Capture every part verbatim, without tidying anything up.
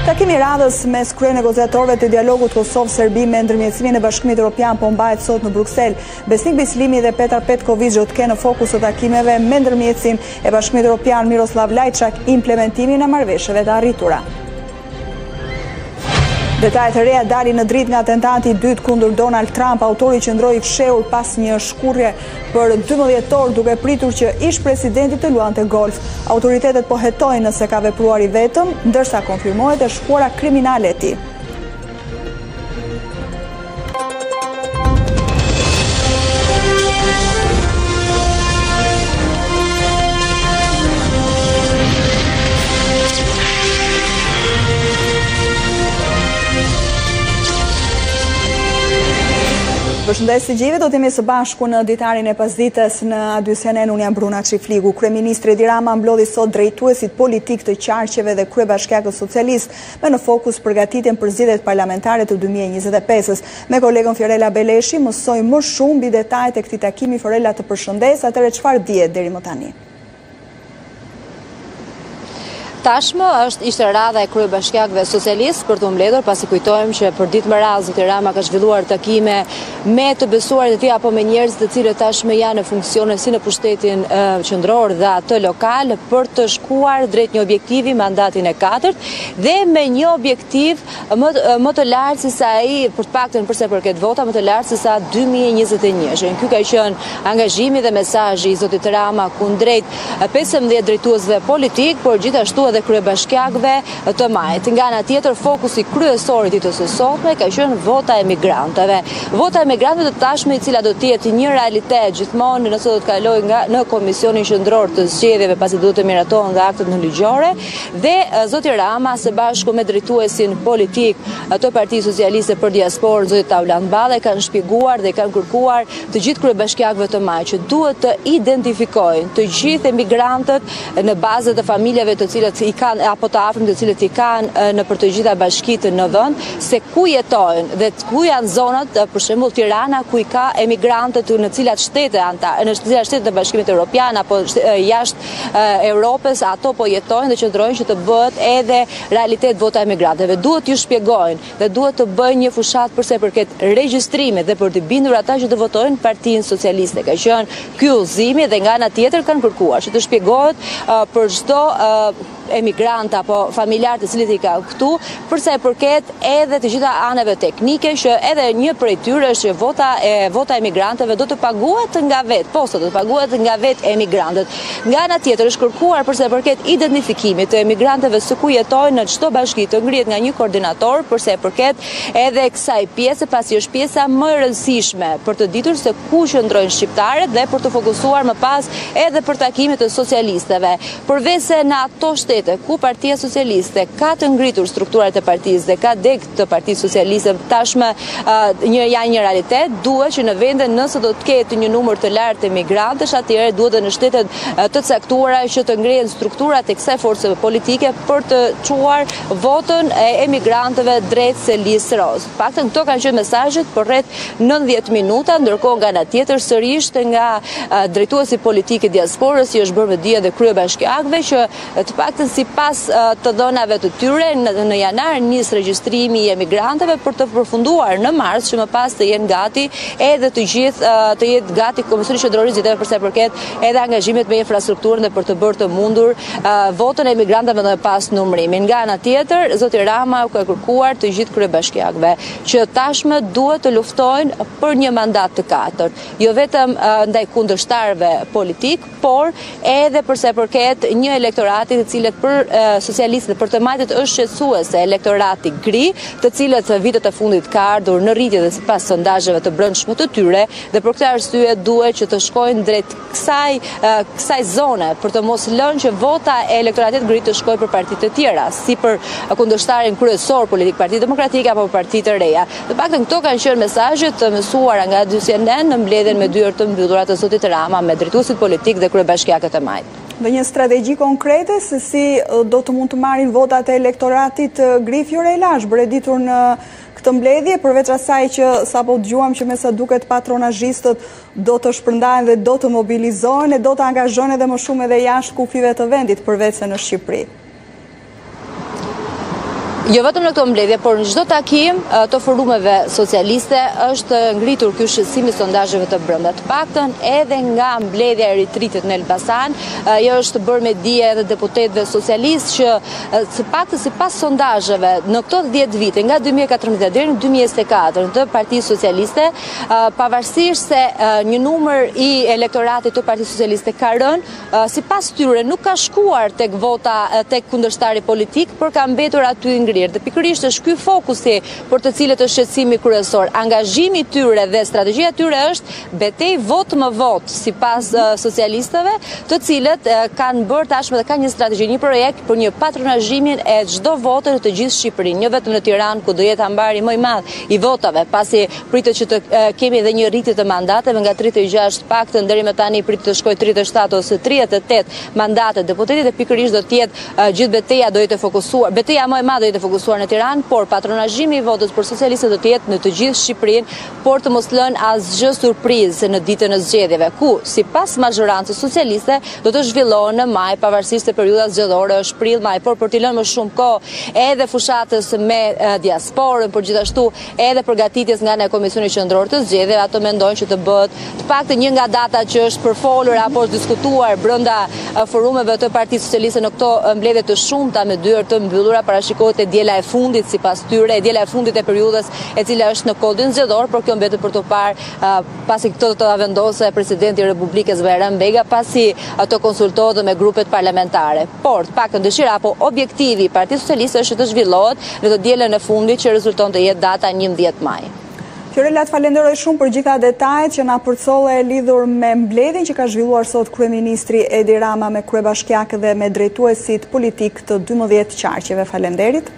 Takimi i radhës mes kryenegociatorëve të dialogut Kosovë-Serbi me ndërmjetësimin e Bashkimit Evropian po mbahet sot në Bruksel. Besnik Bislimi dhe Petar Petković do të kenë në fokus të takimeve me ndërmjetësin e Bashkimit Evropian Miroslav Lajçak implementimin e marrëveshjeve të arritura. Detajet e reja dalin në dritë nga atentati i dytë kundër Donald Trump, autori qëndroi i fshehur pas një shkurje për dymbëdhjetë orë duke pritur që ish presidenti të luante golf. Autoritetet po hetojnë nëse ka vepruar i vetëm, ndërsa konfirmohet e shkuara kriminale e tij. Përshëndes të gjithëve, do të jemi së bashku në ditarin e pasdites në A dy S N N. Unë jam Bruna Çifligu. Kryeministri Edi Rama mblodhi sot drejtuesit politik të qarqeve dhe kryebashkiakët socialist me në fokus përgatitjen për zgjedhjet parlamentare të dy mijë e njëzet e pesës. Me kolegën Fiorella Beleshi mësoj më shumë mbi detajet e këtij takimi. Fiorella, të përshëndes, atëherë çfarë dihet deri më tani? Tashmë është ishte radha e kryebashkiakëve socialist për të mbledhur, pasi kujtojmë që për ditë më radhë zoti Rama ka zhvilluar takime me të besuarit e tij apo me njerëz të cilët tashmë janë në funksione si në pushtetin uh, qendror dhe atë lokal për të shkuar drejt një objektivi, mandatin e katërt, dhe me një objektiv më, më të lartë se sa ai, për të paktën përse përket vota, më të lartë se sa dy mijë e njëzet e një. Ky ka qenë angazhimi dhe mesazhi i zotit Rama kundrejt pesëmbëdhjetë drejtuesve politik, por gjithashtu edhe kryebashkiakëve të majt. Nga ana tjetër, fokusi kryesor i ditës së sotme ka qenë vota e migrantëve. Vota e migrantëve të tashme, i cila do të jetë një realitet gjithmonë nëse do të kalojë nga në Komisionin Qendror të Zgjedhjeve, pasi do të miratohen nga aktet nënligjore, dhe zoti Rama së bashku me drejtuesin politik të Partisë Socialiste për Diasporën, zoti Tauland Ballaj, kanë shpjeguar dhe kanë kërkuar të gjithë kryebashkiakëve të majt që duhet të identifikojnë të gjithë emigrantët në bazë të familjeve të cilët i kanë apo të afërm të cilët i kanë në për të gjitha bashkitë në vend, se ku jetojnë dhe ku janë zonat, për shembull Tirana, ku i ka emigrantët në cilat shtete antar, në cilat shtete të Bashkimit Evropian apo jashtë Europës, ato po jetojnë dhe qëndrojnë që të bëhet edhe realitet vota e emigrantëve. Duhet t'ju shpjegojnë dhe duhet të bëjnë një fushat përse përket regjistrimit dhe për të bindur ata që të votojnë Partinë Socialiste. Ka qenë ky udhëzimi dhe nga ana tjetër kanë kërkuar që të shpjegohet uh, për çdo uh, emigrant apo familjar të cilët i ka këtu, përsa e përket edhe të gjitha anëve teknike, që edhe një prej tyre është që vota e vota e emigrantëve do të paguhet nga vetë, posta do të paguhet nga vetë emigrantët. Nga ana tjetër është kërkuar përsa e përket identifikimit të emigrantëve së ku jetojnë në çdo bashki të ngrihet nga një koordinator, përsa e përket edhe kësaj pjese, pasi është pjesa më e rëndësishme për të ditur se ku qëndrojnë shqiptarët dhe për të fokusuar më pas edhe për takimet e socialistëve. Përveç se në ato shtete ku Partia Socialiste ka të ngritur strukturat e partisë dhe ka deg të Partisë Socialiste tashmë uh, një janë një realitet, duhet që në vende nëse do të ketë një numër të lartë të migrantësh, atëherë duhet dhe në shtetet uh, të caktuara që të ngrihen strukturat e kësaj forceve politike për të çuar votën e emigrantëve drejt se listë roz. Paktën këto kanë qenë mesazhet për rreth nëntëdhjetë minuta, ndërkohë nga ana tjetër sërish nga uh, drejtuesi politik i diasporës, që është bërë me dije dhe kryebashkiakëve, që të paktën si pas uh, të dhënave të tyre në, në janar nis regjistrimi i emigrantëve për të përfunduar në mars, që më pas të jenë gati edhe të gjithë uh, të jetë gati Komisioni Qendror i Zgjedhjeve përsa përket edhe angazhimet me infrastrukturën dhe për të bërë të mundur uh, votën e emigrantëve dhe pas numërimin. Nga ana tjetër, zoti Rama ka kërkuar të gjithë kryebashkiakëve që tashmë duhet të luftojnë për një mandat të katërt, jo vetëm uh, ndaj kundërshtarëve politik, por edhe përsa përket një elektorati të cilët për uh, socialistët për të majtët është shqetësuese elektorati gri, të cilët vitet e fundit ka ardhur në rritje dhe sipas sondazheve të brendshme të tyre, dhe për këtë arsye duhet që të shkojnë drejt kësaj uh, kësaj zone për të mos lënë që vota e elektoratit gri të shkojë për parti të tjera, si për uh, kundërshtarin kryesor politik, Partia Demokratike apo parti të reja. Në paktën këto kanë qenë mesazhet të mësuara nga A dy S N N në mbledhjen me dyert të mbyllura të zotit Rama me drejtuesit politik dhe kryebashkiakët e majt. Dhe një strategji konkrete se si do të mund të marrin votat e elektoratit gri, Fiorella, është bërë ditur në këtë mbledhje, përveç asaj që sapo dëgjuam që me sa duket patronazhistët do të shpërndahen dhe do të mobilizohen e do të angazhohen edhe më shumë edhe jashtë kufive të vendit, përveç se në Shqipëri. Jo vetëm në këto mbledhje, por në çdo takim të forumeve socialiste është ngritur ky shqetësim i sondazheve të brenda. Të paktën edhe nga mbledhja e Eritritit në Elbasan, ajo është bërë me dije edhe deputetëve socialistë që së paktën sipas sondazheve në këto dhjetë vite, nga dy mijë e katërmbëdhjetë deri në dy mijë e njëzet e katër të Partisë Socialiste, pavarësisht se një numër i elektoratit të Partisë Socialiste ka rënë, sipas tyre nuk ka shkuar tek vota tek kundërshtari politik, por ka mbetur aty ngrirë. Dhe pikërisht është ky fokusi për të cilët është shqetësimi kryesor. Angazhimi i tyre dhe strategjia e tyre është betejë vot më vot sipas uh, socialistëve, të cilët uh, kanë bërë tashmë dhe kanë një strategji, një projekt për një patronazhimin e çdo vote në të gjithë Shqipërinë, jo vetëm në Tiranë ku do jetë ambari më i madh i votave, pasi pritet që të uh, kemi edhe një rritje të mandateve nga tridhjetë e gjashtë paktën deri më tani pritet të shkojë tridhjetë e shtatë ose tridhjetë e tetë mandate deputetit, dhe pikërisht do të jetë uh, gjithë betejë do jetë fokusuar, betejë më e madhe do jetë fokusuar në Tiranë, por patronazhimi i votës për socialistët do të jetë në të gjithë Shqipërinë, por të mos lënë asgjë surprizë në ditën e zgjedhjeve, ku sipas majorancës socialiste do të zhvillohen në maj, pavarësisht se periudha zgjedhore është prill maj, por për të lënë më shumë kohë edhe fushatës me uh, diasporën, por gjithashtu edhe përgatitjes nga ana e Komisionit Qendror të Zgjedhjeve, ato mendojnë që të bëhet të paktën një nga datat që është përfolur apo është diskutuar brenda uh, forumeve të Partisë Socialiste në këto uh, mbledhje të shumta me dyert të mbyllura, parashikohet e diela e fundit sipas tyre, e diela e fundit e periudhës e cila është në kodin zgjedhor, por kjo mbetet për të parë uh, pasi këtë do të vendosë presidenti i Republikës Bajram Bega, pasi ato konsultohet me grupet parlamentare. Por të paktën dëshira apo objektivi i Partisë Socialiste është të zhvillohet në të dielën e fundit që rezulton të jetë data njëmbëdhjetë maj. Fiorella, të falenderoj shumë për gjitha detajet që na përcolle lidhur me mbledhjen që ka zhvilluar sot kryeministri Edi Rama me kryebashkiak dhe me drejtuesit politik të dymbëdhjetë qarqeve. Falenderit.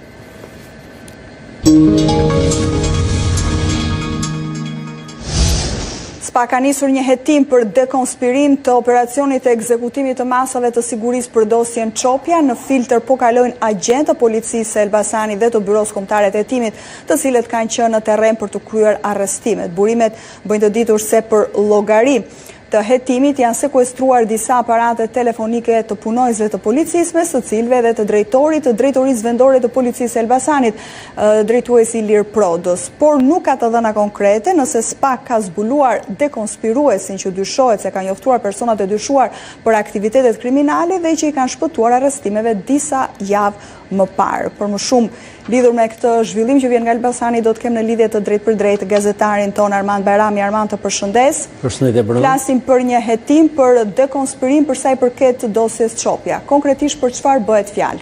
SPA ka nisur një hetim për dekonspirim të operacionit e ekzekutimit të masave të sigurisë për dosjen Çopja. Në filtr po kalojnë agjentë të policisë së Elbasanit dhe të byros kombëtare të hetimit, të cilët kanë qenë në terren për të kryer arrestimet. Burimet bëjnë të ditur se për llogari të hetimit janë sekuestruar disa aparate telefonike të punojësve të policisë, mes të cilëve dhe të drejtorit të drejtorisë vendore të policisë së Elbasanit, drejtuesi Ilir Prodës. Por nuk ka të dhëna konkrete nëse SPA ka zbuluar dekonspiruesin që dyshohet se ka njoftuar personat e dyshuar për aktivitetet kriminale dhe që i kanë shpëtuar arrestimeve disa javë më parë. Për më shumë lidhur me këtë zhvillim që vjen nga Elbasani, do të kem në lidhje të drejt për drejt gazetarin ton Armand Bajrami. Armand, të përshëndes. Përshëndetje, Bruno. Flasim për një hetim për dekonspirim për sa i përket dosjes Çopja. Konkretisht për çfarë bëhet fjalë?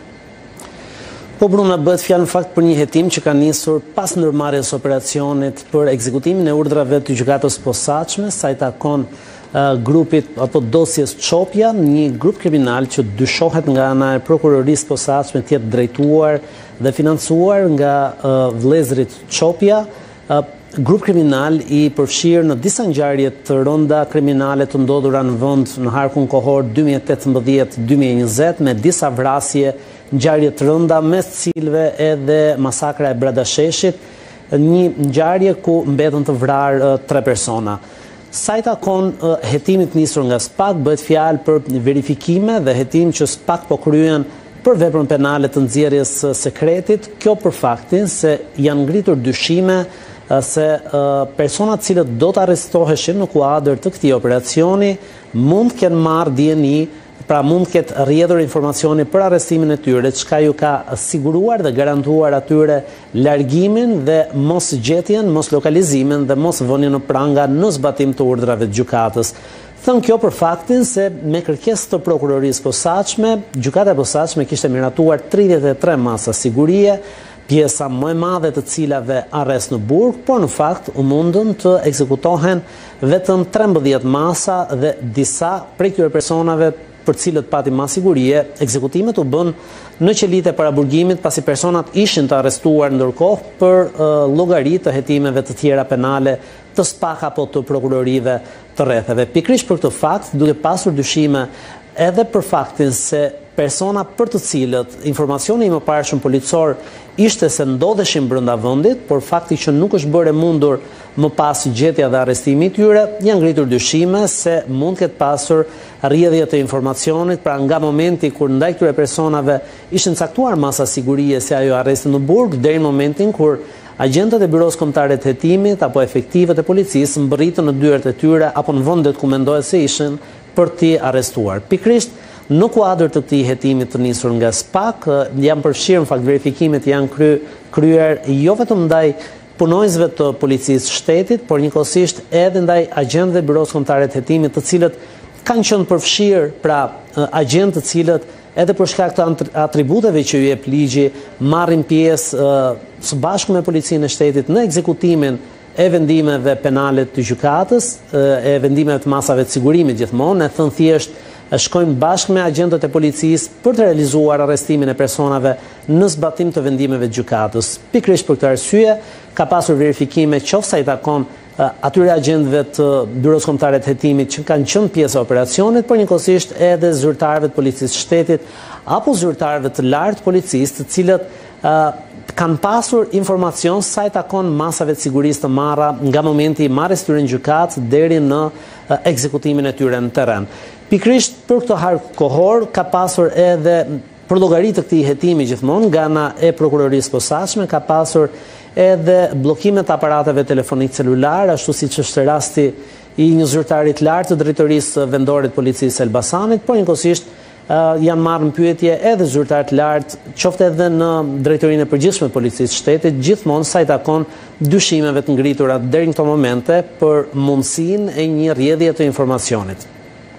Po, Bruno, bëhet fjalë në fakt për një hetim që ka nisur pas ndërmarrjes operacionit për ekzekutimin e urdhrave të gjykatës posaçme, sa i takon Uh, grupit apo dosjes Çopja, një grup kriminal që dyshohet nga ana e prokurorisë posaçme të jetë drejtuar dhe financuar nga uh, vëllezërit Çopja, uh, grup kriminal i përfshirë në disa ngjarje të rënda kriminale të ndodhura në vend në harkun kohor dy mijë e tetëmbëdhjetë dy mijë e njëzet, me disa vrasje, ngjarje të rënda, mes cilëve edhe masakra e Bradasheshit, një ngjarje ku mbetën të vrarë uh, tre persona. Sa i takon uh, hetimit nisur nga SPA, bëhet fjalë për verifikime dhe hetim që SPA po kryen për veprën penale të nxjerrjes së sekretit, kjo për faktin se janë ngritur dyshime uh, se uh, personat cilët do të arrestoheshin në kuadër të këtij operacioni mund të kenë marrë D N I, pra mund të ketë rrjedhur informacioni për arrestimin e tyre, çka ju ka siguruar dhe garantuar atyre largimin dhe mos gjetjen, mos lokalizimin dhe mos vënien në pranga në zbatim të urdhrave të gjykatës. Thënë kjo për faktin se me kërkesë të prokurorisë posaçme, gjykata e posaçme kishte miratuar tridhjetë e tre masa sigurie, pjesa më e madhe të cilave arrest në burg, por në fakt u mundën të ekzekutohen vetëm trembëdhjetë masa dhe disa prej këtyre personave për cilët pati ma sigurie, ekzekutimet u bën në qelitë e paraburgimit pasi personat ishin të arrestuar ndërkohë për uh, llogari të hetimeve të tjera penale të SPA apo të prokurorive të rretheve. Pikrisht për këtë fakt, duke pasur dyshime edhe për faktin se persona për të cilët informacioni i mëparshëm policor ishte se ndodheshin brenda vendit, por fakti që nuk është bërë mundur më pas gjetja dhe arrestimi i tyre, janë ngritur dyshime se mund ketë pasur rrjedhje të informacionit, pra nga momenti kur ndaj këtyre personave ishin caktuar masa sigurie si ajo arresti në burg, deri në momentin kur agentët e Byros Kombëtare të Hetimit apo efektivët e policisë mbërritën në dyert e tyre apo në vendet ku mendohet se ishin për t'i arrestuar. Pikrisht në kuadër të këtij hetimi të nisur nga SPAK, janë përfshirë në fakt verifikimet janë kry, kryer jo vetëm ndaj punonjësve të policisë shtetit, por njëkohësisht edhe ndaj agentëve të Byros Kombëtare të Hetimit, të cilët kanë qenë përfshirë, pra agjentë të cilët edhe për shkak të atributeve që ju jep ligji marrin pjesë së bashku me policinë e shtetit në ekzekutimin e vendimeve penale të gjykatës, e vendimeve të masave të sigurimit gjithmonë, e thënë thjesht shkojnë bashkë me agentët e policisë për të realizuar arrestimin e personave në zbatim të vendimeve të gjykatës. Pikrisht për këtë arsye, ka pasur verifikime qoftë sa i takon atyre agentëve të Byros Kombëtare të Hetimit që kanë qenë pjesë e operacionit, por njëkohësisht edhe zyrtarëve të policisë shtetit apo zyrtarëve të lartë policisë, të cilët uh, kanë pasur informacion sa i takon masave të sigurisë të marra nga momenti i marrjes tyre në gjykatë deri në uh, ekzekutimin e tyre në terren. Pikrisht për këtë hark kohor ka pasur edhe për llogari të këtij hetimi gjithmonë nga ana e prokurorisë posaçme ka pasur edhe bllokimet të aparateve telefonik celular, ashtu siç është rasti i një zyrtari të lartë të drejtorisë vendore të policisë Elbasanit, por njëkohësisht uh, janë marrë në pyetje edhe zyrtarë të lartë, qoftë edhe në drejtorinë e përgjithshme të policisë shtetit, gjithmonë sa i takon dyshimeve të ngritura deri në këto momente për mundësinë e një rrjedhje të informacionit.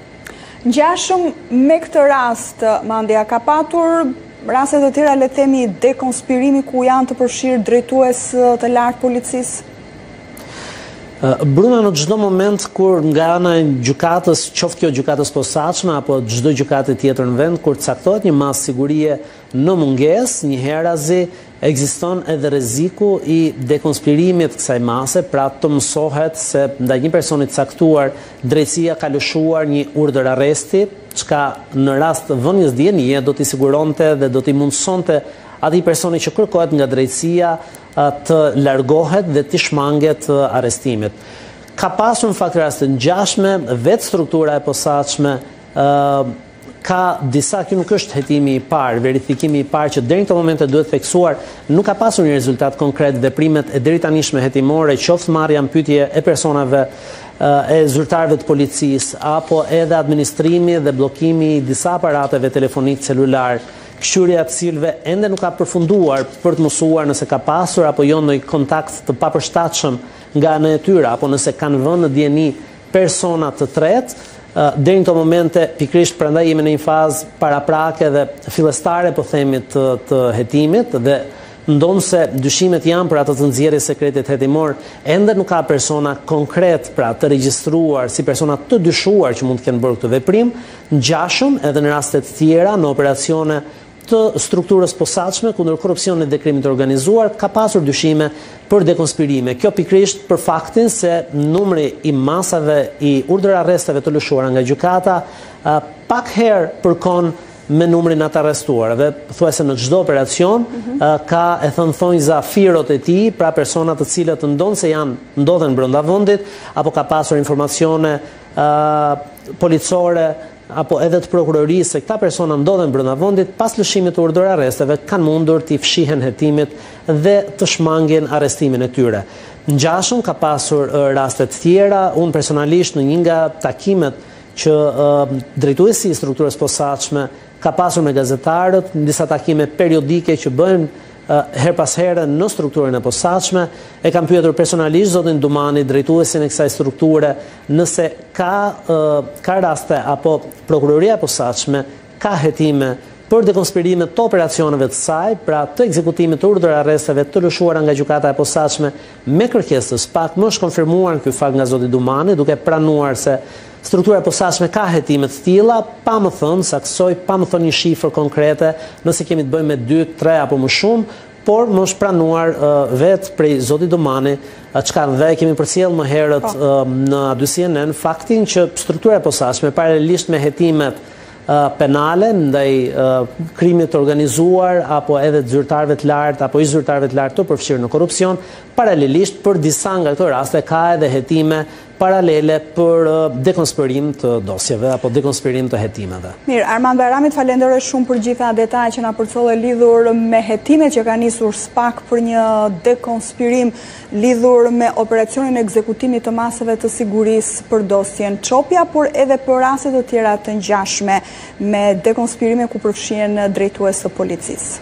Ngjashëm me këtë rast, Mandja, ka patur raste të tjera, le të themi, dekonspirimi ku janë të përfshirë drejtues të lartë policisë? Bruna, në çdo moment kur nga ana e gjykatës, qoftë kjo gjykatës posaçme apo çdo gjykatë tjetër në vend, kur caktohet një masë sigurie në mungesë, një herazi ekziston edhe rreziku i dekonspirimit të kësaj mase, pra të mësohet se ndaj një personi të caktuar drejtësia ka lëshuar një urdhër arresti, çka në rast të vënies dienie do t'i siguronte dhe do t'i mundsonte atij personi që kërkohet nga drejtësia të largohet dhe të shmanget arrestimit. Ka pasur në fakt raste të ngjashme, vetë struktura e posaçme ka disa, kjo nuk është hetimi i parë, verifikimi i parë që deri në këtë moment duhet theksuar, nuk ka pasur një rezultat konkret. Veprimet e deritanishme hetimore, qoftë marrja në pyetje e personave e zyrtarëve të policisë apo edhe administrimi dhe bllokimi i disa aparateve telefonik celular, këshyrja të cilëve ende nuk ka përfunduar për të mësuar nëse ka pasur apo jo ndonjë kontakt të papërshtatshëm nga ana e tyre, apo nëse kanë vënë në dieni persona të tretë. Deri në këto momente, pikrisht prandaj jemi në një fazë paraprake dhe fillestare, po themi, të, të hetimit, dhe ndonë se dyshimet janë për atë të nxjerrjes sekretit hetimor, ende nuk ka persona konkret pra të regjistruar si persona të dyshuar që mund të kenë bërë këtë veprim, ngjashëm edhe në raste të tjera në operacione të strukturës posaçme kundër korrupsionit dhe krimit të organizuar, ka pasur dyshime për dekonspirime. Kjo pikrisht për faktin se numri i masave i urdhër arresteve të lëshuara nga gjykata pak herë përkon me numrin e të arrestuarve. Thuajse në çdo operacion mm-hmm. ka e thënë thonjza firot e tij, pra persona të cilët ndonë se janë ndodhen brenda vendit, apo ka pasur informacione uh, policore apo edhe të prokurorisë se këta persona ndodhen brenda vendit, pas lëshimit të urdhër arresteve kanë mundur të fshihen hetimit dhe të shmangin arrestimin e tyre. Ngjashëm ka pasur uh, raste të tjera, unë personalisht në një nga takimet që uh, drejtuesi i strukturës posaçme ka pasur me gazetarët, në disa takime periodike që bëhen uh, her pas here në strukturën e posaçme, e kam pyetur personalisht zotin Dumani, drejtuesin e kësaj strukture, nëse ka, uh, ka raste apo prokuroria e posaçme ka hetime për dekonspirime të operacioneve të saj, pra të ekzekutimit të urdhër arresteve të lëshuara nga gjykata e posaçme me kërkesë të SPAK. Më është konfirmuar ky fakt nga zoti Dumani, duke pranuar se struktura e posaçme ka hetime të tilla, pa më thënë, saksoj, pa më thënë një shifër konkrete, nëse kemi të bëjmë me dy, tre apo më shumë, por më është pranuar uh, vetë prej zotit Dumani, uh, çka dhe kemi përcjell më herët uh, në A D C N N, faktin që struktura e posaçme paralelisht me hetimet penale ndaj krimit të organizuar apo edhe të zyrtarëve të lartë apo i zyrtarëve të lartë të përfshirë në korrupsion. Paralelisht për disa nga këto raste ka edhe hetime paralele për dekonspirim të dosjeve apo dekonspirim të hetimeve. Mirë, Armand Bajramit, falenderoj shumë për gjitha detajet që na përcolle lidhur me hetimet që ka nisur SPAK për një dekonspirim lidhur me operacionin e ekzekutimit të masave të sigurisë për dosjen Çopja, por edhe për raste të tjera të ngjashme me dekonspirime ku përfshihen drejtues të policisë.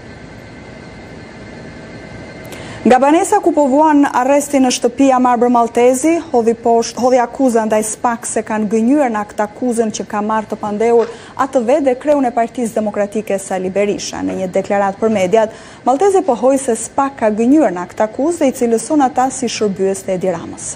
Nga banesa ku po vuan arresti në shtëpia Marbër Maltezi, hodhi, posht, hodhi akuza ndaj SPAK se kanë gënjur në akt akuzën që ka marrë të pandehur atë vetë dhe kreun e Partisë Demokratike Sali Berisha. Në një deklarat për mediat, Maltezi pohoi se SPAK ka gënjur në akt akuzë i cilëson ata si shërbyes të Edi Ramës.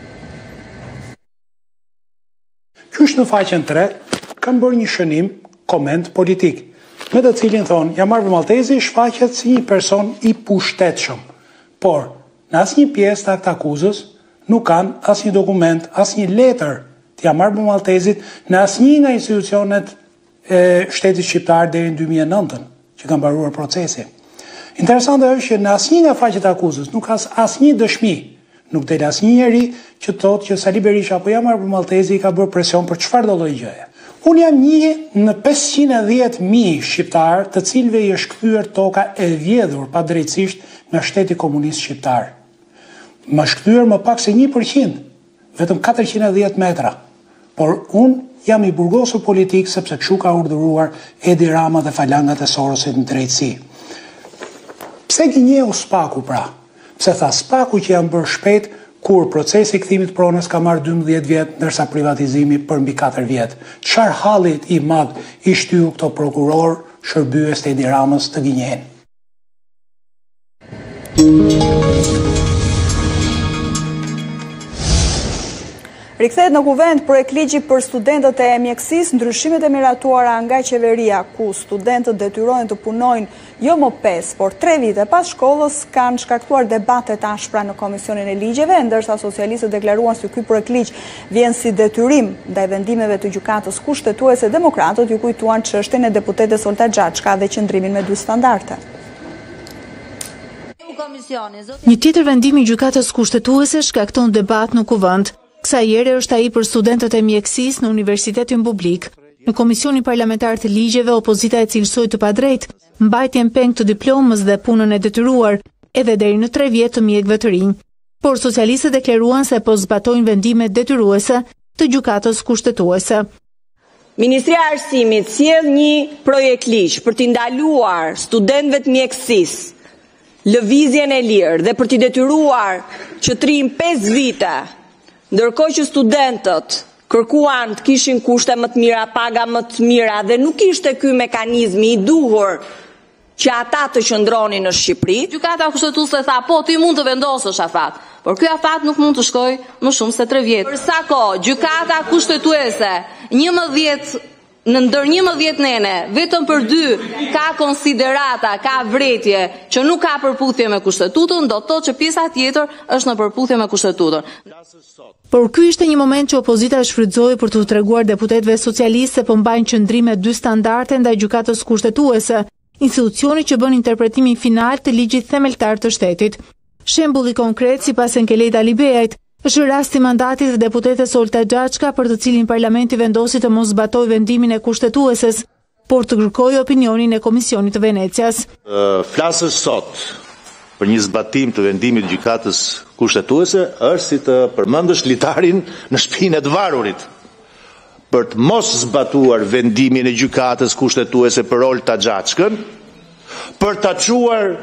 Qysh në faqen tre kanë bërë një shënim, koment politik, me të cilin thonë, ja Marbër Maltezi shfaqet si një person i pushtetshëm. Por, në asë një pjesë të akt akuzës, nuk kanë asë një dokument, asë një letër të ja Marbër Maltezit në asë një nga institucionet e shtetit shqiptar deri në dy mijë e nëntë, që kanë mbaruar procesi. Interesante është që në asë një nga faqet e akuzës nuk ka asë një dëshmi, nuk del asë një njeri që thotë që Sali Berisha apo ja Marbër Maltezi ka bërë presion për çfarë do lloj gjëje. Unë jam një në pesëqind e dhjetë mijë shqiptar të cilëve i është kthyer toka e vjedhur pa drejtësisht nga shteti komunist shqiptar. Më është kthyer më pak se një përqind, vetëm katërqind e dhjetë metra. Por unë jam i burgosur politik sepse kështu ka urdhëruar Edi Rama dhe falangat e Sorosit në drejtësi. Pse gënjeu SPAK-u pra? Pse tha SPAK-u që janë bërë shpejt kur procesi kthimit pronës ka marrë dymbëdhjetë vjet, ndërsa privatizimi për mbi katër vjet. Çfarë hallit i madh i shtyu këto prokuror shërbyes të Edi Ramës të gënjejnë? Rikthehet në kuvent projekt ligji për studentët e mjekësisë, ndryshimet e miratuara nga qeveria ku studentët detyrohen të punojnë jo më pesë, por tre vite pas shkollës kanë shkaktuar debate të ashpra në Komisionin e Ligjeve, ndërsa socialistët deklaruan se ky projekt ligj vjen si detyrim ndaj vendimeve të gjykatës kushtetuese. Demokratët ju kujtuan çështjen e deputetes Olta Xhaçka dhe qëndrimin me dy standarde. Një tjetër vendim i gjykatës kushtetuese shkakton debat në kuvent. Kësaj here është ai për studentët e mjekësisë në Universitetin Publik. Në Komisionin Parlamentar të Ligjeve, opozita e cilësoi të padrejtë mbajtjen peng të diplomës dhe punën e detyruar, edhe deri në tre vjet të mjekëve të rinj. Por socialistët deklaruan se po zbatojnë vendimet detyruese të gjykatës kushtetuese. Ministria e Arsimit sjell një projekt ligj për t'i ndaluar studentëve të mjekësisë lëvizjen e lirë dhe për t'i detyruar që të rinë pesë vite, ndërkohë që studentët kërkuan të kishin kushte më të mira, paga më të mira dhe nuk ishte ky mekanizmi i duhur që ata të qëndronin në Shqipëri. Gjykata kushtetuese tha, po ti mund të vendosësh afat, por ky afat nuk mund të shkojë më shumë se tre vjet. Për sa kohë gjykata kushtetuese njëmbëdhjetë në ndër njëmbëdhjetë nene, vetëm për dy ka konsiderata, ka vretje që nuk ka përputhje me kushtetutën, do të thotë që pjesa tjetër është në përputhje me kushtetutën. Por ky ishte një moment që opozita shfrytëzoi për të treguar deputetëve socialistë se po mbajnë qëndrime dy standarde ndaj gjykatës kushtetuese, institucioni që bën interpretimin final të ligjit themeltar të shtetit. Shembulli konkret, sipas Enkelejt Alibeajt, është rasti mandatit të deputetes Olta Xhaçka për të cilin parlamenti vendosi të mos zbatojë vendimin e kushtetueses, por të kërkojë opinionin e Komisionit të Venecias. Flasësh sot për një zbatim të vendimit të gjykatës kushtetuese është si të përmendësh litarin në shtëpinë e të varurit. Për të mos zbatuar vendimin e gjykatës kushtetuese për Olta Xhaçkën, për ta çuar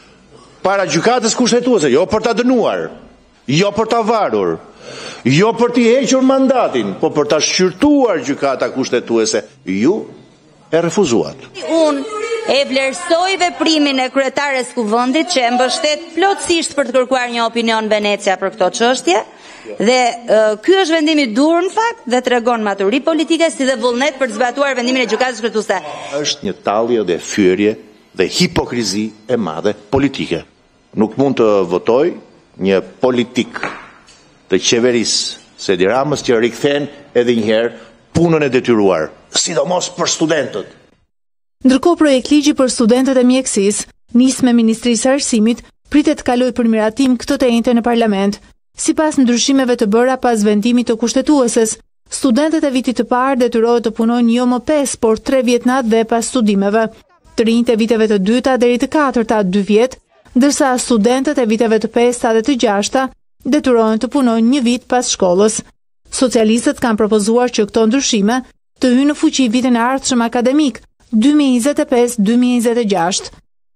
para gjykatës kushtetuese, jo për ta dënuar, jo për ta varur, jo për t'i hequr mandatin, po për ta shqyrtuar gjykata kushtetuese. Ju e refuzuat. Unë e vlerësoj veprimin e kryetares kuvendit që e mbështet plotësisht për të kërkuar një opinion Venecia për këto çështje. Dhe uh, ky është vendimi i dur në fakt dhe tregon maturi politike si dhe vullnet për të zbatuar vendimin e gjykatës kushtetuese. Është një tallje dhe fyerje dhe hipokrizi e madhe politike. Nuk mund të votoj një politik të qeverisë së Edi Ramës që rikthen edhe një herë punën e detyruar. sidomos për studentët. Ndërkohë projekt ligji për studentët e mjekësisë, nis me Ministrisë së Arsimit, pritet të kalojë për miratim këtë të njëjtën në parlament. Sipas ndryshimeve të bëra pas vendimit të kushtetueses, studentët e vitit të parë detyrohet të punojnë jo më pesë, por tre vjet natë dhe pas studimeve. Të rinjtë e viteve të dyta deri të katërta dy vjet, ndërsa studentët e viteve të pesta dhe të gjashta detyrohen të punojnë një vit pas shkollës. Socialistët kanë propozuar që këto ndryshime të hyjnë në fuqi vitin e ardhshëm akademik dy mijë e njëzet e pesë dy mijë e njëzet e gjashtë.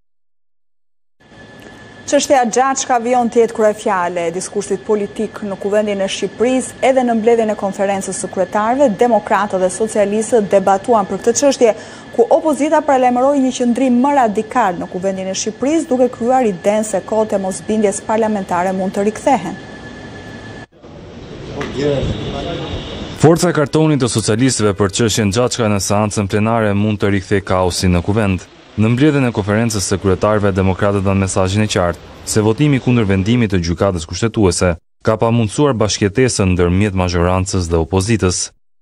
Çështja Xhaçka vijon të jetë kryefjale e diskursit politik në Kuvendin e Shqipërisë, edhe në mbledhjen e konferencës së kryetarëve, demokratët dhe socialistët debatuan për këtë çështje, ku opozita paralajmëroi një qëndrim më radikal në Kuvendin e Shqipërisë, duke krijuar idenë se kohët e mosbindjes parlamentare mund të rikthehen. Forca e kartonit të socialistëve për çështjen Xhaçka në seancën plenare mund të rikthejë kaosin në kuvend. Në mbledhjen e konferencës së kryetarëve, demokratët dhanë mesazhin e qartë se votimi kundër vendimit të gjykatës kushtetuese ka pamundsuar bashkëtesën ndërmjet mazhorancës dhe opozitës.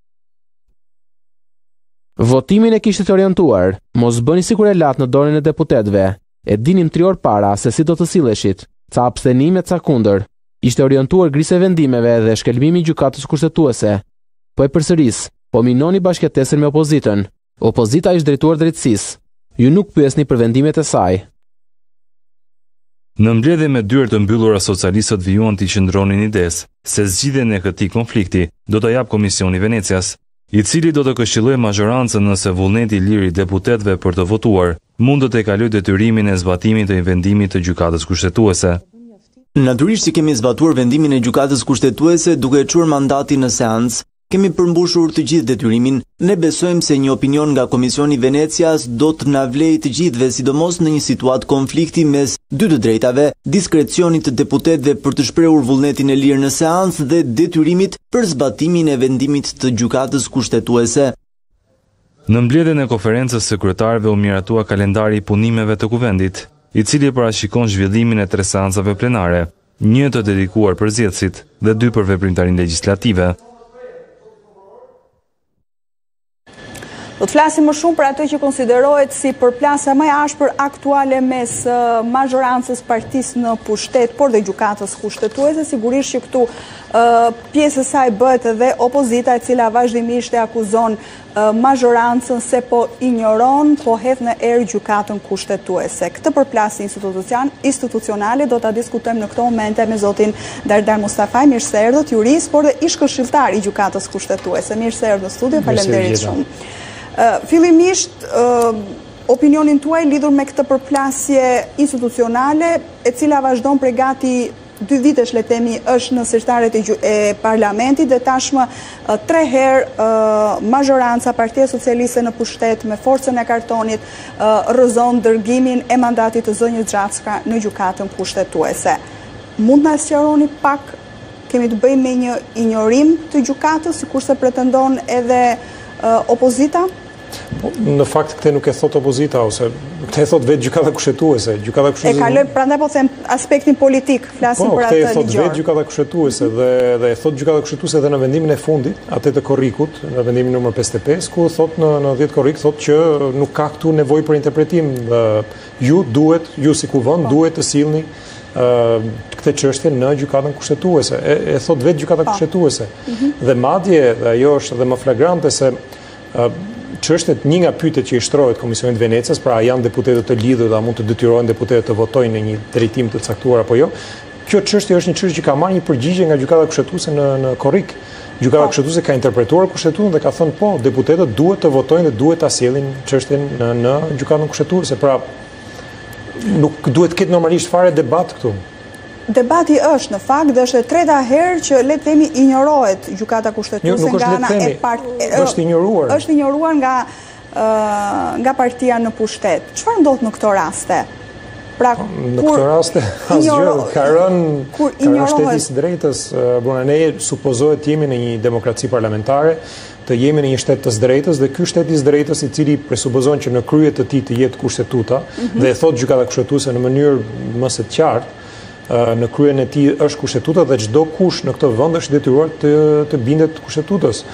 Votimin e kishte orientuar, mos bëni sikur e lat në dorën e deputetëve. E dinim tri orë para se si do të silleshit, ca abstenime ca kundër. Ishte orientuar grisë vendimeve dhe shkelmimi i gjykatës kushtetuese. Po e përsëris, po minoni bashkëtesën me opozitën. Opozita ishte drejtuar drejtësisë. Ju nuk pyesni për vendimet e saj. Në mbledhje me dyert të mbyllura, socialistët vijuan të qëndronin idesë se zgjidhjen e këtij konflikti do ta jap Komisioni i Venecias, i cili do të këshillojë mazhorancën nëse vullneti i lirë i deputetëve për të votuar mund të kalojë detyrimin e zbatimit të vendimit të gjykatës kushtetuese. Natyrisht që kemi zbatuar vendimin e gjykatës kushtetuese duke e çuar mandatin në seancë. Kemi përmbushur të gjithë detyrimin. Ne besojmë se një opinion nga Komisioni i Venecias do të na vlejë të gjithëve, sidomos në një situatë konflikti mes dy të drejtave, diskrecionit të deputetëve për të shprehur vullnetin e lirë në seancë dhe detyrimit për zbatimin e vendimit të gjykatës kushtetuese. Në mbledhjen e konferencës së kryetarëve u miratua kalendari i punimeve të kuvendit, i cili parashikon zhvillimin e tre seancave plenare, një të dedikuar përzgjedhësit dhe dy për veprimtarinë legjislative. Do të flasim më shumë për atë që konsiderohet si përplasja më e ashpër aktuale mes uh, mazhorancës partisë në pushtet, por dhe gjykatës kushtetuese. Sigurisht që këtu uh, pjesë e saj bëhet edhe opozita, e cila vazhdimisht e akuzon uh, mazhorancën se po injoron, po hedh në erë gjykatën kushtetuese. Këtë përplasje institucion, institucionale do ta diskutojmë në këto momente me zotin Dardar Mustafaj, mirë se erdhët, jurist, por dhe ish këshilltar i gjykatës kushtetuese. Mirë se erdhët në studio, faleminderit shumë. Uh, fillimisht, uh, opinionin tuaj lidhur me këtë përplasje institucionale, e cila vazhdon prej gati dy vitesh, le themi, është në sirtaret e, e parlamentit dhe tashmë uh, tre herë uh, mazhoranca Partia Socialiste në pushtet me forcën e kartonit uh, rrëzon dërgimin e mandatit të zonjës Xhaçka në gjykatën kushtetuese. Mund na sqaroni pak, kemi të bëjmë me një injorim të gjykatës, sikurse pretendon edhe uh, opozita? Po, në fakt këtë nuk e thot opozita, ose këtë e thot vetë gjykata kushtetuese. Gjykata kushtetuese. E kaloj, prandaj po them aspektin politik, flasim po, për atë ligjor. Po, këtë e thot vetë gjykata kushtetuese dhe dhe e thot gjykata kushtetuese edhe në vendimin e fundit, atë të korrikut, në vendimin numër pesëdhjetë e pesë, ku thot në në dhjetë korrik thot që nuk ka këtu nevojë për interpretim. Dhe ju duhet, ju si kuvend duhet të sillni uh, këtë çështje në gjykatën kushtetuese. E, e thot vetë gjykata kushtetuese. Mm-hmm. Dhe madje, dhe ajo është edhe më flagrante se uh, çështet, një nga pyetjet që i shtrohet Komisionit Venecias, pra janë deputetët të lidhur dhe a mund të detyrohen deputetët të votojnë në një drejtim të caktuar apo jo. Kjo çështje është një çështje që ka marrë një përgjigje nga gjykata kushtetuese në në korrik. Gjykata kushtetuese ka interpretuar kushtetutën dhe ka thënë po, deputetët duhet të votojnë dhe duhet ta sjellin çështjen në në gjykatën kushtetuese. Pra nuk duhet të ketë normalisht fare debat këtu. Debati është në fakt dhe është e treta herë që le të themi injorohet gjykata kushtetuese nga ana e partisë. Është injoruar. Është injoruar nga uh, nga partia në pushtet. Çfarë ndodh në këto raste? Pra, në këto raste asgjë, ka rënë ka rënë shteti i drejtës, bruna ne supozohet të jemi në një demokraci parlamentare, të jemi në një shtet të drejtës dhe ky shtet i drejtës i cili presupozon që në krye të tij të jetë kushtetuta mm-hmm. dhe e thot gjykata kushtetuese në mënyrë më së qartë, në kryen e tij është kushtetuta dhe çdo kush në këtë vend është detyruar të të bindet kushtetutës.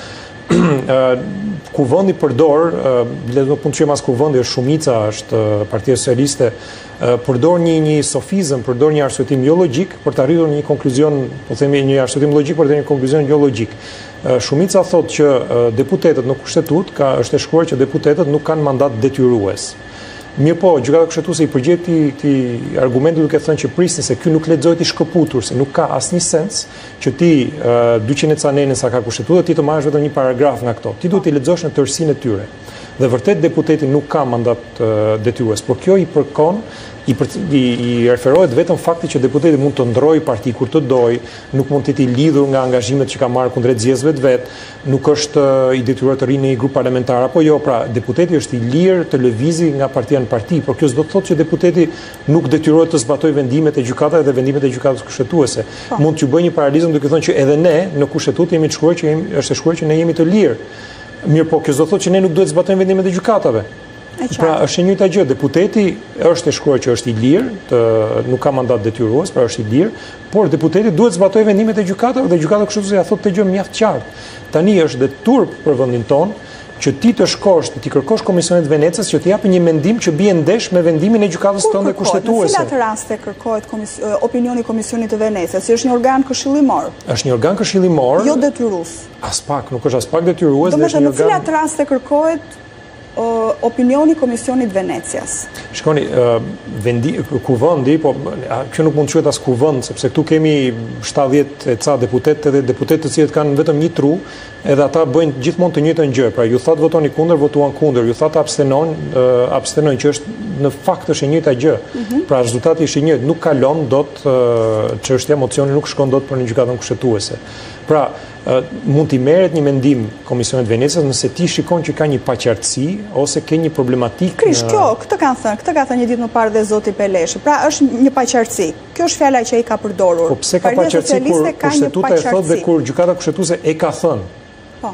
Kuvendi përdor, le të punë që mas kuvendi është shumica, është Partia Socialiste, përdor një një sofizëm, përdor një arsyetim jo logjik për të arritur një konkluzion, po themi një arsyetim logjik për të një konkluzion jo logjik. Shumica thotë që deputetët në kushtetut, ka është e shkruar që deputetët nuk kanë mandat detyrues. Mirë po, gjykata kushtetuese i përgjigjet këtij argumenti duke thënë që prisni se ky nuk lexohet i shkëputur, se nuk ka asnjë sens që ti dyqin e ca nenën sa ka kushtetuta ti të marrësh vetëm një paragraf nga këto. Ti duhet i lexosh në tërësinë e tyre. Dhe vërtet deputeti nuk ka mandat detyrues, por kjo i përkon I, i, i referohet vetëm fakti që deputeti mund të ndrojë parti kur të doj, nuk mund të jetë i lidhur nga angazhimet që ka marrë kundrejt zgjedhësve të vet, nuk është uh, i detyruar të rrinë në një grup parlamentar apo jo, pra deputeti është i lirë të lëvizë nga partia në parti, por kjo s'do të thotë që deputeti nuk detyrohet të zbatojë vendimet e gjykatave dhe vendimet e gjykatës kushtetuese. Po. Mund të bëjë një paralizëm duke thënë që edhe ne në kushtetutë jemi të shkruar që jemi, është e shkruar që ne jemi të lirë. Mirë, po kjo s'do të thotë që ne nuk duhet të zbatojmë vendimet e gjykatave. Pra është e njëjta gjë, deputeti është e shkruar që është i lirë, të, nuk ka mandat detyrues, pra është i lirë, por deputeti duhet zbatojë vendimet e gjykatave dhe gjykata kushtetuese ja thotë të gjë mjaft qartë. Tani është dhe turp për vendin ton që ti të shkosh, ti kërkosh Komisionit Venecës që të japë një mendim që bie ndesh me vendimin e gjykatës tënde kushtetuese. Në cilat raste kërkohet komis, opinioni Komisionit të Venecës? Si është një organ këshillimor? Është një organ këshillimor. Jo detyrues. As pak, nuk është as pak detyrues, dhe është një organ. Në cilat raste kërkohet opinioni Komisionit Venecias? Shkoni, vendi, kuvendi, po kjo nuk mund të quhet as kuvend, sepse këtu kemi shtatëdhjetë e ca deputetë dhe deputetë të cilët kanë vetëm një tru, edhe ata bëjnë gjithmonë të njëjtën gjë. Pra ju thatë votoni kundër, votuan kundër, ju thatë abstenojnë, abstenojnë, që është në fakt është e njëjta gjë. Mm-hmm. Pra rezultati është i njëjtë, nuk kalon dot çështja, mocioni nuk shkon dot për në gjykatën kushtetuese. Pra mund t'i merret një mendim Komisionit Venecës nëse ti shikon që ka një paqartësi ose ke një problematikë. Krish, kjo, këtë kanë thënë, këtë ka thënë një ditë më parë dhe zoti Peleshi. Pra është një paqartësi. Kjo është fjala që ai ka përdorur. Po pse ka paqartësi kur kushtetuta e thotë dhe kur gjykata kushtetuese e ka thënë? Po.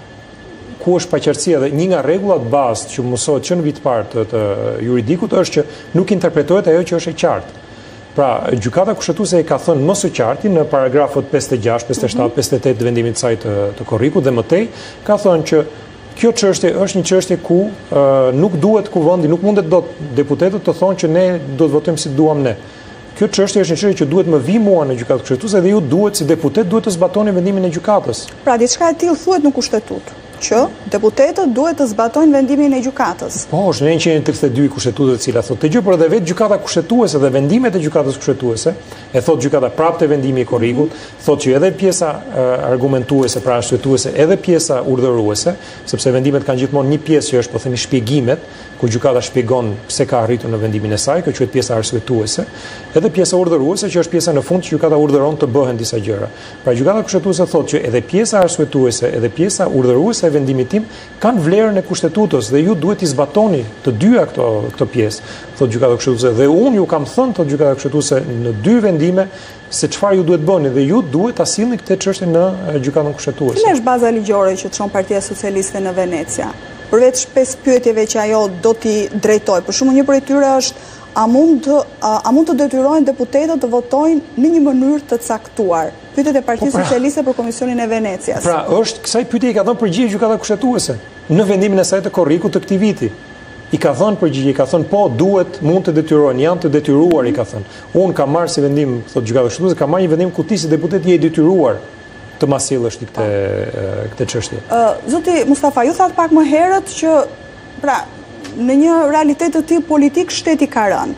Ku është paqartësia dhe një nga rregullat bazë që mësohet që në vit parë të, të juridikut është që nuk interpretohet ajo që është e qartë. Pra, gjykata kushtetuese e ka thënë më së qarti në paragrafët pesëdhjetë e gjashtë, pesëdhjetë e shtatë, pesëdhjetë e tetë të vendimit të saj të, të korrikut dhe më tej, ka thënë që kjo çështje është një çështje ku uh, nuk duhet kuvendi, nuk mundet dot deputetët të thonë që ne do të votojmë si duam ne. Kjo çështje është një çështje që duhet më vi mua në gjykatë kushtetuese dhe ju duhet si deputet duhet të zbatoni vendimin e gjykatës. Pra diçka e tillë thuhet në kushtetutë që deputetët duhet të zbatojnë vendimin e gjykatës. Po, është në njëqind e tridhjetë e dy kushtetuese e cila thotë të gjë, por edhe vetë gjykata kushtetuese dhe vendimet e gjykatës kushtetuese, e thotë gjykata prapë te vendimi i korrikut, thotë që edhe pjesa uh, argumentuese, pra arsyetuese, edhe pjesa urdhëruese, sepse vendimet kanë gjithmonë një pjesë që është, po themi, shpjegimet, ku gjykata shpjegon pse ka arritur në vendimin e saj, kjo quhet pjesa arsyetuese, edhe pjesa urdhëruese që është pjesa në fund që gjykata urdhëron të bëhen disa gjëra. Pra gjykata kushtetuese thotë që edhe pjesa arsyetuese, edhe pjesa urdhëruese e vendimit tim kanë vlerën e kushtetutës dhe ju duhet i zbatoni të dyja këto këto pjesë, thotë gjykata kushtetuese. Dhe unë ju kam thënë, thotë gjykata kushtetuese, në dy vendime se çfarë ju duhet bëni dhe ju duhet ta sillni këtë çështje në gjykatën kushtetuese. Cila është baza ligjore që çon Partia Socialiste në Venecia? Përveç pesë pyetjeve që ajo do t'i drejtojë. Për shembull, një prej tyre është a mund të, a, a mund të detyrohen deputetët të votojnë në një mënyrë të caktuar? Pyetjet e Partisë po pra, Socialiste për Komisionin e Venecias. Pra, është kësaj pyetje i ka dhënë përgjigje gjykata kushtetuese në vendimin e saj të korrikut të këtij viti. I ka thënë përgjigje, i ka thënë po, duhet, mund të detyrohen, janë të detyruar, i ka thënë. Unë kam marrë si vendim, thotë gjykata kushtetuese, kam marrë një vendim ku ti si deputet je i detyruar të masillësh këtë këtë çështje. Uh, Zoti Mustafa, ju thatë pak më herët që pra në një realitet të tillë politik shteti ka rënë.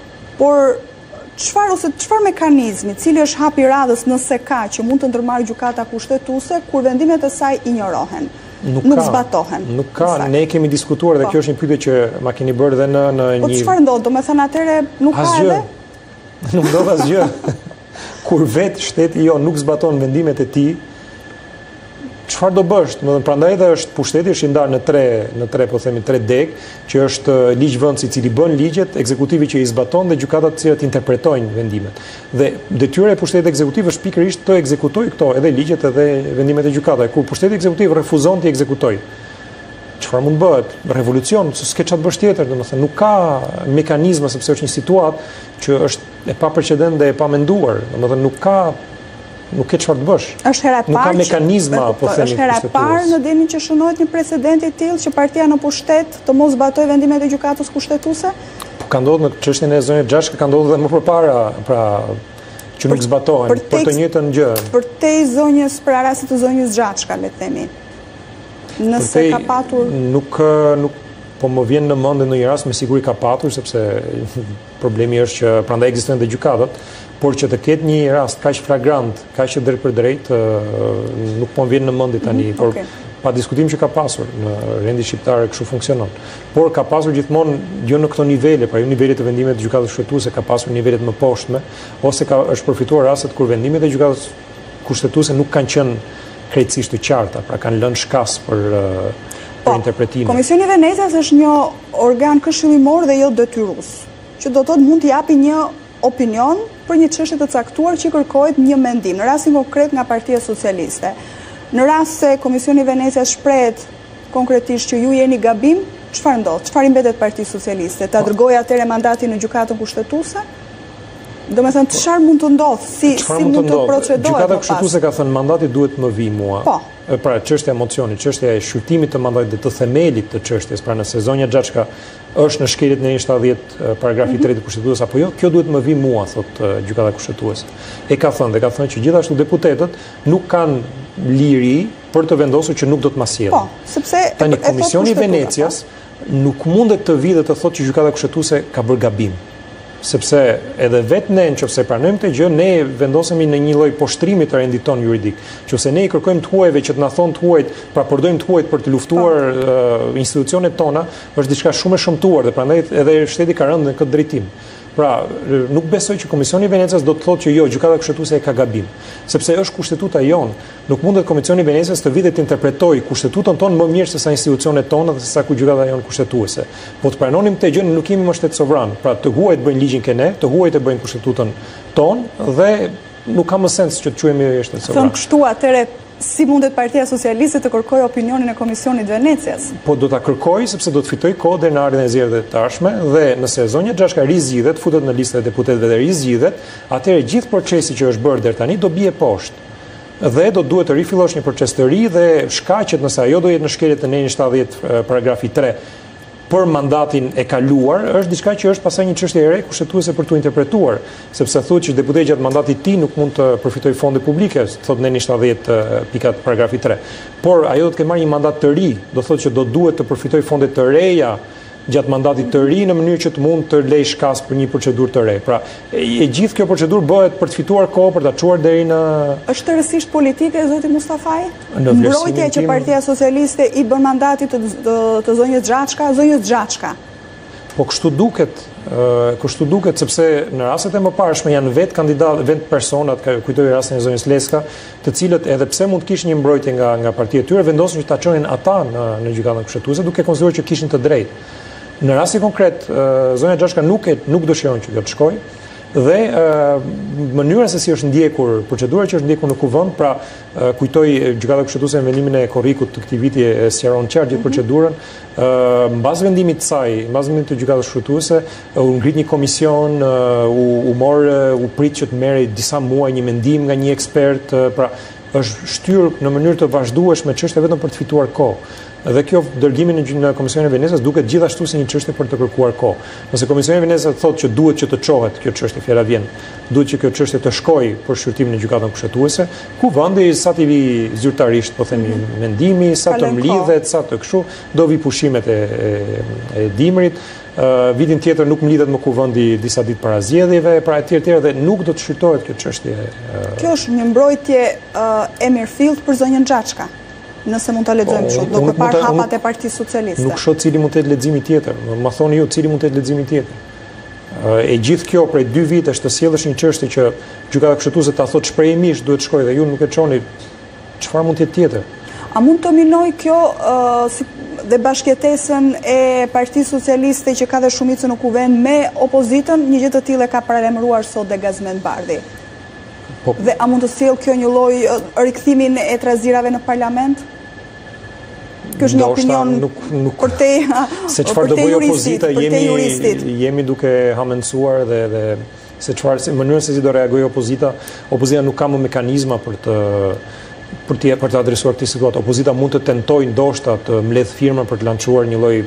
Por çfarë ose çfarë mekanizmi, cili është hapi radhës nëse ka që mund të ndërmarrë gjykata kushtetuese kur vendimet e saj injorohen? Nuk, nuk ka, zbatohen. Nuk ka, ne kemi diskutuar dhe po. Kjo është një pyetje që ma keni bërë dhe në, në po, një... Po çfarë ndodh? Domethënë atëre nuk ka edhe? Nuk ndodh asgjë. Kur vetë shteti jo nuk zbaton vendimet e tij, çfarë do bësh? Domethënë prandaj edhe është pushteti është i ndarë në tre në tre po themi tre deg, që është ligjvendësi i cili bën ligjet, ekzekutivi që i zbaton dhe gjykatat të cilat interpretojnë vendimet. Dhe detyra e pushtetit ekzekutiv është pikërisht të ekzekutojë këto, edhe ligjet edhe vendimet e gjykatave. Kur pushteti ekzekutiv refuzon të ekzekutojë, çfarë mund bëhet? Revolucion, s'ke çfarë të bësh tjetër, domethënë nuk ka mekanizma sepse është një situatë që është e paprecedent dhe e pamenduar. Domethënë nuk ka nuk ke çfarë të bësh. Është hera e parë. Nuk ka mekanizma, po themi. Është hera e parë në dinin që shënohet një precedent i tillë që partia në pushtet të mos zbatoj vendimet e gjykatës kushtetuese? Po ka ndodhur në çështjen e zonjës Xhashka, ka ndodhur edhe më përpara, pra që nuk zbatohen për të njëjtën gjë. Për te zonjës, për rastin të zonjës Xhashka, le të themi. Nëse ka patur nuk nuk po më vjen në mend në një rast me siguri ka patur, sepse problemi është që prandaj ekzistojnë dhe gjykatat, por që të ketë një rast kaq flagrant, kaq drejt për drejt, nuk po më vjen në mend tani, por okay. Pa diskutim që ka pasur në rendi shqiptare kështu funksionon. Por ka pasur gjithmonë jo në këto nivele, pra jo nivelet e vendimeve të gjykatës kushtetuese, ka pasur nivelet më poshtme, ose ka është përfituar rastet kur vendimet e gjykatës kushtetuese nuk kanë qenë krejtësisht të qarta, pra kanë lënë shkas për për interpretime. Komisioni i Venecias është një organ këshillimor dhe jo detyrues, që do të thotë mund të japi një opinion për një çështje të caktuar që kërkohet një mendim, në rastin konkret nga Partia Socialiste. Në rast se Komisioni i Venecias shprehet konkretisht që ju jeni gabim, çfarë ndodh? Çfarë i mbetet Partisë Socialiste? Ta dërgojë atëre mandatin në gjykatën kushtetuese? Do me thënë, çfarë mund të ndodh? Si, si mund të procedohet? Gjykata kushtetuese ka thënë mandati duhet më vi mua. Po. Pra, çështja e mocionit, çështja e shqyrtimit të mandatit dhe të themelit të çështjes, pra nëse zonja Xhashka është në shkeljet në njëzet e dhjetë paragrafi tre të kushtetues apo jo, kjo duhet më vi mua, thot gjykata kushtetuese. E ka thënë dhe ka thënë që gjithashtu deputetët nuk kanë liri për të vendosur që nuk do të ma sjellin. Po, sepse tani Komisioni i Venecias nuk mundet të vi dhe të thotë që gjykata kushtetuese ka bërë gabim. Sepse edhe vetë ne nëse pranojmë këtë gjë, ne vendosemi në një lloj poshtrimi të rendit ton juridik. Nëse ne i kërkojmë të huajve që të na thonë të huajt, pra përdojmë të huajt për të luftuar uh, institucionet tona, është diçka shumë e shëmtuar dhe prandaj edhe shteti ka rënë në këtë drejtim. Pra, nuk besoj që Komisioni i Venecias do të thotë që jo, gjykata kushtetuese e ka gabim, sepse është kushtetuta jon. Nuk mundet Komisioni i Venecias të vijë të interpretojë kushtetutën tonë më mirë se sa institucionet tona dhe se sa ku gjykata jon kushtetuese. Po të pranonim këtë gjë, nuk kemi më shtet sovran. Pra, të huajt bëjnë ligjin ke ne, të huajt e bëjnë kushtetutën tonë dhe nuk ka më sens që të quhemi shtet sovran. Thon kështu atëre si mundet Partia Socialiste të kërkojë opinionin e Komisionit Venecias? Po do ta kërkojë sepse do të fitojë kohë deri në ardhen e zgjedhjeve të tashme dhe nëse zonja Xhashka rizgjidhet, futet në listën e deputetëve dhe rizgjidhet, atëherë gjithë procesi që është bërë deri tani do bie poshtë. Dhe do duhet të rifillosh një proces të ri dhe shkaqet nëse ajo do jetë në shkeljet e njëzet e dhjetë paragrafi tre për mandatin e kaluar, është diçka që është pasaj një çështje e re kushtetuese për tu interpretuar, sepse thuhet që deputeti gjatë mandatit të tij nuk mund të përfitojë fonde publike, thotë në njëzet e dhjetë pikat paragrafi tre. Por ajo do të ketë marrë një mandat të ri, do thotë që do duhet të përfitojë fonde të reja gjatë mandatit të ri në mënyrë që të mund të lejë shkas për një procedurë të re. Pra, e gjithë kjo procedurë bëhet për të fituar kohë, për ta çuar deri në Është tërësisht politike zoti Mustafaj? Mbrojtja që Partia Socialiste i bën mandatit të, të, të zonjës Xhashka, zonjës Xhashka. Po kështu duket, uh, kështu duket sepse në rastet e mëparshme janë vetë kandidatë, vetë personat, ka kujtoj rastin e zonjës Leska, të cilët edhe pse mund të kishin një mbrojtje nga nga partia e tyre, vendosën që ta çonin ata në në gjykatën kushtetuese duke konsideruar që kishin të drejtë. Në rastin konkret, zonja Xhashka nuk e nuk dëshiron që kjo të shkojë dhe mënyra se si është ndjekur procedura që është ndjekur në kuvend, pra kujtoj gjykata kushtetuese në vendimin e korrikut të këtij viti e sqaron qartë gjithë procedurën, mbas vendimit të saj, mbas vendimit të gjykatës kushtetuese, u ngrit një komision, u u mor u prit që të merrej disa muaj një mendim nga një ekspert, pra është shtyrë në mënyrë të vazhdueshme çështja vetëm për të fituar kohë. Dhe kjo dërgimi në Komisionin e Venecias duket gjithashtu si një çështje për të kërkuar kohë. Nëse Komisioni i Venecias thotë që duhet që të çohet kjo çështje, fjala vjen, duhet që kjo çështje të shkojë për shqyrtimin në gjykatën kushtetuese, ku vendi sa të vi zyrtarisht, po themi, mendimi, sa të mlidhet, sa të kështu, do vi pushimet e, e, e dimrit. Uh, vitin tjetër nuk mlidhet më kuvendi disa ditë para zgjedhjeve, pra etj etj dhe nuk do të shqyrtohet kjo çështje. Uh... Kjo është një mbrojtje uh, e mirëfillt për zonjën Xhashka. Nëse mund ta lexojmë kështu, do të parë hapat e Partisë Socialiste. Nuk shoh cili mund të jetë leximi tjetër. Ma thoni ju cili mund të jetë leximi tjetër. Uh, e gjithë kjo prej dy vitesh të sjellësh një çështje që gjykata kushtetuese ta thotë shprehimisht duhet shkojë dhe ju nuk e çoni, çfarë mund të jetë tjetër? A mund të minoj kjo uh, si, dhe bashkëtesën e Partisë Socialiste që ka dhe shumicën në kuvend me opozitën, një gjë të tillë ka paralajmëruar sot dhe Gazmend Bardhi. Po, dhe a mund të sjellë kjo një lloj uh, rikthimin e trazirave në parlament? Kjo është një opinion nuk, nuk, për te se çfarë do bëjë opozita, jemi jemi duke hamendsuar dhe dhe se çfarë si mënyrën se si do reagojë opozita. Opozita nuk ka më mekanizma për të për të për të adresuar këtë situatë. Opozita mund të tentojë ndoshta të mbledh firma për të lançuar një lloj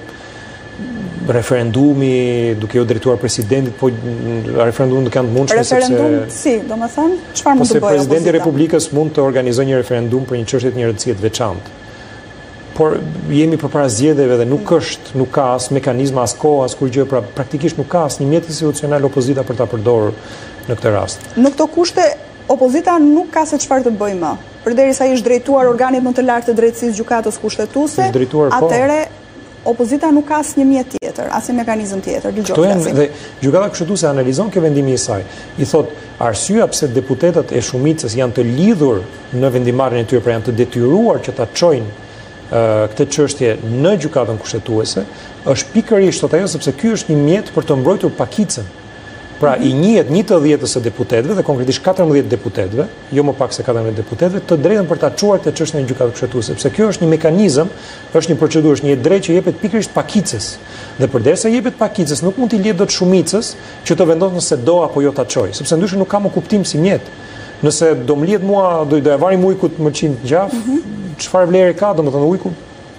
referendumi duke u drejtuar presidentit, po referendumi do kanë të mundshme sepse referendum si, domethënë, çfarë mund të bëjë opozita? Presidenti i Republikës mund të organizojë një referendum për një çështje të një rëndësie të veçantë. Por jemi përpara zgjedhjeve dhe nuk është, nuk ka as mekanizma, as kohë, as kur gjë, pra praktikisht nuk ka as një mjet institucional opozita për ta përdorur në këtë rast. Në këto kushte opozita nuk ka se çfarë të bëjë më. Përderisa ish drejtuar organit më të lartë të drejtësisë gjykatës kushtetuese, atëre opozita nuk ka asnjë mjet tjetër, asnjë mekanizëm tjetër. Dëgjoj. Dhe gjykata kushtetuese analizon ke vendimin e saj. I thot arsyeja pse deputetët e shumicës janë të lidhur në vendimarrjen e tyre, pra janë të detyruar që ta çojnë këtë çështje në gjykatën kushtetuese, është pikërisht thot ajo sepse ky është një mjet për të mbrojtur pakicën. Pra i njihet një të dhjetës së deputetëve dhe konkretisht katërmbëdhjetë deputetëve, jo më pak se katërmbëdhjetë deputetëve, të drejtën për ta çuar këtë çështje në gjykatën kushtetuese, sepse kjo është një mekanizëm, është një procedurë, është një drejtë që jepet pikërisht pakicës. Dhe përderisa jepet pakicës, nuk mund t'i lejë dot shumicës që të vendosë nëse do apo jo ta çojë, sepse ndryshe nuk ka më kuptim si mjet. Nëse do mlihet mua, do do e varim ujkut më qind gjaf, çfarë vlerë ka, domethënë ujku?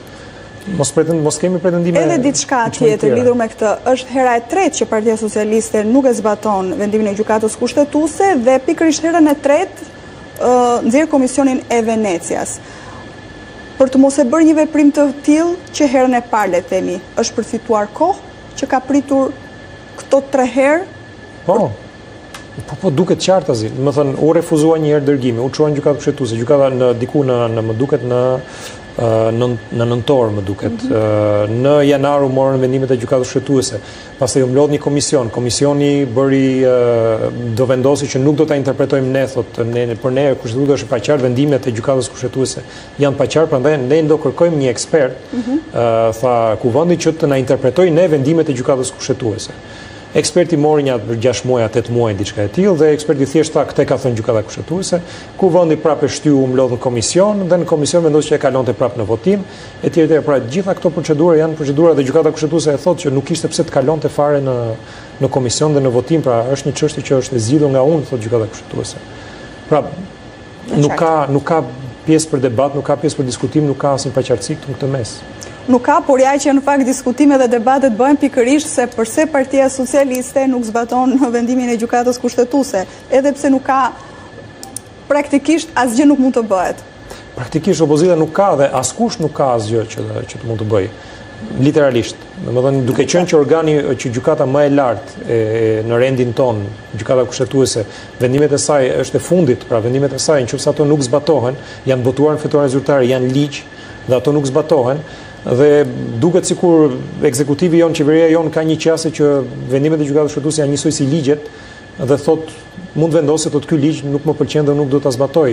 Mos pretend, mos kemi pretendime. Edhe diçka tjetër lidhur me këtë, është hera e tretë që Partia Socialiste nuk e zbaton vendimin e gjykatës kushtetuese dhe pikërisht herën e tretë uh, nxjerr Komisionin e Venecias. Për të mos e bërë një veprim të tillë që herën e parë le të themi, është përfituar kohë që ka pritur këto tre herë. Po. Po po duket qartë azi. Do të thënë u refuzua një herë dërgimi, u çuan gjykatë kushtetuese, gjykata në diku në në më duket në në në nëntor më duket. Mm -hmm. Në janar u morën vendimet e gjykatës kushtetuese. Pastaj u mlodh një komision. Komisioni bëri do vendosi që nuk do ta interpretojmë ne thotë ne për ne kushtetuta është e paqartë, vendimet e gjykatës kushtetuese janë paqartë, prandaj ne do kërkojmë një ekspert, mm -hmm. uh, tha kuvendi që të na interpretojë ne vendimet e gjykatës kushtetuese. Eksperti mori një për gjashtë muaj, tetë muaj diçka e tillë dhe eksperti thjesht tha këtë ka thënë gjykata kushtetuese, kuvendi prapë e shtyu u mlodh në komision dhe në komision vendosi që e kalonte prapë në votim, etj etj. Pra gjitha këto procedura janë procedura dhe gjykata kushtetuese e thotë që nuk kishte pse të kalonte fare në në komision dhe në votim, pra është një çështje që është e zgjidhur nga unë, thotë gjykata kushtetuese. Pra nuk ka nuk ka pjesë për debat, nuk ka pjesë për diskutim, nuk ka asnjë paqartësi këtu në këtë mes. Nuk ka, por ja që në fakt diskutime dhe debatet bëhen pikërisht se përse Partia Socialiste nuk zbaton në vendimin e gjykatës kushtetuese, edhe pse nuk ka praktikisht asgjë nuk mund të bëhet. Praktikisht opozita nuk ka dhe askush nuk ka asgjë që që të mund të bëjë. Literalisht. Domethënë duke qenë që organi që gjykata më e lartë e, e, në rendin ton, gjykata kushtetuese, vendimet e saj është e fundit, pra vendimet e saj nëse ato nuk zbatohen, janë votuar në fitoren zyrtare, janë ligj dhe ato nuk zbatohen. Dhe duket sikur ekzekutivi jon, qeveria jon ka një qasje që vendimet e gjykatës kushtetuese janë njësoj si ligjet dhe thot mund vendosë thotë ky ligj nuk më pëlqen dhe nuk do ta zbatoj.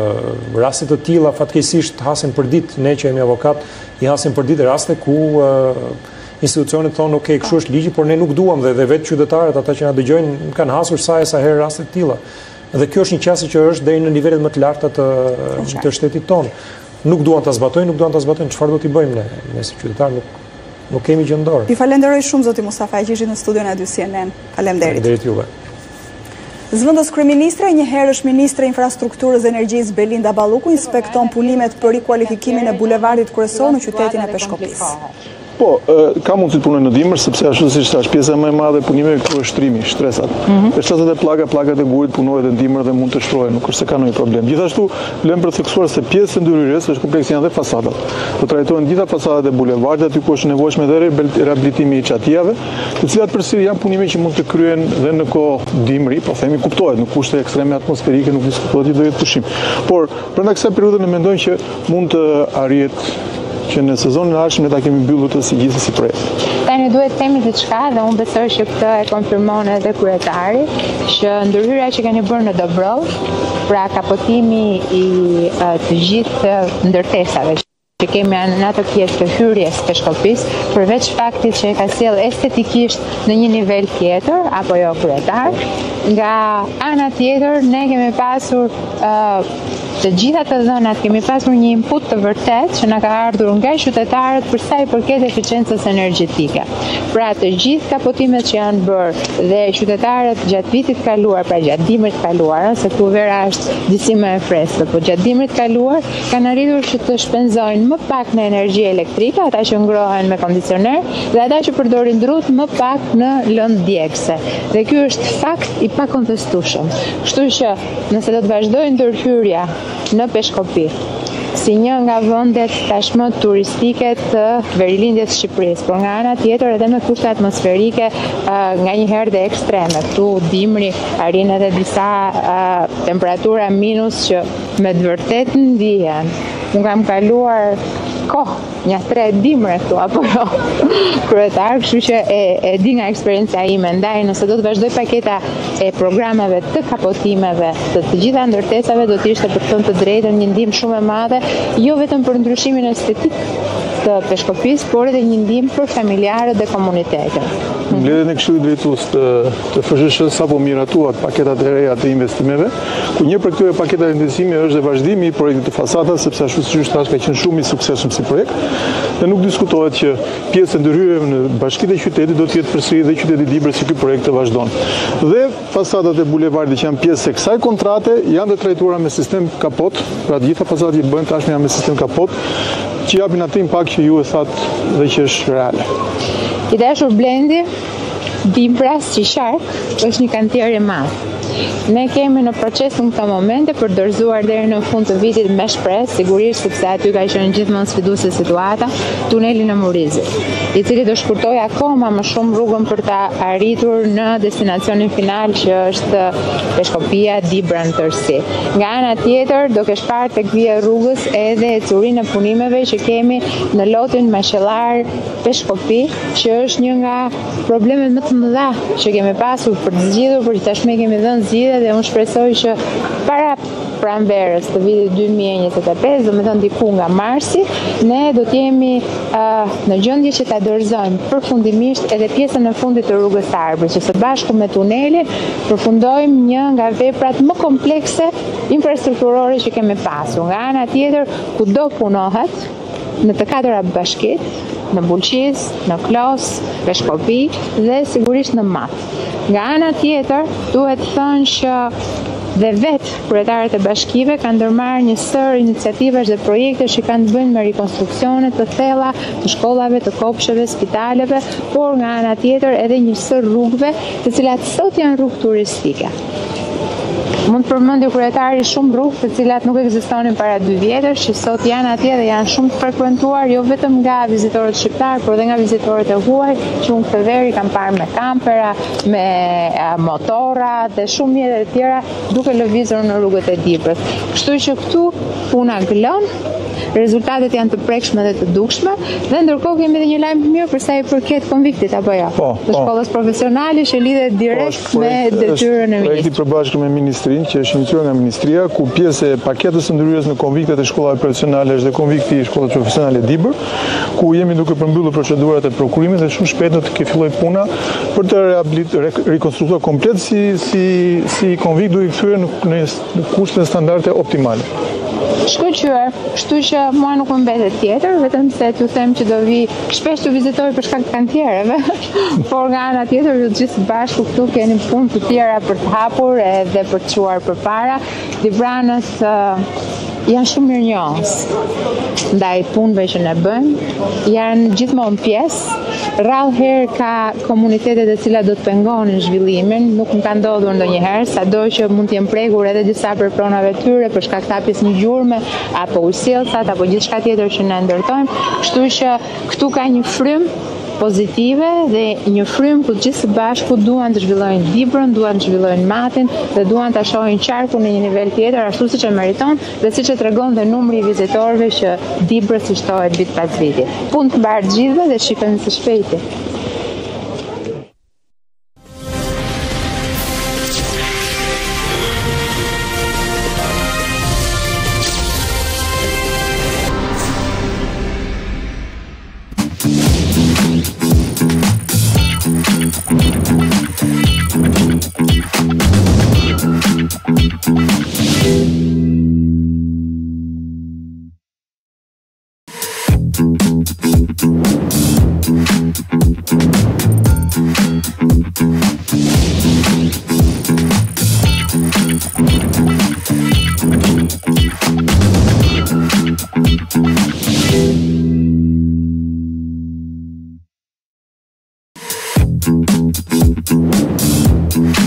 Ë raste të tilla fatkeqësisht hasin për ditë, ne që jemi avokat i hasin për ditë raste ku uh, institucionet thonë ok, kështu është ligji, por ne nuk duam dhe, dhe vetë qytetarët ata që na dëgjojnë kanë hasur sa e sa herë raste të tilla. Dhe kjo është një qasje që është deri në nivelet më të larta të, të shtetit tonë. Nuk duan ta zbatojnë, nuk duan ta zbatojnë, çfarë do t'i bëjmë ne? Ne si qytetar nuk nuk kemi gjë në dorë. Ju falenderoj shumë zoti Mustafa që ishit në studion e dy C N N. Faleminderit. Faleminderit juve. Zëvendës kryeministre, një herësh ministre infrastrukturës dhe energjisë Belinda Balluku inspekton punimet për rikualifikimin e bulevardit kryesor në qytetin e Peshkopis. Po, ka mundësi të punoj në dimër, sepse ashtu si thash, pjesa më e madhe e punimeve këtu është shtrimi, shtresat. Shtresat e pllaka, pllakat e burit punohet në dimër dhe mund të shtrohen, nuk është se ka ndonjë problem. Gjithashtu, lëm për theksuar se pjesë e ndërhyrjes është kompleks janë dhe fasadat. Do trajtohen gjitha fasadat e bulevardit, aty ku është nevojshme dhe rehabilitimi i çatijave, të cilat përsëri janë punime që mund të kryhen dhe në kohë dimri, po themi kuptohet, në kushte ekstreme atmosferike, nuk diskutohet që do jetë pushim. Por, brenda kësaj periudhe ne mendojmë që mund të arrihet që në sezonin e ardhshëm ne ta kemi mbyllur të si gjithsesi projekt. Tani duhet themi diçka dhe unë besoj që këtë e konfirmon edhe kryetari, që ndërhyrja që keni bërë në Dobrov, pra kapotimi i të gjithë ndërtesave që kemi në atë pjesë të hyrjes të Shkopis, përveç faktit që e ka sjell estetikisht në një nivel tjetër, apo jo kryetar, nga ana tjetër ne kemi pasur uh, të gjitha të dhënat kemi pasur një input të vërtet që na ka ardhur nga qytetarët për sa i përket eficiencës energjetike. Pra të gjithë kapotimet që janë bërë dhe qytetarët gjatë vitit kaluar, pra gjatë dimrit kaluar, se këtu vera është disi më e freskët, por gjatë dimrit kaluar kanë arritur që të shpenzojnë më pak në energji elektrike, ata që ngrohen me kondicioner, dhe ata që përdorin drut më pak në lëndë djegëse. Dhe ky është fakt i pakontestueshëm. Kështu që nëse do të vazhdojë ndërhyrja në Peshkopi, si një nga vendet tashmë turistike të verilindjes së Shqipërisë, por nga ana tjetër edhe me kushte atmosferike nga një herë dhe ekstreme. Këtu dimri arrin edhe disa uh, temperatura minus që me të vërtetë ndihen. Unë kam kaluar kohë, një tre dimre këtu, apo jo, kryetar, kështu që e, e di nga eksperjenca ime, ndaj nëse do të vazhdoj paketa e programeve të kapotimeve, të të gjitha ndërtesave, do të ishte për të të drejtën një ndihmë shumë e madhe, jo vetëm për ndryshimin estetik të Peshkopis, por edhe një ndihmë për familjarët dhe komunitetin. Mbledhjen e Këshillit Drejtues të, të F S H-s sapo miratuat paketat e reja të investimeve, ku një për këtyre paketave investime është dhe vazhdimi i projektit të fasadas, sepse ashtu siç thash ka qenë shumë i suksesshëm si projekt, dhe nuk diskutohet që pjesë e ndërhyrjeve në bashkitë e qytetit do të jetë përsëri dhe qyteti libër si ky projekt të vazhdon. Dhe fasadat e bulevardit që janë pjesë e kësaj kontrate janë të trajtuara me sistem kapot, pra të gjitha fasadat që bëhen tashmë janë me sistem kapot, që japin atë impakt që ju e thatë dhe që është reale. I dashur Blendi, Dimbras që Shark është një kantier i madh. Ne kemi në proces në këto momente për dorëzuar deri në fund të vitit me shpresë, sigurisht sepse aty ka qenë gjithmonë sfiduese situata, tunelin e Murizit, i cili do shkurtoj akoma më shumë rrugën për ta arritur në destinacionin final që është Peshkopia Dibra në tërësi. Nga ana tjetër do kesh parë tek vija e rrugës edhe ecurinë e punimeve që kemi në lotin Mashellar Peshkopi, që është një nga problemet më të mëdha që kemi pasur për të zgjidhur, por tashmë kemi dhënë zgjidhje dhe unë shpresoj që para pranverës të vitit dy mijë e njëzet e pesë, do me thënë diku nga marsi, ne do t'jemi uh, në gjendje që ta dorëzojmë përfundimisht edhe pjesën e fundit të rrugës së Arbërit, që së bashku me tunelin përfundojmë një nga veprat më komplekse infrastrukturore që kemi pasur. Nga ana tjetër, kudo punohet në të katëra bashkit, në Bulqiz, në Klos, Peshkopi dhe sigurisht në Mat. Nga ana tjetër, duhet thënë që dhe vetë kryetarët e bashkive kanë ndërmarrë një sër iniciativash dhe projekte që kanë të bëjnë me rikonstruksione të thella të shkollave, të kopsheve, spitaleve, por nga ana tjetër edhe një sër rrugëve, të cilat sot janë rrugë turistike. Mund të përmendë kryetari shumë rrugë të cilat nuk ekzistonin para dy vjetësh, që sot janë atje dhe janë shumë të frekuentuar, jo vetëm nga vizitorët shqiptar, por edhe nga vizitorët e huaj, që unë këtë veri kam parë me kampera, me motora dhe shumë mjete të tjera duke lëvizur në rrugët e Dibrës. Kështu që këtu puna gëlon, rezultatet janë të prekshme dhe të dukshme, dhe ndërkohë kemi edhe një lajm të mirë për sa i përket konviktit apo jo, po, të shkollës profesionale që lidhet direkt po, me detyrën e ministrit. Projekti përbashkët me ministrinë, që është iniciuar nga ministria, ku pjesë e paketës së ndërhyrjes në konviktet e shkollave profesionale është dhe konvikti i shkollës profesionale Dibër, ku jemi duke përmbyllur procedurat e prokurimit dhe shumë shpejt do të ke filloj puna për të rikonstruktuar komplet si si si konvikt duke kthyer në, në, në kushte standarde optimale. Shkëlqyer, kështu që mua nuk më mbetet tjetër, vetëm se t'ju them që do vi shpesh të vizitoj për shkak të kantiereve, por nga ana tjetër ju gjithë bashku këtu keni punë të tjera për të hapur edhe për të çuar përpara. Dibranës uh, janë shumë mirënjohës ndaj punëve që ne bëjmë, janë gjithmonë pjesë. Rrallë herë ka komunitetet e cilat do të pengonin zhvillimin, nuk më ka ndodhur ndonjëherë, sado që mund të jenë prekur edhe disa prej pronave tyre për shkak të hapjes një gjurme apo ujësillsat apo gjithçka tjetër që ne ndërtojmë, kështu që këtu ka një frym pozitive dhe një frym ku gjithë së bashku duan të zhvillojnë Dibrën, duan të zhvillojnë Matin dhe duan ta shohin qarkun në një nivel tjetër ashtu siç e meriton dhe siç e tregon dhe numri i vizitorëve që Dibrës i shtohet vit pas viti. Punë të mbarë gjithëve dhe shihemi së shpejti. We'll be right back.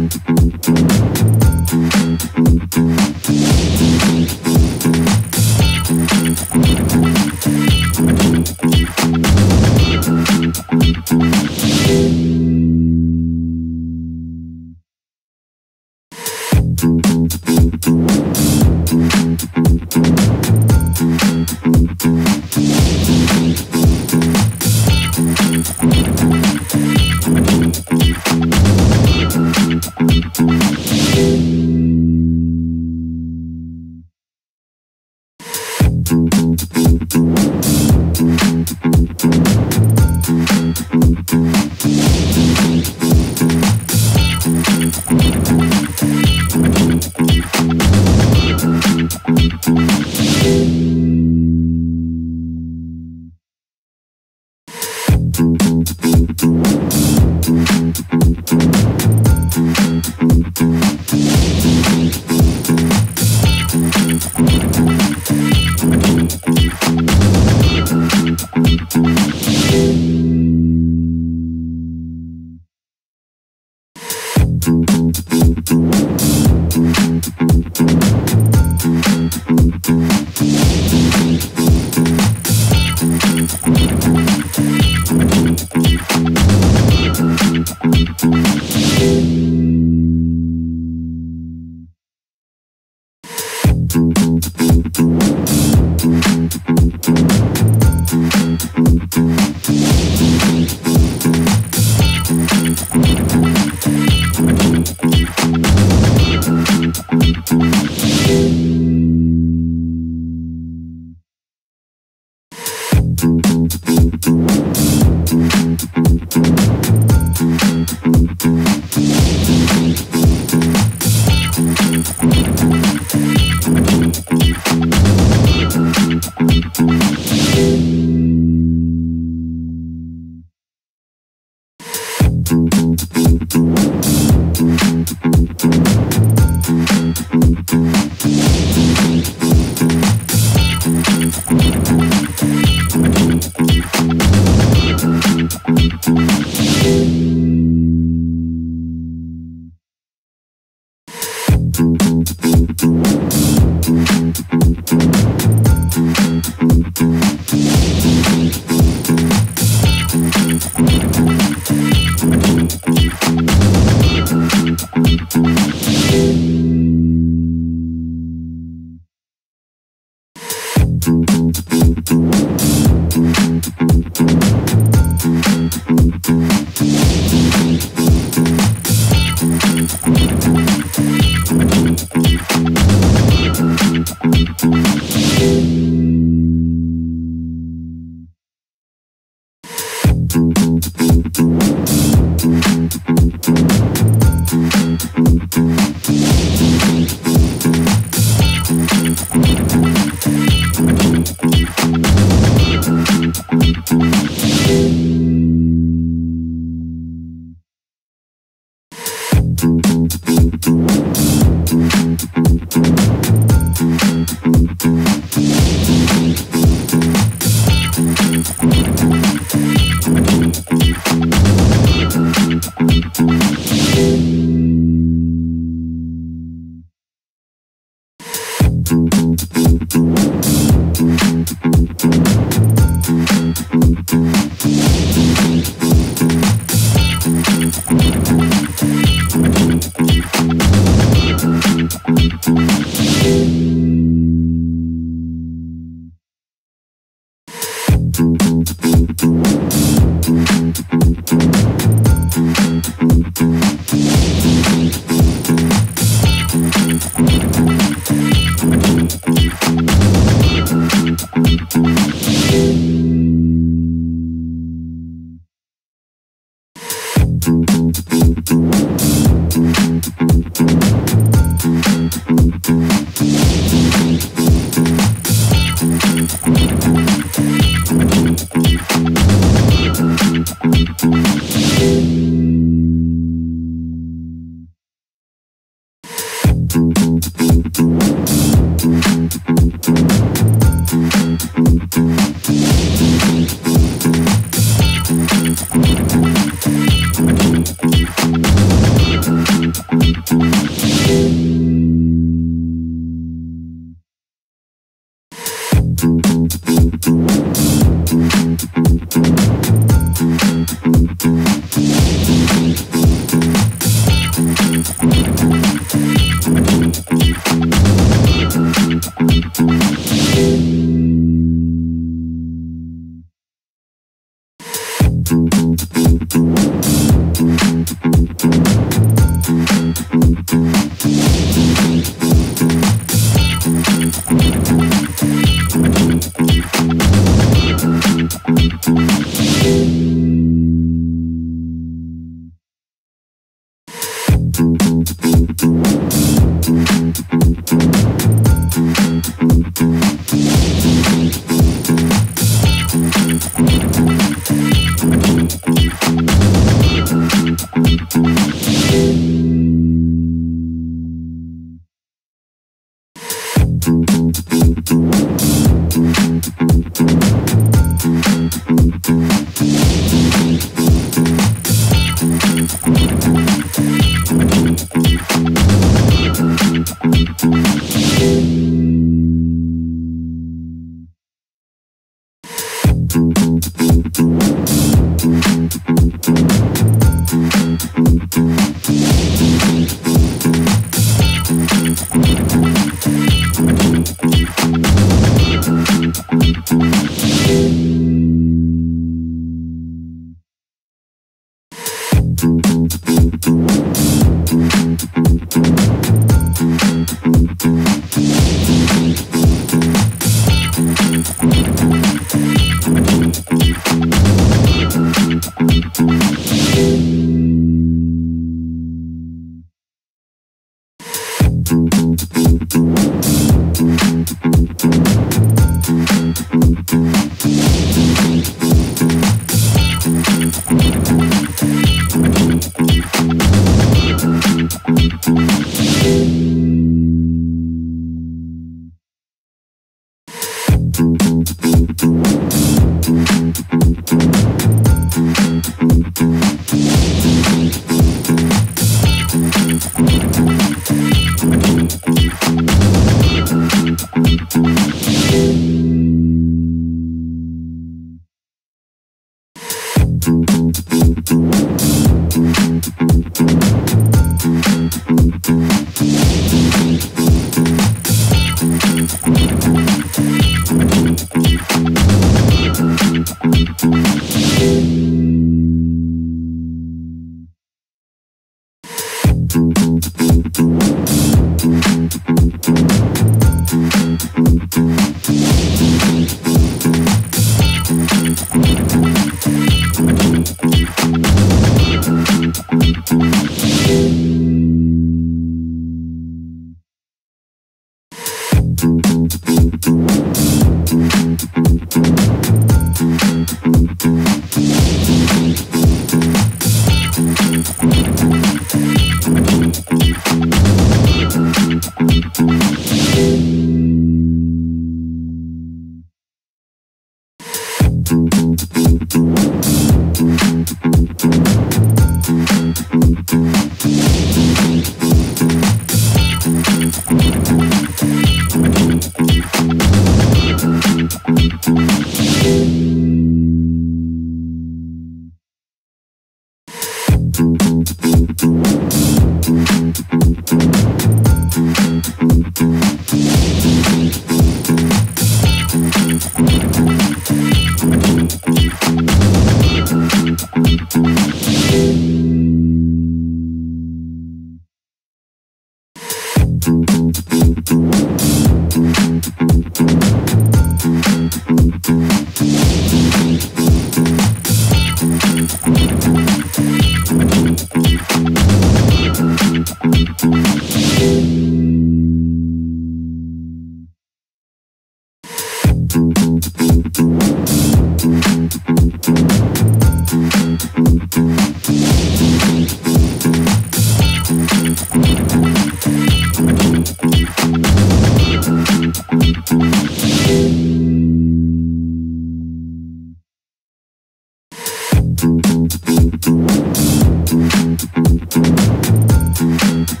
Thank you.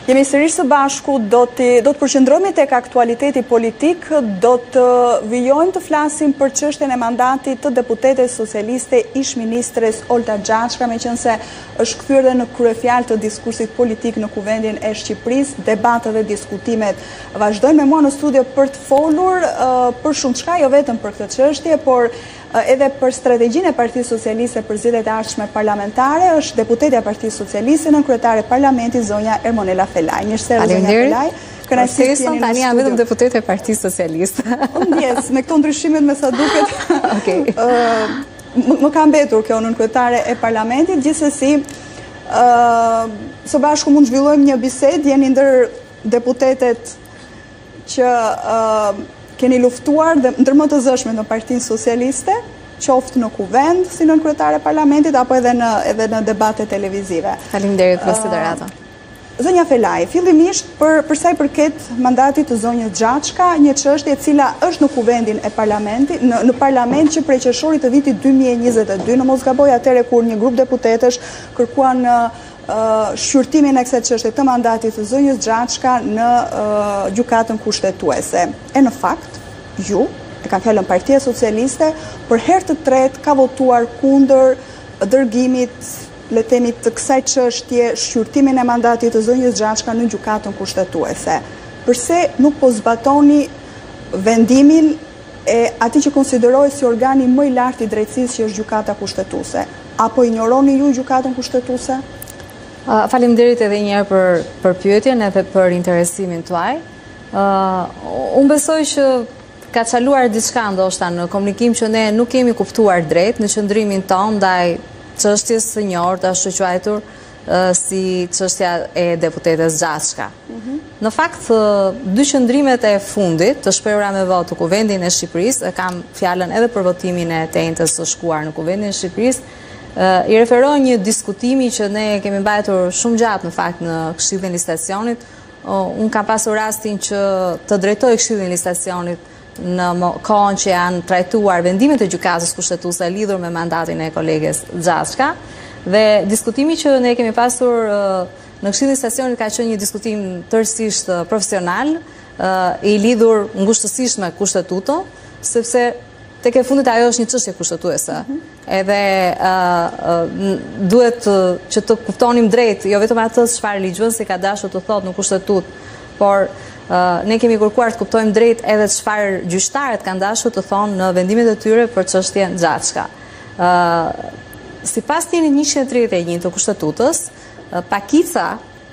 Jemi sërish së bashku, do të, do të përqendrohemi tek aktualiteti politik, do të vijojmë të flasim për çështjen e mandatit të deputetes socialiste ish ministres Olta Xhaçka, meqense është kthyer dhe në kryefjalë të diskursit politik në Kuvendin e Shqipërisë, debatet dhe diskutimet vazhdojnë. Me mua në studio për të folur uh, për shumë çka, jo vetëm për këtë çështje, por edhe për strategjinë e Partisë Socialiste për zgjedhjet e ardhshme parlamentare, është deputetja e Partisë Socialiste në kryetare e Parlamentit zonja Ermonela Felaj. Mirësevë zonja Felaj. Kënaqësi jeni tani jam vetëm deputete e Partisë Socialiste. Unë ndjes me këto ndryshimet me sa duket. Okej. Ë më ka mbetur kjo në kryetare e Parlamentit, gjithsesi ë së bashku mund të zhvillojmë një bisedë, jeni ndër deputetet që ë keni luftuar dhe ndër më të zëshme në Partinë Socialiste, qoftë në kuvend si në kryetare parlamentit apo edhe në edhe në debate televizive. Faleminderit për konsideratën. Uh, Zonja Felaj, fillimisht për për sa i përket mandatit të zonjës Xhaçka, një çështje e cila është në kuvendin e parlamentit, në, në parlament që prej qershorit të vitit dy mijë e njëzet e dy, në mos gaboj atëre kur një grup deputetesh kërkuan Uh, shqyrtimin e kësaj çështje të mandatit të zonjës Xhaçka në uh, gjykatën kushtetuese. E në fakt, ju, e kam fjalën Partia Socialiste, për herë të tretë ka votuar kundër dërgimit, le të themi, të kësaj çështje, shqyrtimin e mandatit të zonjës Xhaçka në gjykatën kushtetuese. Përse nuk po zbatoni vendimin e atij që konsiderohet si organi më i lartë i drejtësisë që është gjykata kushtetuese? Apo injoroni ju gjykatën kushtetuese? Uh, Faleminderit edhe një herë për për pyetjen edhe për interesimin tuaj. Uh, unë besoj që ka çaluar diçka ndoshta në komunikim që ne nuk kemi kuptuar drejt në qëndrimin tonë ndaj çështjes së njohur ashtu quajtur uh, si çështja e deputetes Xhaçka. Mm-hmm. Në fakt, uh, dy qëndrimet e fundit të shprehura me votë të Kuvendin e Shqipërisë, e kam fjalën edhe për votimin e të njëjtës së shkuar në Kuvendin e Shqipërisë, Uh, i referoj një diskutimi që ne kemi mbajtur shumë gjatë në fakt në Këshillin e Listacionit. Uh, unë kam pasur rastin që të drejtoj Këshillin e Listacionit në kohën që janë trajtuar vendimet e gjykatës kushtetuese lidhur me mandatin e koleges Xhaçka, dhe diskutimi që ne kemi pasur uh, në Këshillin e Listacionit ka qenë një diskutim tërësisht uh, profesional, uh, i lidhur ngushtësisht me kushtetutën, sepse tek e fundit ajo është një çështje kushtetuese. Mm-hmm. Edhe uh, uh, duhet uh, që të kuptonim drejt, jo vetëm atë çfarë ligjvënësi ka dashur të thotë në kushtetutë, por uh, ne kemi kërkuar të kuptojmë drejt edhe çfarë gjyqtarët kanë dashur të thonë në vendimet e tyre për çështjen Xhaçka. Uh, Sipas ligjit njëqind e tridhjetë e një të kushtetutës, uh, pakica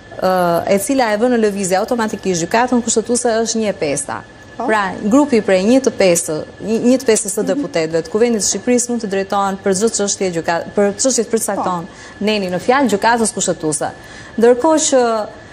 uh, e cila e vën në lëvizje automatikisht gjykatën kushtetuese është një e pesta. Pra, grupi prej një të pesë, një të pesës të deputetëve të Kuvendit të Shqipërisë mund të drejtohen për çdo çështje gjykat, për çështjet përcakton neni në fjalë gjykatës kushtetuese. Ndërkohë që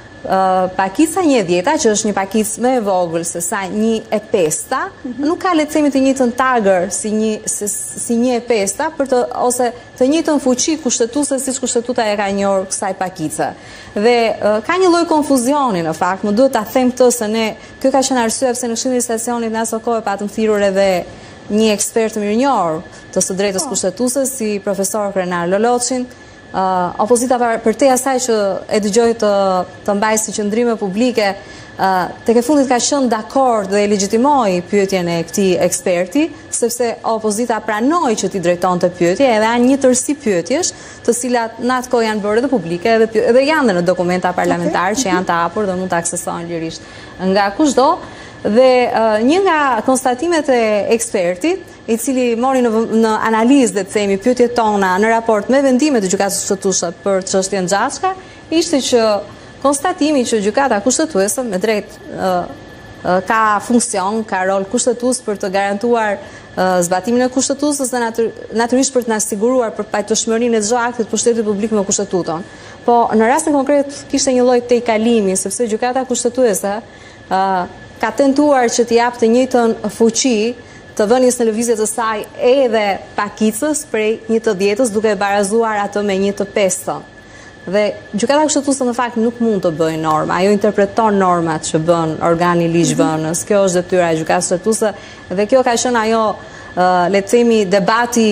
uh, pakica një e dhjeta, që është një pakicë më e vogël se sa një e pesta, mm-hmm. nuk ka le të themi të njëjtën tagër si një si, si një e pesta për të ose të njëjtën fuqi kushtetuese siç kushtetuta e ka njohur kësaj pakice. Dhe uh, ka një lloj konfuzioni në fakt, më duhet ta them këtë se ne kjo ka qenë arsye pse në Këshillin e Listacionit në ato kohë patëm thirrur edhe një ekspert të mirënjohur të së drejtës kushtetuese si profesor Krenar Loloçin. Uh, opozita për te asaj që e dëgjoj të, të mbajë si qëndrime publike, uh, tek e fundit ka qenë dakord dhe e legjitimoi pyetjen e këtij eksperti, sepse opozita pranoi që t'i drejtonte pyetje, edhe janë një tërësi pyetjesh, të cilat në atë kohë janë bërë edhe publike, edhe, edhe janë dhe në dokumenta parlamentare okay. që janë të hapur dhe mund të aksesohen lirisht nga kushdo. Dhe uh, një nga konstatimet e ekspertit, i cili mori në, në analizë dhe të themi pyetjet tona në raport me vendimet e gjykatës kushtetuese për çështjen Xhaçka, ishte që konstatimi që gjykata kushtetuese me drejt uh, uh, ka funksion, ka rol kushtetues për të garantuar uh, zbatimin e kushtetuesës dhe natyr, natyrisht për të na siguruar për pajtoshmërinë e çdo akti të pushtetit publik me kushtetuton. Po në rastin konkret kishte një lloj tejkalimi, sepse gjykata kushtetuese uh, ka tentuar që t'i japë të njëjtën fuqi të vënies në lëvizje të saj edhe pakicës prej një të dhjetës, duke barazuar atë me një të pestën. Dhe gjykata kushtetuese në fakt nuk mund të bëjë norma, ajo interpreton normat që bën organi ligjvënës. Kjo është detyra e gjykatës kushtetuese dhe kjo ka qenë ajo, uh, le të themi, debati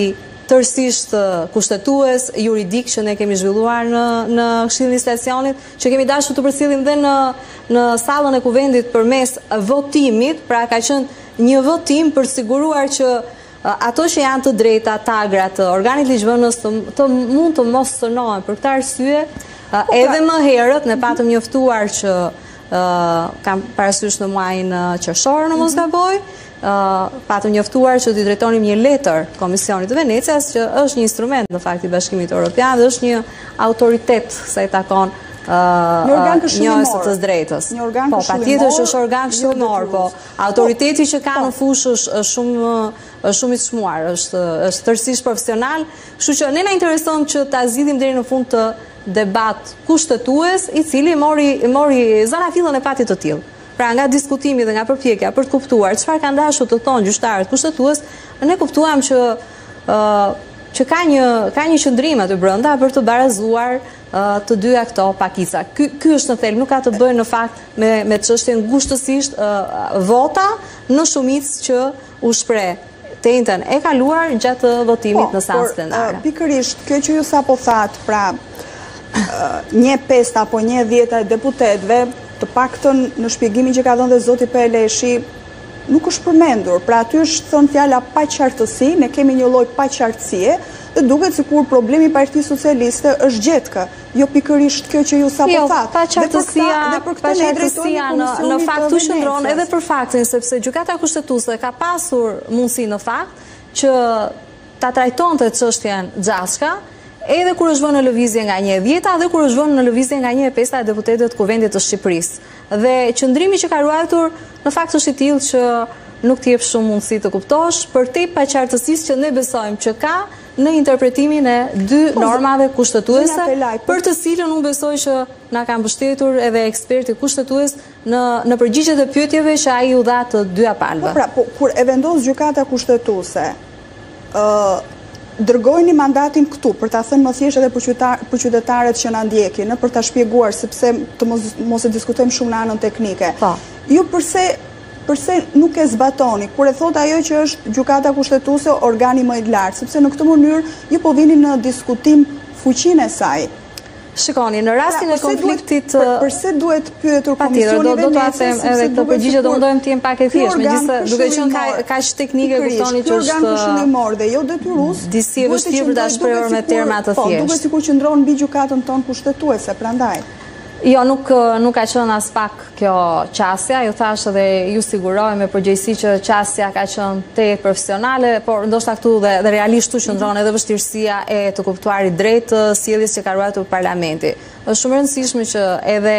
tërësisht kushtetues, juridik që ne kemi zhvilluar në, në Këshillin e Legjislacionit, që kemi dashur të përcjellim dhe në, në sallën e kuvendit përmes votimit, pra ka qenë një votim për siguruar që ato që janë të drejta, tagra të organit ligjvënës të, të mund të mos sënohen. Për këtë arsye, edhe më herët ne patëm njoftuar që uh, kam parasysh në muajin qershor në mos gaboj, Uh, patëm njoftuar që t'i drejtonim një letër Komisionit të Venecias, që është një instrument në fakt i Bashkimit Evropian dhe është një autoritet sa i takon uh, një organ njëjës së të drejtës. Një organ po, patjetër që është organ këshillimor, po autoriteti që ka në fushë është shumë është shumë i çmuar, është është tërësisht profesional, kështu që ne na intereson që ta zgjidhim deri në fund të debat kushtetues, i cili mori mori zanafillën e fatit të tillë. Pra nga diskutimi dhe nga përpjekja për të kuptuar çfarë kanë dashur të thonë gjyqtarët kushtetues, ne kuptuam që uh, që ka një ka një qëndrim aty brenda për të barazuar uh, të dyja këto pakica. Ky ky është në thelb, nuk ka të bëjë në fakt me me çështjen ngushtësisht uh, vota në shumicë që u shpreh tentën e kaluar gjatë votimit po, në seancën plenare. Uh, pikërisht kjo që ju sapo thatë, pra uh, një pesë apo një dhjetë e deputetëve të paktën në shpjegimin që ka dhënë dhe zoti Peleshi nuk është përmendur. Pra aty është thënë fjala paqartësi, ne kemi një lloj paqartësie dhe duket sikur problemi i Partisë Socialiste është gjetkë, jo pikërisht kjo që ju sapo jo, thatë. Paqartësia, paqartësia në, në fakt u shndron edhe për faktin sepse gjykata kushtetuese ka pasur mundësi në fakt që ta trajtonte çështjen Xhaçka, edhe kur është vënë në lëvizje nga një e dhjeta dhe kur është vënë në lëvizje nga një e pesta e deputetëve të Kuvendit të Shqipërisë. Dhe qëndrimi që ka ruajtur në fakt është i tillë që nuk t'i jep shumë mundësi të kuptosh për te paqartësisë që ne besojmë që ka në interpretimin e dy normave kushtetuese, për të cilën unë besoj që na kanë mbështetur edhe eksperti kushtetues në në përgjigjet e pyetjeve që ai u dha të dyja palëve. Po pra, po kur e vendos gjykata kushtetuese, ë dërgojni mandatin këtu për ta thënë më thjesht edhe për qytetarët që na ndjekin, për ta shpjeguar sepse të mos, mos e diskutojmë shumë në anën teknike. Pa. Ju përse përse nuk e zbatoni kur e thot ajo që është gjykata kushtetuese organi më i lartë, sepse në këtë mënyrë ju po vini në diskutim fuqinë e saj. Shikoni, në rastin e konfliktit... Përse duhet pyetur Komisioni Venecias? Do të atem edhe këtë përgjigje do mundojmë të jem pak e thjeshtë, megjithëse duke qenë kaq teknike kuptoni që është organ këshillimor dhe jo detyrues. Disi e vështirë për ta shprehur me terma të thjeshtë. Po, duket sikur qëndron mbi gjykatën tonë kushtetuese, prandaj. Jo, nuk, nuk ka qenë as pak kjo qasja, ju thash edhe ju siguroj me përgjegjësi që qasja ka qenë te profesionale, por ndoshta këtu dhe, dhe realisht tu qëndron edhe vështirësia e të kuptuarit drejt sjelljes që ka ruajtur parlamenti. Është shumë e rëndësishme që edhe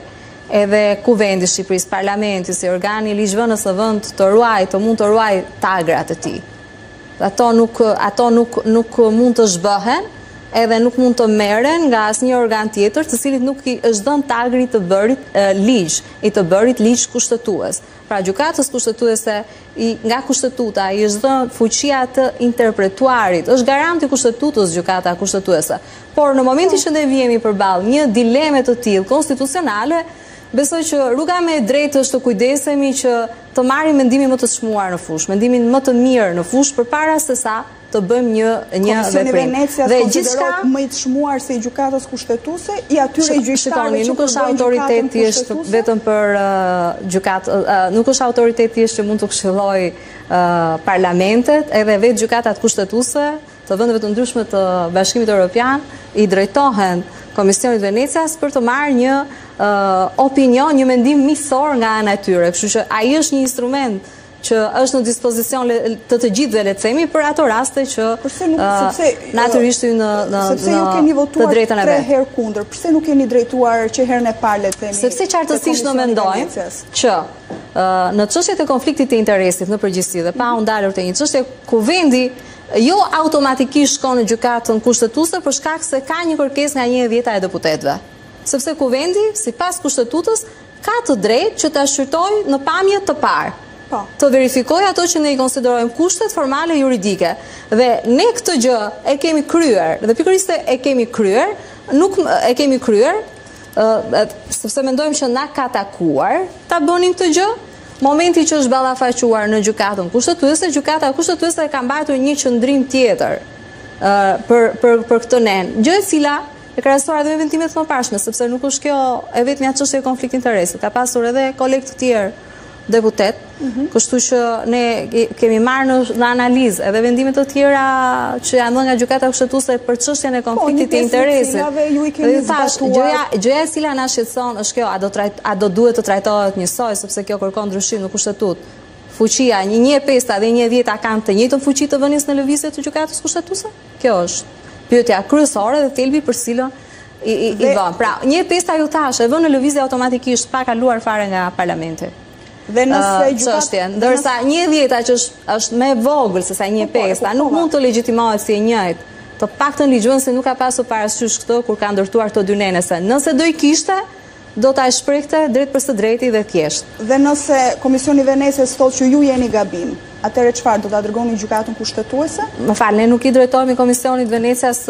edhe Kuvendi i Shqipërisë, parlamenti si organi ligjvënës në vend të ruaj, të mund të ruaj tagrat e tij. Ato nuk ato nuk nuk mund të zhbëhen, edhe nuk mund të merren nga asnjë organ tjetër të cilit nuk i është dhënë tagri të bërit e, ligj, i të bërit ligj kushtetues. Pra gjykatës kushtetuese i nga kushtetuta i është dhënë fuqia të interpretuarit, është garant i kushtetutës gjykata kushtetuese. Por në momentin që ne vihemi përballë një dileme të tillë konstitucionale, besoj që rruga më e drejtë është të kujdesemi që të marrim mendimin më të çmuar në fushë, mendimin më të mirë në fushë përpara se sa të bëjmë një një Komisioni veprim. Venecias dhe gjithçka më i çmuar se i gjykatës kushtetuese i atyre gjyqtarëve që nuk është autoritet thjesht vetëm për uh, gjykat uh, nuk është autoritet thjesht që mund të këshilloj uh, parlamentet, edhe vetë gjykatat kushtetuese të vendeve të ndryshme të Bashkimit Evropian i drejtohen Komisionit Venecias për të marrë një uh, opinion, një mendim miqësor nga ana e tyre. Kështu që ai është një instrument që është në dispozicion të të gjithëve, le të themi, për ato raste që natyrisht hy në në të drejtën e vet. Tre herë kundër, pse nuk keni drejtuar që herën e parë, le të themi? Sepse qartësisht në mendojmë që në çështjet e konfliktit të interesit në përgjithësi dhe pa u ndalur te një çështje, Kuvendi jo automatikisht shkon në gjykatën kushtetuese për shkak se ka një kërkesë nga një e dhjeta e deputetëve. Sepse Kuvendi, sipas kushtetutës, ka të drejtë që ta shqyrtojë në pamje të parë. Po. Të verifikoj ato që ne i konsiderojmë kushtet formale juridike. Dhe ne këtë gjë e kemi kryer, dhe pikërisht e kemi kryer, nuk e kemi kryer, uh, sepse mendojmë që na ka takuar ta bënim këtë gjë. Momenti që është ballafaquar në gjykatën kushtetuese, gjykata kushtetuese ka mbajtur një qëndrim tjetër. për, për, për këtë nen. Gjë e cila e krahasuar edhe me vendimet më pashme, sepse nuk është kjo e vetmja çështje e konfliktit interesi. Ka pasur edhe kolegë të tjerë deputet, mm -hmm. kështu që ne kemi marrë në, në analizë edhe vendimet të tjera që janë dhënë nga gjykata kushtetuese për çështjen e konfliktit të interesit. Dhe thash, gjëja, gjëja e cila na shqetëson është kjo, a do, trajt, a do duhet të trajtohet njësoj, sepse kjo kërkon ndryshim në kushtetut. Fuqia, një një e pesta dhe një e dhjeta kanë të njëjtën fuqi të vënies në lëvizje të gjykatës kushtetuese? Kjo është pyetja kryesore dhe thelbi për cilën i, i, i vën. Pra, një e pesta ju thash, e vën në lëvizje automatikisht pa kaluar fare nga parlamenti. Dhe nëse gjykata, ndërsa një e dhjeta që është, është më vogël se sa një e pesta, nuk mund të legjitimohet si e njëjtë. Të paktën ligjvënësi nuk ka pasur parasysh këtë kur ka ndërtuar këto dy nenese. Nëse do i kishte, do ta shprehte drejt për së drejti dhe thjesht. Dhe nëse Komisioni Venecias thotë që ju jeni gabim, atëherë çfarë do ta dërgoni gjykatën kushtetuese? Më fal, ne nuk i drejtohemi Komisionit Venecias uh,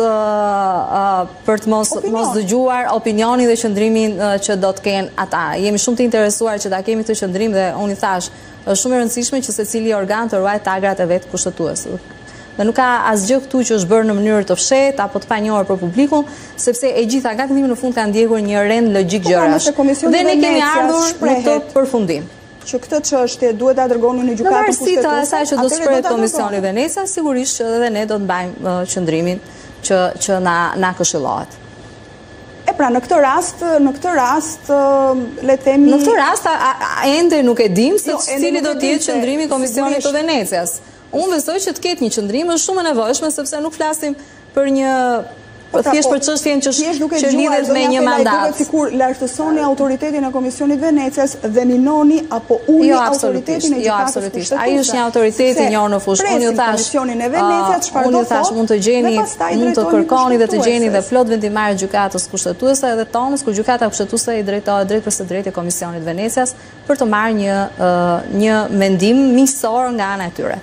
uh, për të mos, mos dëgjuar opinionin dhe qëndrimin uh, që do të kenë ata. Jemi shumë të interesuar që ta kemi këtë qëndrim dhe unë i thash, është shumë e rëndësishme që secili organ të ruajë tagrat e vet kushtetues. Dhe nuk ka asgjë këtu që është bërë në mënyrë të fshehtë apo të panjohur për publikun, sepse e gjitha nga këndimi në fund kanë ndjekur një rend logjik gjërash. Dhe ne kemi ardhur në këtë përfundim. Që këtë çështje duhet ta dërgoni në gjykatën kushtetuese. Në varësi të asaj që do shprehet Komisioni Venecias, sigurisht që edhe ne do të mbajmë uh, qëndrimin që që na na këshillohet. E pra në këtë rast, në këtë rast le të themi Në këtë rast a, a, a, ende nuk e dim se jo, cili do të jetë qëndrimi i Komisionit të Venecias. Unë besoj që të ketë një qëndrim është shumë e nevojshme sepse nuk flasim për një thjesht për çështjen që që lidhet me një mandat. Sikur lartësoni autoritetin e Komisionit Venecias dhe minoni apo uli autoritetin e gjykatës kushtetuese. Ai është një autoritet i njohur në fushë. Unë ju thash, Komisionin e Venecias çfarë do thotë? Mund të gjeni, mund të kërkoni dhe të gjeni dhe plot vendimarrë gjykatës kushtetuese edhe tonës kur gjykata kushtetuese i drejtohet drejt për së drejtë Komisionit Venecias për të marrë një një mendim miqësor nga ana e tyre.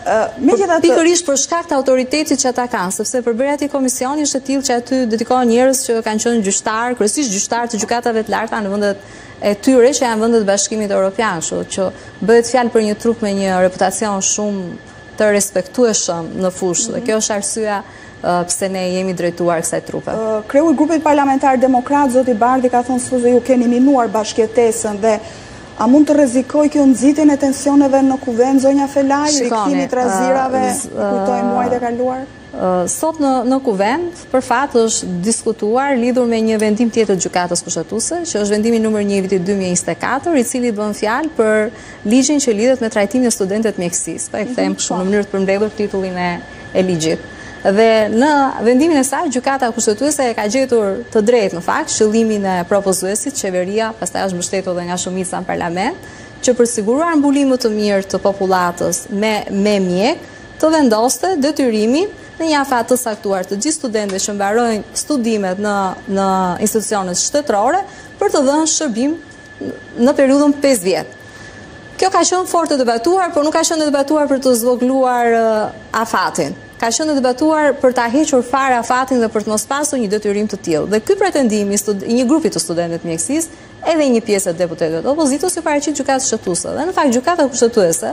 Pikërisht për shkak të autoritetit që ata kanë, sepse përbërja e komisionit është e tillë që aty dedikohen njerëz që kanë qenë gjyqtar, kryesisht gjyqtar të gjykatave të larta në vendet e tyre që janë vendet e Bashkimit Evropian, kështu që bëhet fjalë për një trup me një reputacion shumë të respektueshëm në fushë. Dhe kjo është arsyeja pse ne jemi drejtuar kësaj trupe. Kreu i grupit parlamentar Demokrat, zoti Bardhi, ka thënë se ju keni minuar bashkëtesën dhe a mund të rrezikoj kjo nxitjen e tensioneve në kuvend, zonja Felaj, rikthimi të razirave, kujtojmë muajt e kaluar? Sot në, në kuvend, për fat është diskutuar lidhur me një vendim tjetër të gjykatës kushtetuese, që është vendimi numër një i vitit dy mijë e njëzet e katër, i cili bën fjalë për ligjin që lidhet me trajtimin e studentëve të mjekësisë. Po e them kështu në mënyrë të përmbledhur titullin e, e ligjit. Dhe në vendimin e saj, gjykata kushtetuese e ka gjetur të drejtë në fakt qëllimin e propozuesit, qeveria, pastaj është mbështetur edhe nga shumica në parlament, që për siguruar mbulim më të mirë të popullatës me, me mjek, të vendoste detyrimin në një afat të saktuar të gjithë studentëve që mbarojnë studimet në, në institucionet shtetërore për të dhënë shërbim në periudhën pesë vjet. Kjo ka qenë fort të debatuar, por nuk ka qenë debatuar për të zvogluar uh, afatin. Ka qenë debatuar për ta hequr fare afatin dhe për të mos pasur një detyrim të tillë. Dhe ky pretendim i një grupi të studentëve të mjekësisë, edhe një pjesë e deputetëve të opozitës, ju paraqit gjykatës kushtetuese. Dhe në fakt gjykata kushtetuese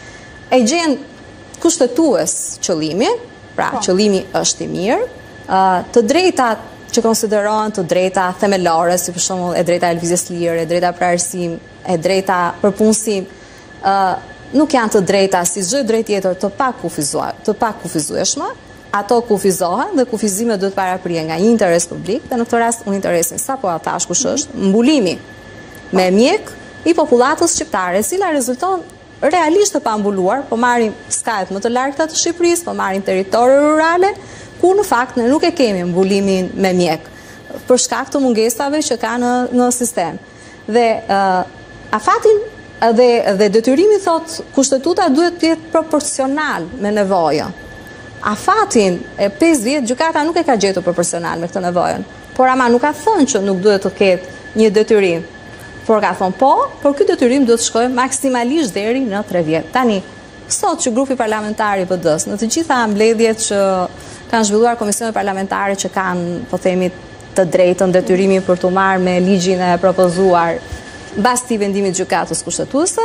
e gjen kushtetues qëllimin, pra qëllimi është i mirë, të drejtat që konsiderohen të drejta themelore, si për shembull e drejta e lëvizjes lire, e drejta për arsim, e drejta për punësim, nuk janë të drejta si çdo drejt tjetër të pakufizuar, të pakufizueshme, ato kufizohen dhe kufizimet duhet paraprije nga një interes publik, dhe në këtë rast unë interesin sapo thash kush është mbulimi me mjek i popullatës shqiptare, e cila rezulton realisht të pambuluar, po marrim skajet më të largëta të Shqipërisë, po marrim territore rurale, ku në fakt ne nuk e kemi mbulimin me mjek, për shkak të mungesave që ka në, në sistem. Dhe uh, afatin dhe, dhe detyrimi thot kushtetuta duhet të jetë proporcional me nevojën. Afatin e pesë vjet gjykata nuk e ka gjetur proporcional me këtë nevojën, por ama nuk ka thënë që nuk duhet të ketë një detyrim. Por ka thonë po, por ky detyrim duhet të shkojë maksimalisht deri në tre vjet. Tani, sot që grupi parlamentar i P D-s, në të gjitha mbledhjet që kanë zhvilluar komisionet parlamentare që kanë, po themi, të drejtën detyrimin për të marrë me ligjin e propozuar mbas këtij vendimit gjykatës kushtetuese,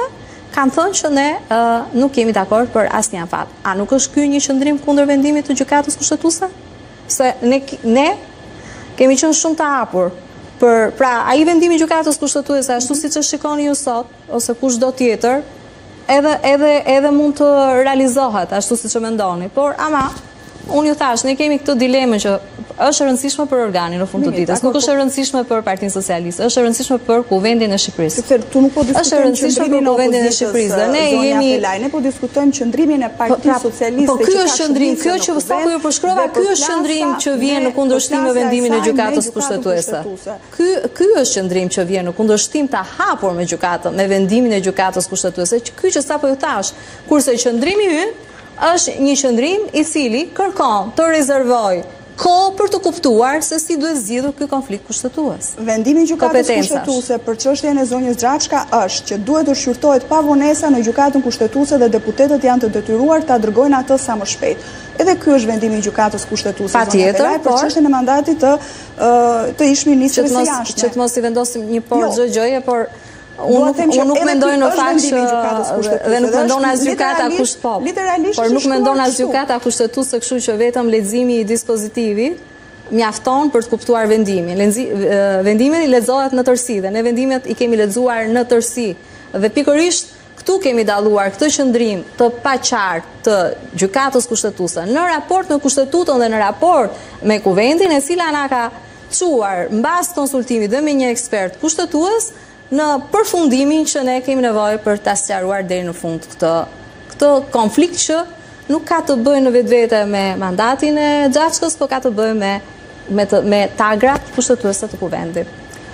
kanë thënë që ne uh, nuk kemi dakord për asnjë afat. A nuk është ky një qëndrim kundër vendimit të gjykatës kushtetuese? Se ne, ne kemi qenë shumë të hapur për, pra ai vendimi i gjykatës kushtetuese ashtu siç e shikoni ju sot ose kushdo tjetër, edhe edhe edhe mund të realizohet ashtu siç e mendoni, por ama unë ju thash, ne kemi këtë dilemë që është e rëndësishme për organin në fund të ditës, nuk është e rëndësishme për Partinë Socialiste, është e rëndësishme për Kuvendin e Shqipërisë. Tu nuk po diskutojmë qëndrimin e Kuvendin e Shqipërisë, ne jemi ne po diskutojmë qëndrimin e Partisë Socialiste. Po ky është qëndrim, kjo që sapo ju përshkrova, ky është qëndrim që vjen në kundërshtim me vendimin e gjykatës kushtetuese. Ky ky është qëndrim që vjen në kundërshtim të hapur me gjykatën, me vendimin e gjykatës kushtetuese, ky që sapo ju thash, kurse qëndrimi ynë është një qëndrim i cili kërkon të rezervoj kohë për të kuptuar se si duhet zgjidhur ky konflikt kushtetues. Vendimi i gjykatës kushtetuese për çështjen e zonjës Xhaçka është që duhet të shqyrtohet pa vonesa në gjykatën kushtetuese dhe deputetët janë të detyruar ta dërgojnë atë sa më shpejt. Edhe ky është vendimi i gjykatës kushtetuese patjetër për çështjen e mandatit të të ish-ministrit së jashtme. Që të mos i vendosim një por çdo gjëje, por Unë nuk mendoj në fakt që dhe nuk mendon as gjykata kushtetuese, por nuk mendon as gjykata kushtetuese kështu që vetëm leximi i dispozitivit mjafton për të kuptuar vendimin. Vendimi lexohet në tërësi dhe ne vendimet i kemi lexuar në tërësi. Dhe pikërisht këtu kemi dalluar këtë qëndrim të paqartë të gjykatës kushtetuese në raport me kushtetutën dhe në raport me Kuvendin, e cila na ka çuar mbas konsultimit dhe me një ekspert kushtetues në përfundimin që ne kemi nevojë për ta sqaruar deri në fund këtë këtë konflikt që nuk ka të bëjë në vetvete me mandatin e Xhaçkës, por ka të bëjë me me të, me tagrat kushtetuese të Kuvendit.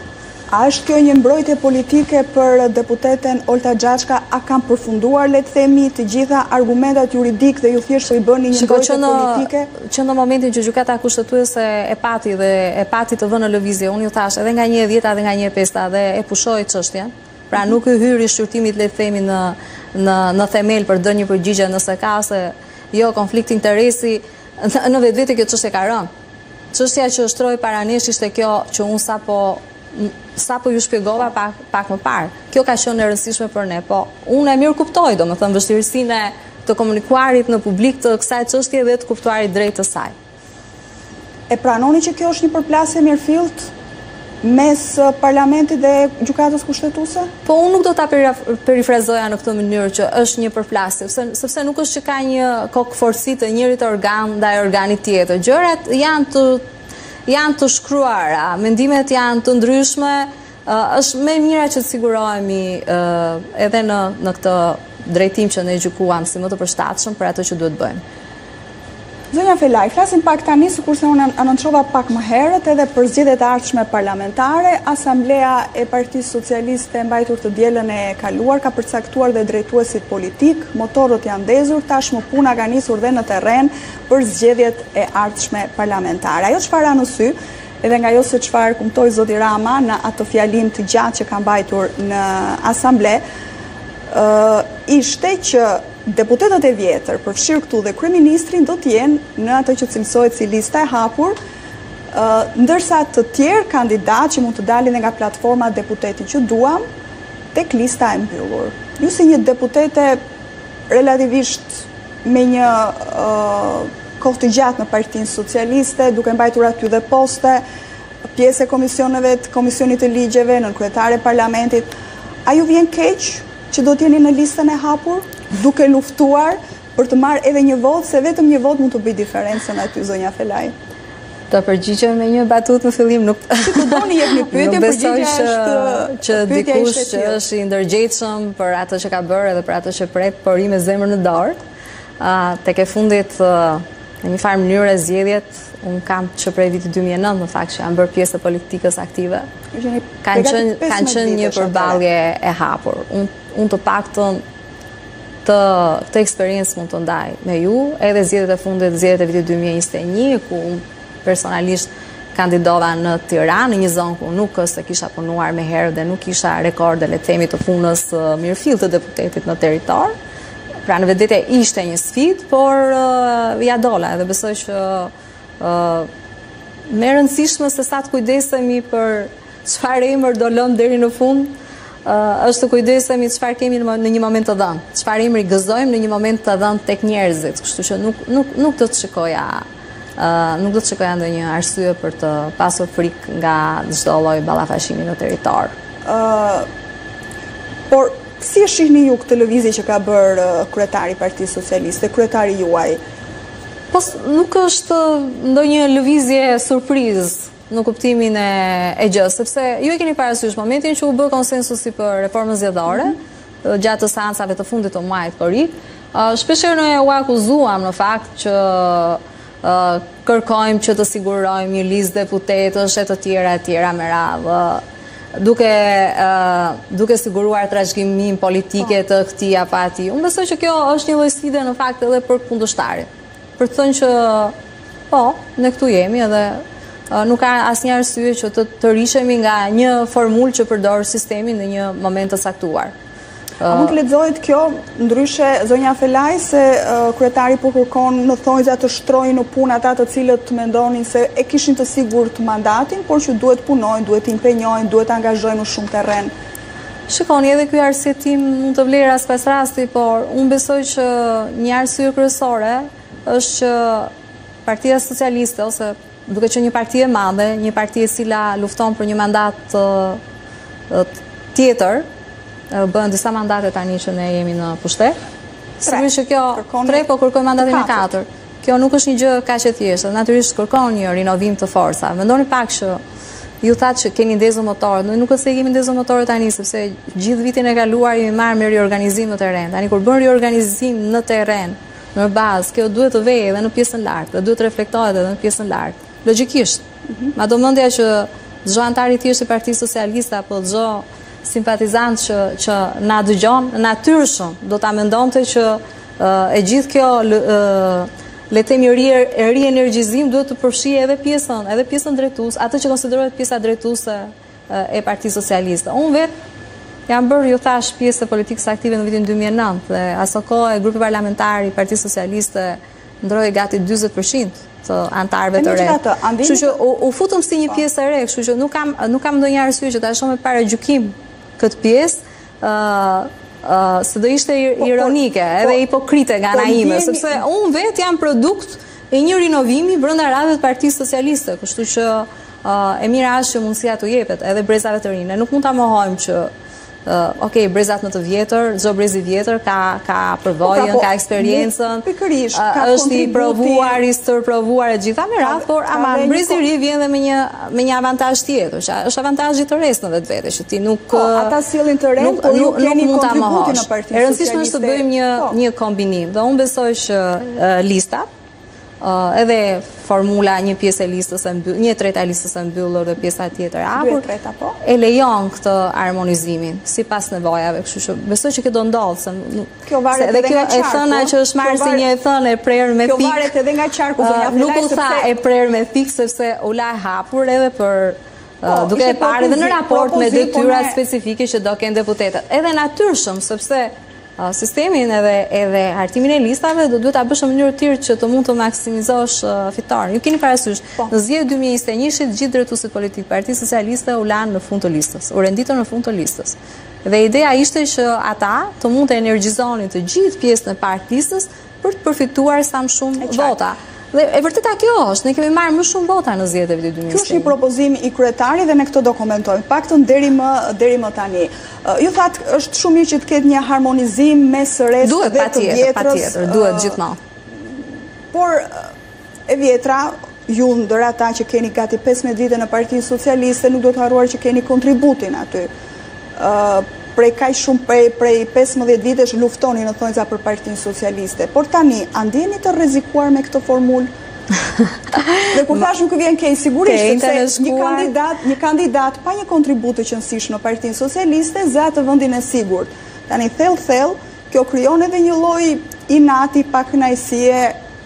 A është kjo një mbrojtje politike për deputeten Olta Xhaçka? A kanë përfunduar, le të themi, të gjitha argumentat juridik dhe ju thjesht i bëni një mbrojtje politike? Që në momentin që gjykata kushtetuese e pati dhe e pati të vënë në lëvizje, unë ju thash edhe nga një e dhjeta dhe nga një e pesta dhe e pushoi çështjen. Pra nuk i hyri shqyrtimit, le të themi, në në në themel për dënë një përgjigje nëse ka se jo konflikt interesi, në vetvete kjo çështje ka rënë. Çështja që shtroi para nesh ishte kjo që unë sapo sa po ju shpjegova pak, pak më parë. Kjo ka qenë e rëndësishme për ne, po unë e mirë kuptoj, do më thënë, vështirësinë të komunikuarit në publik të kësaj çështje dhe të kuptuarit drejt të saj. E pranoni që kjo është një përplasje mirëfillt mes parlamentit dhe gjykatës kushtetuese? Po unë nuk do ta perifrazoja në këtë mënyrë që është një përplasje, sepse, sepse nuk është që ka një kokëforci të njërit organ ndaj organit tjetër. Gjërat janë të janë të shkruara, mendimet janë të ndryshme, uh, është më mira që të sigurohemi uh, edhe në, në këtë drejtim që ne gjykuam si më të përshtatshëm për atë që duhet bëjmë. Zonja Felaj, flasim pak tani, sikurse unë anonçova pak më herët edhe për zgjedhjet e ardhshme parlamentare. Asamblea e Partisë Socialiste e mbajtur të dielën e kaluar ka përcaktuar dhe drejtuesit politik, motorët janë ndezur, tashmë puna ka nisur dhe në terren për zgjedhjet e ardhshme parlamentare. Ajo çfarë ka në sy, edhe nga ajo se çfarë kumtoi zoti Rama në atë fjalim të gjatë që ka mbajtur në asamble, uh, ishte që deputetët e vjetër, përfshirë këtu dhe kryeministrin, do të jenë në atë që cilësohet si lista e hapur, uh, ndërsa të tjerë kandidatë që mund të dalin nga platforma deputeti që duam, tek lista e mbyllur. Ju si një deputete relativisht me një uh, kohë të gjatë në Partinë Socialiste, duke mbajtur aty dhe poste, pjesë e komisioneve të Komisionit të Ligjeve, nën kryetare e Parlamentit, a ju vjen keq që do të jeni në listën e hapur, duke luftuar për të marrë edhe një votë, se vetëm një votë mund të bëjë diferencën aty, zonja Felaj? Të përgjigjem me një batut në fillim, nuk si të doni jep një pyetje, përgjigja është që dikush që është i ndërgjegjshëm për atë që ka bërë edhe për atë që pret, por i me zemër në dorë. Tek e fundit në një farë mënyrë zgjedhjet, unë kam që prej vitit dy mijë e nëntë në fakt që janë bërë pjesë e politikës aktive. Kanë qenë kanë qenë një përballje e hapur. Unë unë të paktën të këtë eksperiencë mund të ndaj me ju, edhe zgjedhjet e fundit, zgjedhjet e vitit dy mijë e njëzet e një, ku unë personalisht kandidova në Tiranë, në një zonë ku nuk është se kisha punuar me herë dhe nuk kisha rekorde, le të themi, të punës mirëfill të deputetit në territor. Pra në vetvete ishte një sfidë, por uh, ja dola, edhe besoj që uh, me rëndësishme se sa të kujdesemi për çfarë emër do lëm deri në fund, është të kujdesemi çfarë kemi në një moment të dhënë, çfarë emri gëzojmë në një moment të dhënë tek njerëzit, kështu që nuk nuk nuk do të shikoja uh, nuk do të shikoja ndonjë arsye për të pasur frikë nga çdo lloj ballafashimi në territor. Uh, por si e shihni ju këtë lëvizje që ka bërë uh, kryetari i Partisë Socialiste, kryetari juaj? Po nuk është ndonjë lëvizje surprizë në kuptimin e, e gjë, sepse ju e keni parasysh momentin që u bë konsensusi për reformën zgjedhore, mm -hmm. gjatë të seancave të fundit të muajit korrik, uh, shpeshherë ne u akuzuam në fakt që uh, kërkojmë që të sigurojmë një listë deputetësh e të tjera e tjera me radhë, duke uh, duke siguruar trashëgiminë politike të këtij apo atij. Unë besoj që kjo është një lloj sfide në fakt edhe për kundërshtarin. Për të thënë që po, ne këtu jemi edhe nuk ka asnjë arsye që të, të rishemi nga një formulë që përdor sistemi në një moment të saktuar. A mund të lexohet kjo, ndryshe zonja Felaj, se uh, kryetari po kërkon në thonjza të shtrojnë në punë ata të cilët mendonin se e kishin të sigurt mandatin, por që duhet punojnë, duhet impenjojnë, duhet angazhojnë në shumë terren. Shikoni, edhe ky arsye tim mund të vlerë as pas rasti, por unë besoj që një arsye kryesore është që Partia Socialiste ose duke që një parti e madhe, një parti e cila lufton për një mandat uh, tjetër, uh, bën disa mandate tani që ne jemi në pushtet. Sigurisht që kjo tre, po kërkoj mandatin e katër. Kjo nuk është një gjë kaq e thjeshtë, natyrisht kërkon një rinovim të forca. Mendoni pak që ju thatë që keni ndezur motorët, nuk është se kemi ndezur motorët tani, sepse gjithë vitin e kaluar jemi marrë me riorganizim në terren. Tani kur bën riorganizim në terren, në bazë, kjo duhet të vejë edhe në pjesën lartë, dhe duhet të reflektohet edhe në pjesën lartë. Logjikisht, mm -hmm. ma do mendja që çdo antar i thjeshtë i Partisë Socialiste apo çdo simpatizant që që na dëgjon, natyrshëm do ta mendonte që uh, e gjithë kjo uh, le të themi rienergjizim duhet të përfshijë edhe pjesën, edhe pjesën drejtuese, atë që konsiderohet pjesa drejtuese uh, e Partisë Socialiste. Unë vetë jam bërë, ju thash, pjesë e politikës aktive në vitin dy mijë e nëntë dhe aso kohë grupi parlamentar i Partisë Socialiste ndroi gati dyzet përqind të antarëve të re. Kështu që u, u futëm si një pjesë e re, kështu që nuk kam nuk kam ndonjë arsye që ta shoh me paragjykim këtë pjesë, ë uh, uh, se do ishte ironike, po, po, edhe hipokrite nga ana ime, sepse unë vetë jam produkt e një rinovimi brenda radhës të Partisë Socialiste, kështu që uh, e mira është që mundësia të jepet edhe brezave të rinë. Nuk mund ta mohojmë që Uh, ok, brezat më të vjetër, çdo brez i vjetër ka ka përvojën, ka eksperiencën, uh, është i provuar, i stërprovuar e gjitha me radhë, por ama brezi i ri vjen dhe me një me një avantazh tjetër, që është avantazhi të rresë në vetvete, që ti nuk po, ata sillin të rend, por ju keni kontributin në Partinë Socialiste. E rëndësishme është të bëjmë një po. një kombinim. Dhe unë besoj që uh, lista Uh, edhe formula një pjesë e listës e mbyllur, një treta e listës e mbyllur dhe pjesa tjetër e hapur, po? e lejon këtë harmonizimin sipas nevojave, kështu që besoj që kjo do ndodh, se kjo varet edhe kjo e thëna që është marrë si një e thënë e prerë me pikë. Kjo varet edhe nga qarku, zonja Felaj, nuk u tha e prerë me pikë sepse u la hapur edhe për uh, duke e parë edhe në raport me detyrat specifike që do kenë deputetët. Edhe natyrshëm sepse Uh, sistemin edhe, edhe hartimin e listave do duhet ta bësh në mënyrë të tillë që të mund të maksimizosh uh, fitoren. Ju keni parasysh, po. Në zgjedhjet dy mijë e njëzet e një-shit gjithë drejtuesit politik Partisë Socialiste u lanë në fund të listës, u renditën në fund të listës. Dhe ideja ishte që ata të mund të energjizonin të gjithë pjesën e partë listës për të përfituar sa më shumë vota. Dhe e vërteta kjo është, ne kemi marrë më shumë vota në zgjedhjet e vitit dy mijë e njëzet e një. Ky është një propozim i kryetarit dhe ne këtë dokumentojmë, paktën deri më deri më tani. Uh, ju thatë është shumë mirë që të ketë një harmonizim mes së resë dhe të vjetrës. Patjetër, duhet gjithmonë. Por e vjetra, ju ndër ata që keni gati pesëmbëdhjetë vite në Partinë Socialiste, nuk do të harruar që keni kontributin aty. Uh, prej kaq shumë prej, prej pesëmbëdhjetë vitesh luftoni në thonjza për Partinë Socialiste. Por tani, a ndjeni të rrezikuar me këtë formulë? Dhe kur thashëm kë vjen keq, sigurisht sepse një kandidat, një kandidat pa një kontribut të qëndësishëm në Partinë Socialiste za të vendin e sigurt. Tani thell thell, kjo krijon edhe një lloj inati pa kënaqësie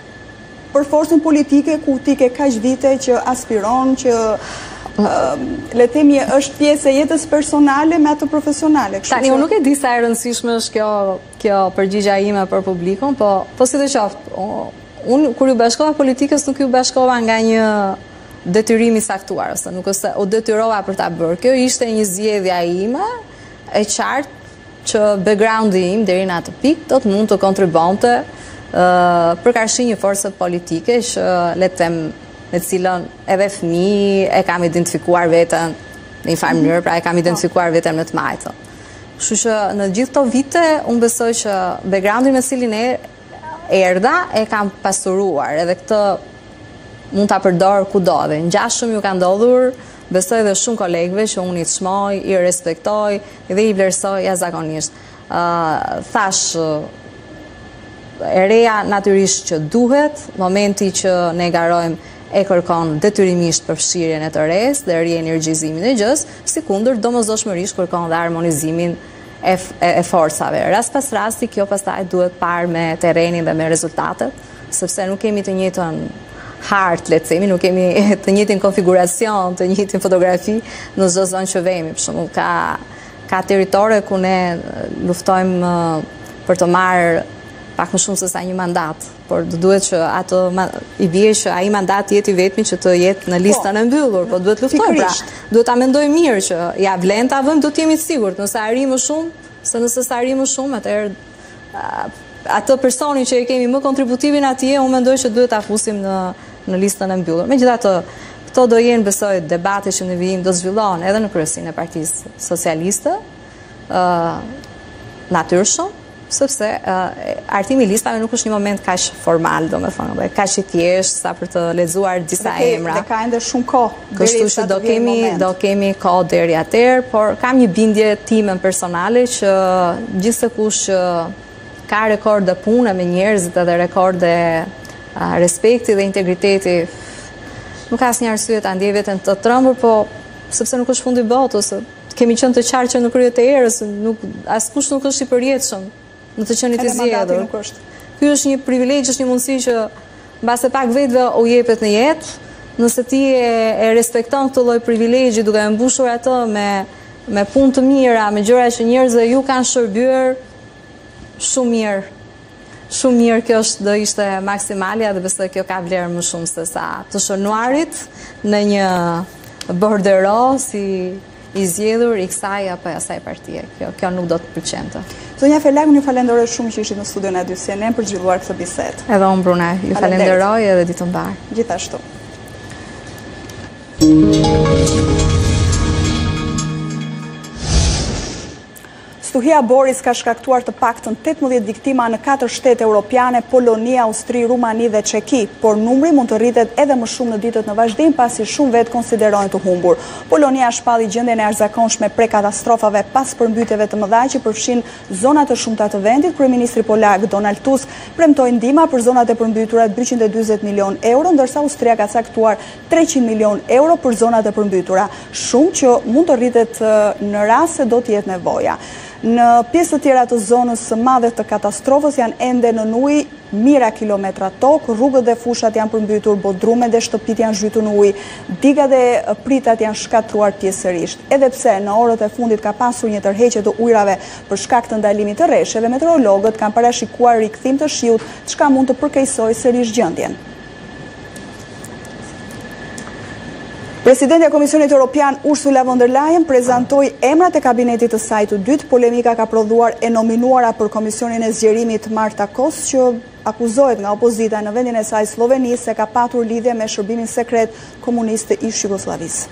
për forcën politike ku ti ke kaq vite që aspiron që Uh, le të themi është pjesë e jetës personale me atë profesionale. Tani unë nuk e di sa e rëndësishme është kjo kjo përgjigjja ime për publikun, po po sidoqoftë, unë kur u bashkova politikës nuk u bashkova nga një detyrim i saktuar, ose nuk është u detyrova për ta bërë. Kjo ishte një zgjedhje ime e qartë që backgroundi im deri në atë pikë do të mund të kontribonte uh, përkarshi një force politike që le të them me cilën edhe fëmijë e kam identifikuar veten në një farë mënyrë, pra e kam identifikuar veten më të majtë. Kështu që në gjithë këto vite unë besoj që backgroundi me cilin e erdha e kam pasuruar, edhe këtë mund ta përdor kudo dhe ngjashëm ju ka ndodhur. Besoj dhe shumë kolegëve që unë i të shmoj, i respektoj dhe i vlerësoj jashtëzakonisht. Uh, thash, e reja natyrisht që duhet, momenti që ne garojmë e kërkon detyrimisht përfshirjen e të res dhe rienergjizimin e gjës, si kundër domosdoshmërisht kërkon dhe harmonizimin e, e, e forcave. Rast pas rasti, kjo pastaj duhet parë me terrenin dhe me rezultatet, sepse nuk kemi të njëjtën hart, le të themi, nuk kemi të njëjtin konfiguracion, të njëjtin fotografi në çdo zonë që vemi. Për shembull, ka ka territore ku ne luftojmë për të marrë pak më shumë se sa një mandat, por duhet që ato i bie që ai mandat jetë i vetmi që të jetë në listën e mbyllur, po duhet luftojmë pra. Duhet ta mendojmë mirë që ja vlen ta vëmë, do të jemi të sigurt, nëse arrim më shumë, se nëse sa arrim më shumë, atëherë atë personin që e kemi më kontributivin atje, unë mendoj që duhet ta fusim në në listën e mbyllur. Megjithatë, këto do jenë besoj debate që në vijim do zhvillohen edhe në kryesinë e Partisë Socialiste, uh, natyrshëm, sepse uh, artimi i listave nuk është një moment kaq formal, domethënë, kaq i thjeshtë sa për të lexuar disa dhe emra. Dhe ka ende shumë kohë. Kështu që do kemi do kemi kohë deri atëherë, por kam një bindje time personale që gjithsekush që ka rekorde pune me njerëzit edhe rekorde respekti dhe integriteti, nuk ka asnjë arsye ta ndjej veten të trembur, po sepse nuk është fundi i botës, kemi qenë të qartë në krye të erës, nuk askush nuk është i përjetshëm në të qenit i zgjedhur. Ky është një privilegj, është një mundësi që mbase pak vetëve u jepet në jetë. Nëse ti e, e respekton këtë lloj privilegji duke e mbushur atë me me punë të mira, me gjëra që njerëzve ju kanë shërbyer, shumë mirë. Shumë mirë, kjo është do ishte maksimalja dhe besoj kjo ka vlerë më shumë se sa të shënuarit në një bordero si i zgjedhur i kësaj apo asaj partie. Kjo, kjo nuk do të pëlqente. Zonja Felag, unë ju falenderoj shumë që ishit në studion e dy C N N për zhvilluar këtë bisedë. Edhe unë Bruna, ju falenderoj edhe ditë të mbar. Gjithashtu. Stuhia Boris ka shkaktuar të paktën tetëmbëdhjetë viktima në katër shtete europiane, Poloni, Austri, Rumani dhe Çeki, por numri mund të rritet edhe më shumë në ditët në vazhdim pasi shumë vetë konsiderojnë të humbur. Polonia shpalli gjendjen e arzakonshme pre katastrofave pas përmbytjeve të mëdha që përfshin zonat e shumta të vendit. Kryeministri polak Donald Tusk premtoi ndihmë për zonat e përmbytura dyqind e dyzet milion euro, ndërsa Austria ka caktuar treqind milion euro për zonat e përmbytura, shumë që mund të rritet në rast se do të jetë nevoja. Në pjesë të tjera të zonës së madhe të katastrofës janë ende në ujë mijëra kilometra tokë, rrugët dhe fushat janë përmbytur, bodrumet dhe shtëpit janë zhytur në ujë, digat dhe pritat janë shkatruar pjesërisht. Edhe pse në orët e fundit ka pasur një tërheqje të ujrave për shkak të ndalimit të rresheve, meteorologët kanë parashikuar rikthim të shiut, çka mund të përkeqësojë sërish gjendjen. Presidentja e Komisionit Evropian Ursula von der Leyen prezantoi emrat e kabinetit të saj të dytë. Polemika ka prodhuar e nominuara për Komisionin e Zgjerimit Marta Kos, që akuzohet nga opozita në vendin e saj Sloveni se ka patur lidhje me shërbimin sekret komunist të ish Jugosllavisë.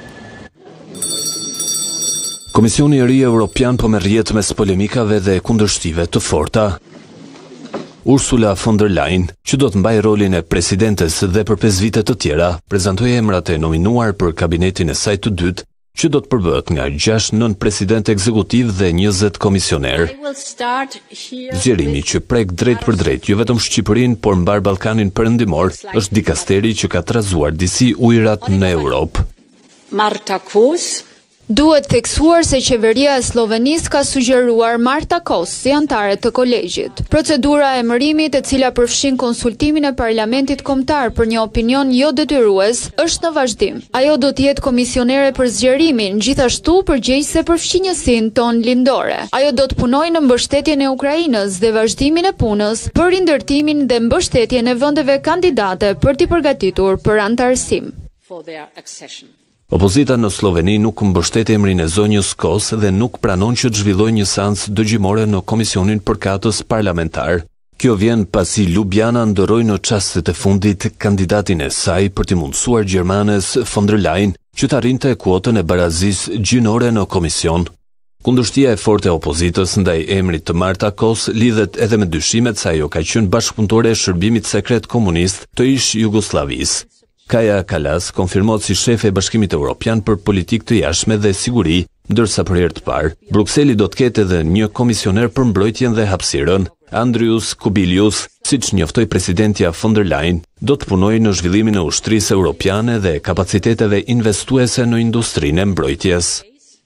Komisioni i ri Evropian po merr jetë mes polemikave dhe kundërshtive të forta. Ursula von der Leyen, që do të mbajë rolin e presidentes dhe për pesë vite të tjera, prezantoi emrat e nominuar për kabinetin e saj të dytë, që do të përbëhet nga gjashtë nën president ekzekutiv dhe njëzet komisioner. Zgjerimi që prek drejt për drejt jo vetëm Shqipërinë, por mbar Ballkanin Perëndimor, është dikasteri që ka trazuar disi ujërat në Europë. Marta Kos. Duhet theksuar se qeveria e Slovenisë ka sugjeruar Marta Kos si antare të kolegjit. Procedura e emërimit, e cila përfshin konsultimin e Parlamentit Kombëtar për një opinion jo detyrues, është në vazhdim. Ajo do të jetë komisionere për zgjerimin, gjithashtu përgjegjëse për fqinjësinë tonë lindore. Ajo do të punojë në mbështetjen e Ukrainës dhe vazhdimin e punës për rindërtimin dhe mbështetjen e vendeve kandidate për t'i përgatitur për antarësim. Opozita në Sloveni nuk mbështet emrin e zonjës Kos dhe nuk pranon që të zhvillojë një seancë dëgjimore në Komisionin Përkatës Parlamentar. Kjo vjen pasi Ljubljana ndërroi në çastet e fundit kandidatin e saj për t'i mundësuar Gjermanes von der Leyen që të arrinte kuotën e barazisë gjynore në komision. Kundërshtia e fortë e opozitës ndaj emrit të Marta Kos lidhet edhe me dyshimet se ajo ka qenë bashkëpunëtore e shërbimit sekret komunist të ish Jugosllavisë. Kaja Kallas konfirmohet si shefe e Bashkimit Evropian për politikë të jashtme dhe siguri, ndërsa për herë të parë, Brukseli do të ketë edhe një komisioner për mbrojtjen dhe hapësirën. Andrius Kubilius, siç njoftoi presidentja von der Leyen, do të punojë në zhvillimin e ushtrisë europiane dhe kapaciteteve investuese në industrinë e mbrojtjes.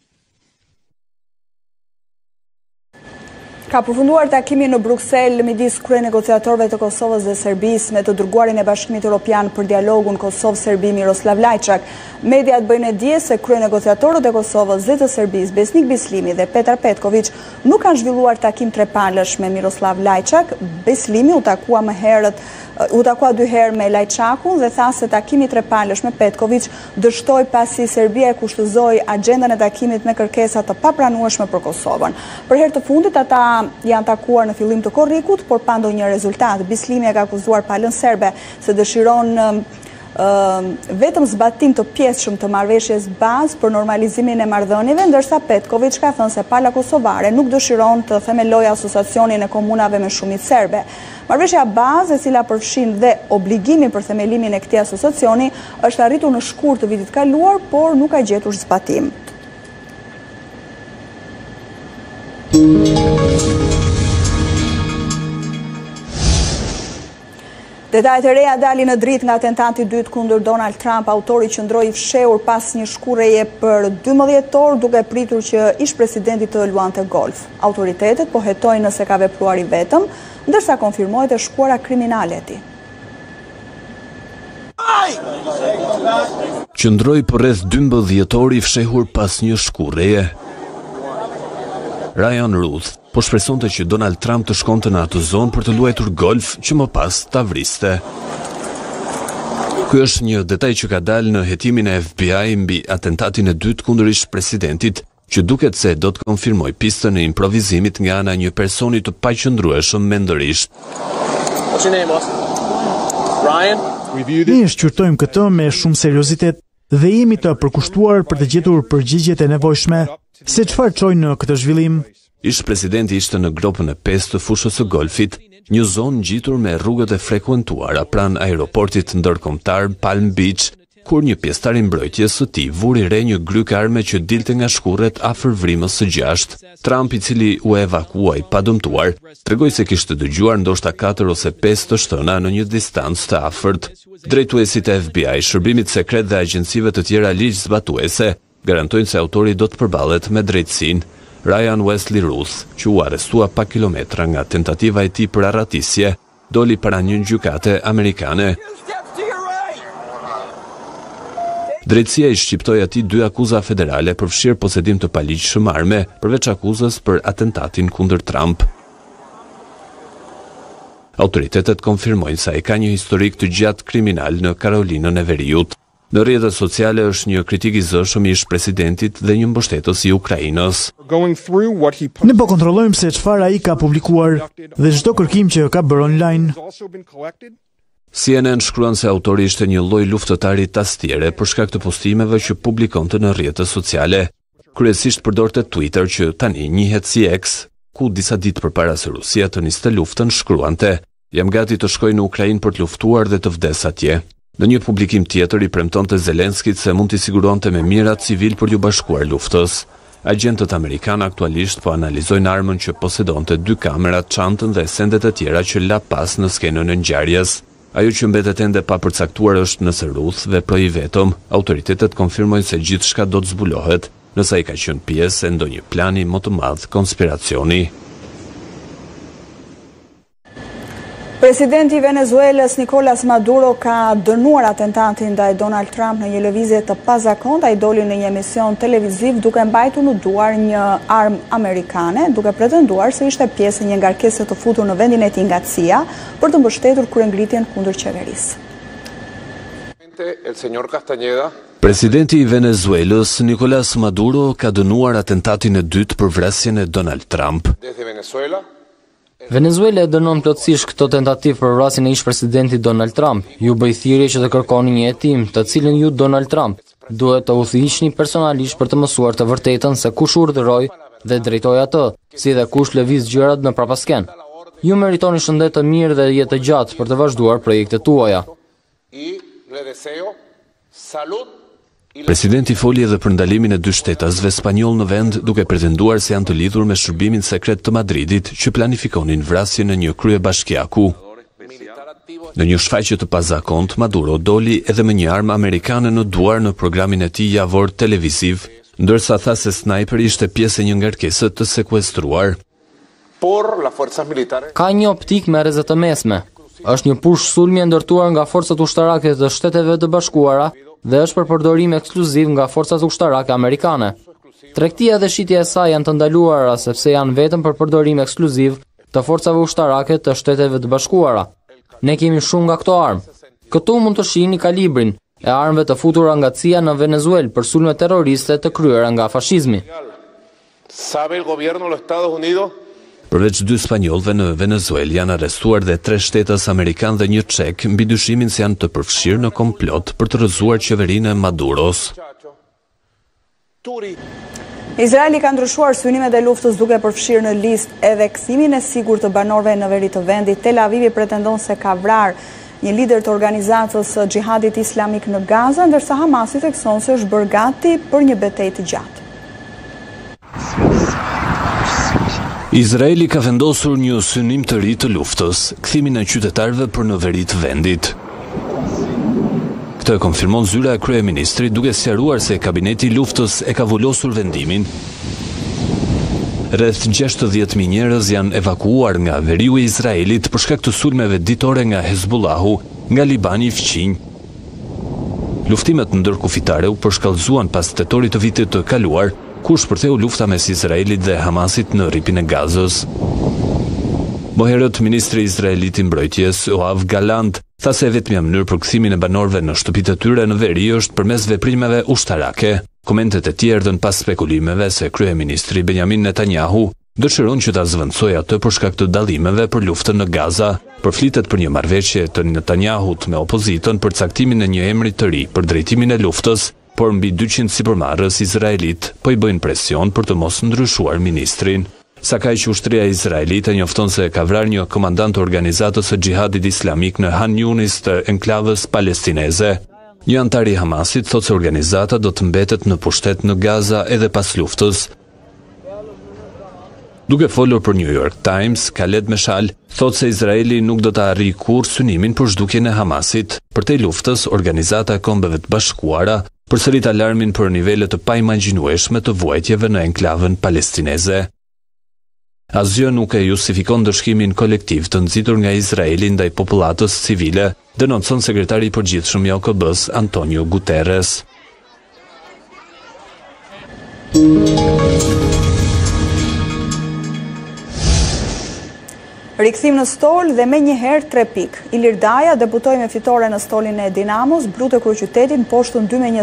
Ka përfunduar takimi në Bruksel midis kryenegociatorëve të Kosovës dhe Serbisë me të dërguarin e Bashkimit Evropian për dialogun Kosovë-Serbi Miroslav Lajçak. Mediat bëjnë dije se kryenegociatorët e Kosovës dhe të Serbisë Besnik Bislimi dhe Petar Petković nuk kanë zhvilluar takim trepalësh me Miroslav Lajçak. Bislimi u takua më herët u takua dy herë me Lajçakun dhe tha se takimi trepalësh me Petković dështoi pasi Serbia e kushtëzoi agjendën e takimit me kërkesa të papranueshme për Kosovën. Për herë të fundit ata janë takuar në fillim të korrikut, por pa ndonjë rezultat. Bislimi e ka akuzuar palën serbe se dëshiron uh, vetëm zbatim të pjesëshëm të marrëveshjes bazë për normalizimin e marrëdhënieve, ndërsa Petković ka thënë se pala kosovare nuk dëshiron të themelojë asociacionin e komunave me shumicë serbe. Marrëveshja bazë, e cila përfshin dhe obligimin për themelimin e këtij asociacioni, është arritur në shkurt të vitit kaluar, por nuk ka gjetur zbatim. Detajet e reja dalin në dritë nga atentati i dytë kundër Donald Trump. Autori qëndroi i fshehur pas një shkurreje për dymbëdhjetë orë duke pritur që ish presidenti të luante golf. Autoritetet po hetojnë nëse ka vepruar i vetëm, ndërsa konfirmohet e shkuara kriminale e tij. Qëndroi për rreth dymbëdhjetë orë i fshehur pas një shkurreje. Ryan Ruth po shpresonte që Donald Trump të shkonte në atë zonë për të luajtur golf që më pas ta vriste. Ky është një detaj që ka dalë në hetimin e F B I mbi atentatin e dytë kundër ish presidentit, që duket se do të konfirmoj pistën e improvizimit nga ana një personi të paqëndrueshëm mendërisht. Ne shqyrtojmë këtë me shumë seriozitet dhe jemi të përkushtuar për të gjetur përgjigjet e nevojshme se çfarë çoi në këtë zhvillim. Ish presidenti ishte në gropën e pesë të fushës së golfit, një zonë ngjitur me rrugët e frekuentuara pranë aeroportit ndërkombëtar Palm Beach, kur një pjesëtar i mbrojtjes së tij vuri re një gryk arme që dilte nga shkurret afër vrimës së gjashtë. Trump, i cili u evakuoi pa dëmtuar, tregoi se kishte dëgjuar ndoshta katër ose pesë të shtëna në një distancë të afërt. Drejtuesit e F B I, shërbimit sekret dhe agjencive të tjera ligjzbatuese garantojnë se autori do të përballet me drejtësinë. Ryan Wesley Ruth, që u arrestua pak kilometra nga tentativa e tij për arratisje, doli para një gjykate amerikane. Drejtësia i shqiptoi atij dy akuza federale për fshirë posedim të paligjshëm arme, përveç akuzës për atentatin kundër Trump. Autoritetet konfirmojnë se ai ka një historik të gjatë kriminal në Karolinën e Veriut. Në rrjetet sociale është një kritik i zëshëm i ish presidentit dhe një mbështetës i Ukrainës. Ne po kontrollojmë se çfarë ai ka publikuar dhe çdo kërkim që ka bërë online. C N N shkruan se autori ishte një lloj luftëtari tastiere për shkak të postimeve që publikonte në rrjetet sociale. Kryesisht përdorte Twitter, që tani njihet si X, ku disa ditë përpara se Rusia të niste luftën shkruante: "Jam gati të shkoj në Ukrainë për të luftuar dhe të vdes atje." Në një publikim tjetër i premtonte Zelenskit se mund t'i siguronte me mirat civil për t'u bashkuar luftës. Agjentët amerikanë aktualisht po analizojnë armën që posedonte dy kamerat, çantën dhe sendet e tjera që la pas në skenën e ngjarjes. Ajo që mbetet ende pa përcaktuar është nëse Ruth veproi vetëm. Autoritetet konfirmojnë se gjithçka do të zbulohet, nëse ai ka qenë pjesë e ndonjë plani më të madh konspiracioni. Presidenti i Venezuelës Nicolas Maduro ka dënuar atentatin ndaj Donald Trump në një lëvizje të pazakontë. Ai doli në një emision televiziv duke mbajtur në duar një armë amerikane, duke pretenduar se ishte pjesë e një ngarkese të futur në vendin e tij nga C I A për të mbështetur kryengritjen kundër qeverisë. El señor Castañeda Presidenti i Venezuelës, Nicolás Maduro, ka dënuar atentatin e dytë për vrasjen e Donald Trump. Venezuela e dënon plotësisht këto tentativë për vrasjen e ish-presidentit Donald Trump. Ju bëj thirrje që të kërkoni një hetim, të cilën ju Donald Trump duhet të udhëhiqni personalisht për të mësuar të vërtetën se kush urdhëroi dhe drejtoi atë, si dhe kush lëviz gjërat në prapasken. Ju meritoni shëndet të mirë dhe jetë të gjatë për të vazhduar projektet tuaja. Presidenti foli edhe për ndalimin e dy shtetasve spanjoll në vend, duke pretenduar se janë të lidhur me shërbimin sekret të Madridit që planifikonin vrasjen e një kryebashkiaku. Në një shfaqje të pazakont, Maduro doli edhe me një armë amerikane në duar në programin e tij javor televiziv, ndërsa tha se snajperi ishte pjesë e një ngarkese të sekuestruar. Ka një optik me rrezet të mesme. Është një push sulmi e ndërtuar nga forcat ushtarake të Shteteve të Bashkuara dhe është për përdorim ekskluziv nga forcat ushtarake amerikane. Tregtia dhe shitja e saj janë të ndaluara sepse janë vetëm për përdorim ekskluziv të forcave ushtarake të Shteteve të Bashkuara. Ne kemi shumë nga këto armë. Këtu mund të shihni kalibrin e armëve të futura nga C I A në Venezuelë për sulme terroriste të kryera nga fashizmi. Përveç dy spanjollëve në Venezuelë janë arrestuar dhe tre shtetës amerikan dhe një çek mbi dyshimin se janë të përfshirë në komplot për të rrëzuar qeverinë e Maduros. Izraeli ka ndryshuar synimet e luftës duke përfshirë në listë edhe kthimin e sigurt të banorëve në veri të vendit. Tel Avivi pretendon se ka vrarë një lider të organizatës Xhihadit Islamik në Gaza, ndërsa Hamasi thekson se është bërë gati për një betejë të gjatë. Izraeli ka vendosur një synim të ri të luftës, kthimin e qytetarëve për në veri të vendit. Këtë e konfirmon zyra e kryeministrit duke sqaruar se kabineti i luftës e ka vulosur vendimin. Rreth gjashtëdhjetë mijë njerëz janë evakuuar nga veriu i Izraelit për shkak të sulmeve ditore nga Hezbollahu, nga Libani i fqinj. Luftimet ndërkufitare u përshkallëzuan pas tetorit të vitit të kaluar, ku shpërtheu lufta mes Izraelit dhe Hamasit në rripin e Gazës. Më herët, ministri izraelit i mbrojtjes, Yoav Gallant, tha se vetmja mënyrë për kthimin e banorëve në shtëpitë e tyre në veri është përmes veprimeve ushtarake. Komentet e tjerë erdhën pas spekulimeve se kryeministri Benjamin Netanyahu dëshiron që ta zvendësojë atë për shkak të dallimeve për luftën në Gaza. Përflitet për një marrëveshje të Netanyahut me opozitën për caktimin e një emri të ri për drejtimin e luftës, por mbi dyqind sipërmarrës izraelit po i bëjnë presion për të mos ndryshuar ministrin. Sakaj që ushtria izraelite njofton se ka vrarë një komandant të organizatës së Xhihadit Islamik në Han Yunis të enklavës palestineze. Një antar i Hamasit thotë se organizata do të mbetet në pushtet në Gaza edhe pas luftës. Duke folur për New York Times, Khaled Meshal thotë se Izraeli nuk do të arrijë kurrë synimin për zhdukjen e Hamasit. Përtej luftës, Organizata e Kombeve të Bashkuara përsërit alarmin për nivele të paimagjinueshme të vuajtjeve në enklavën palestineze. Asgjë nuk e justifikon dëshkimin kolektiv të nxitur nga Izraeli ndaj popullatës civile, denoncon sekretari i përgjithshëm i O K B-s Antonio Guterres. Rikthim në stol dhe me njëherë tre pik. Ilir Daja debutoi me fitore në stolin e Dinamos, blu të kryeqytetit mposhtën dy me një.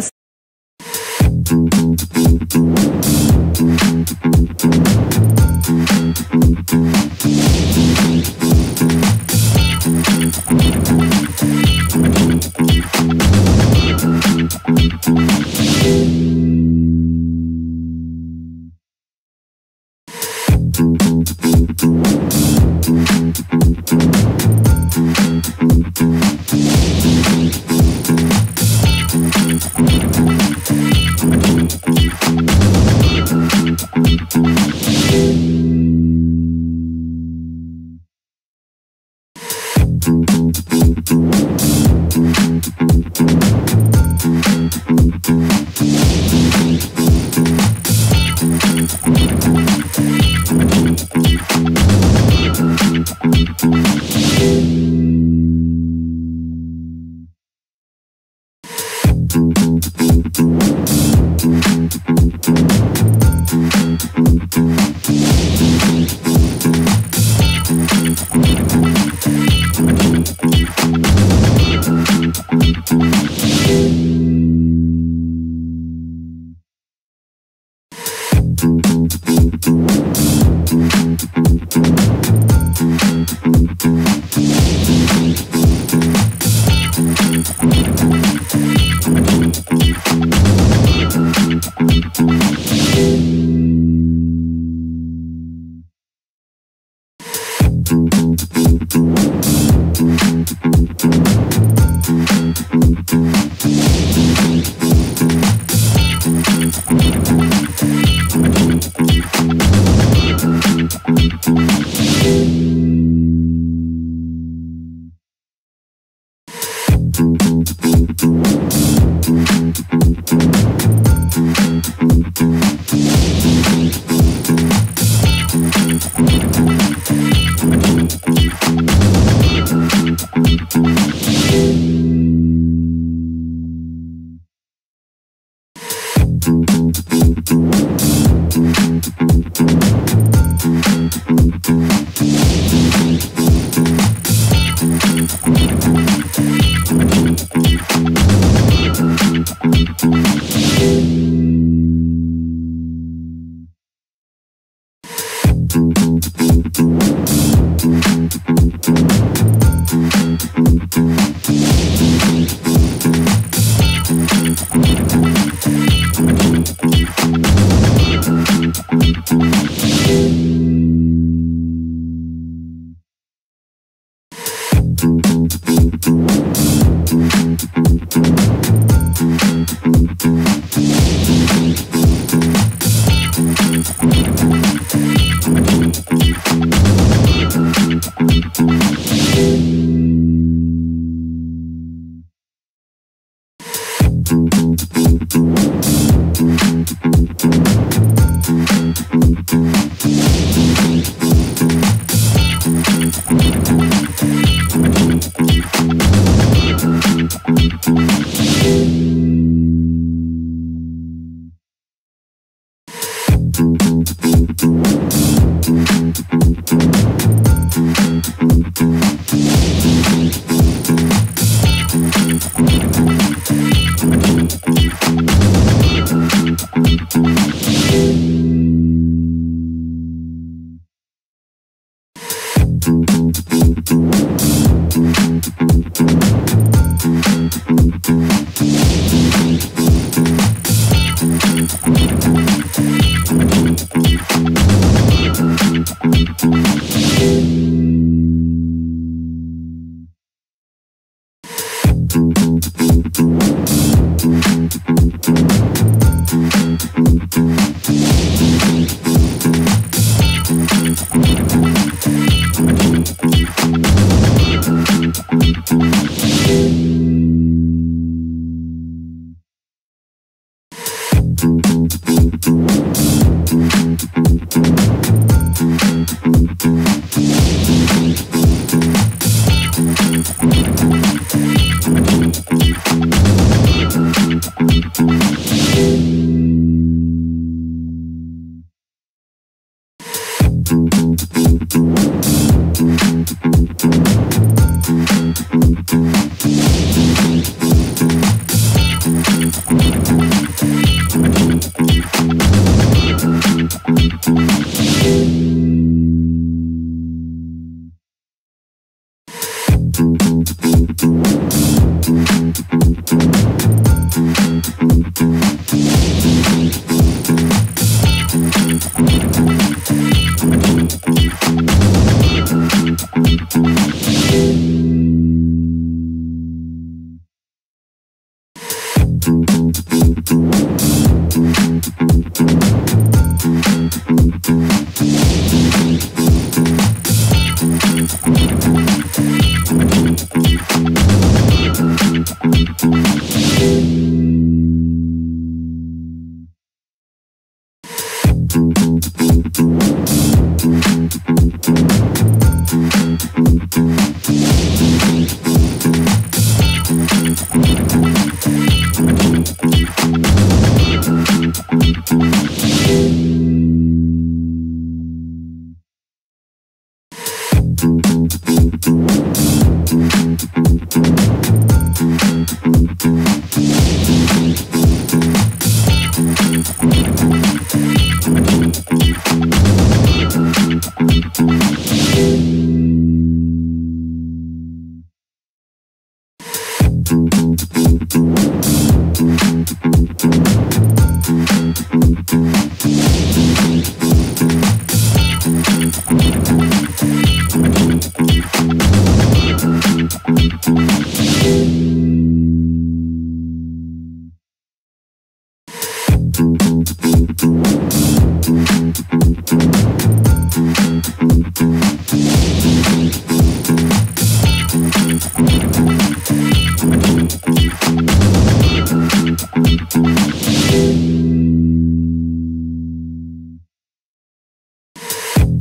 Thank you.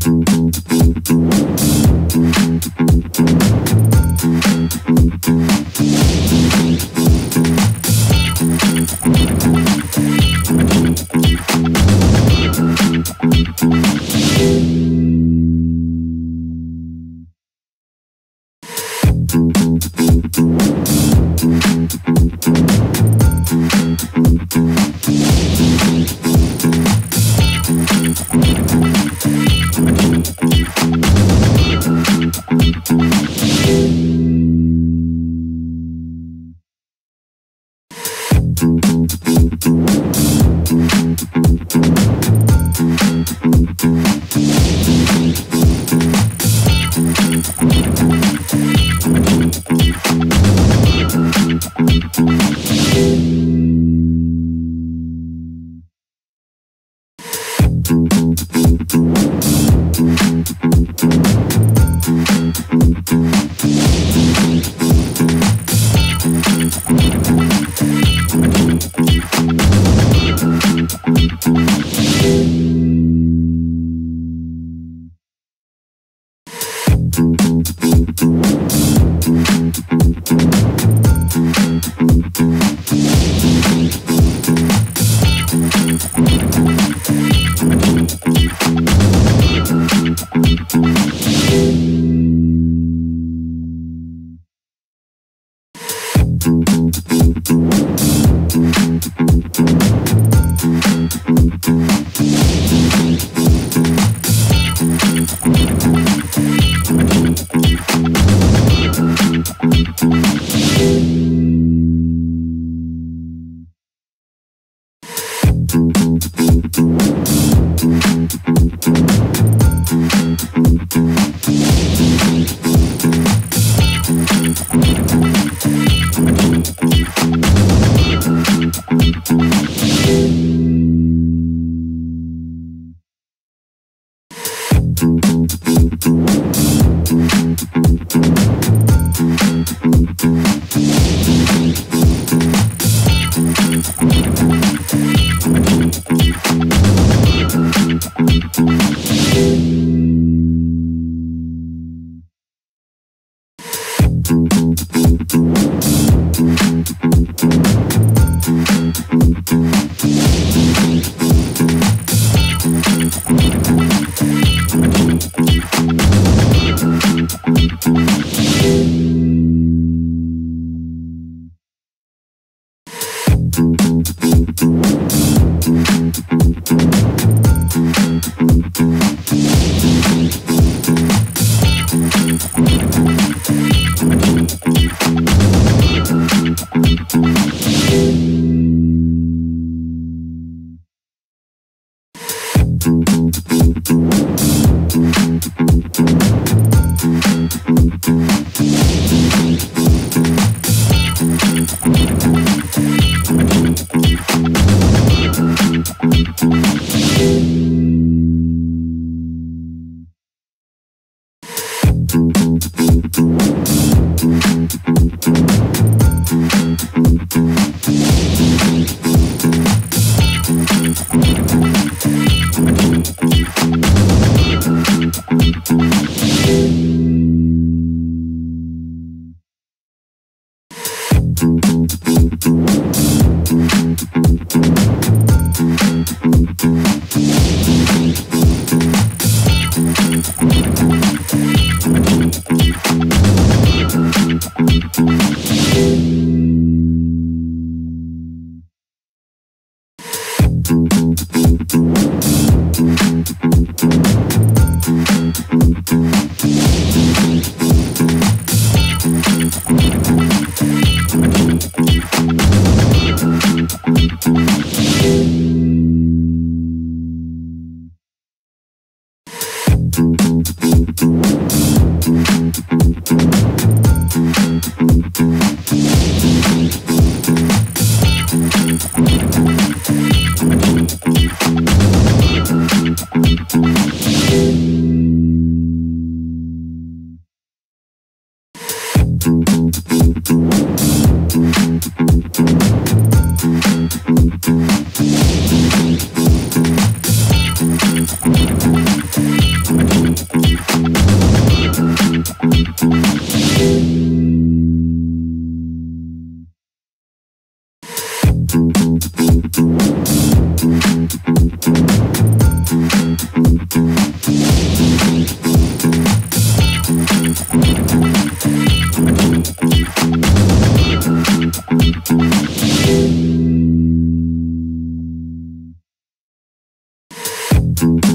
Thank you.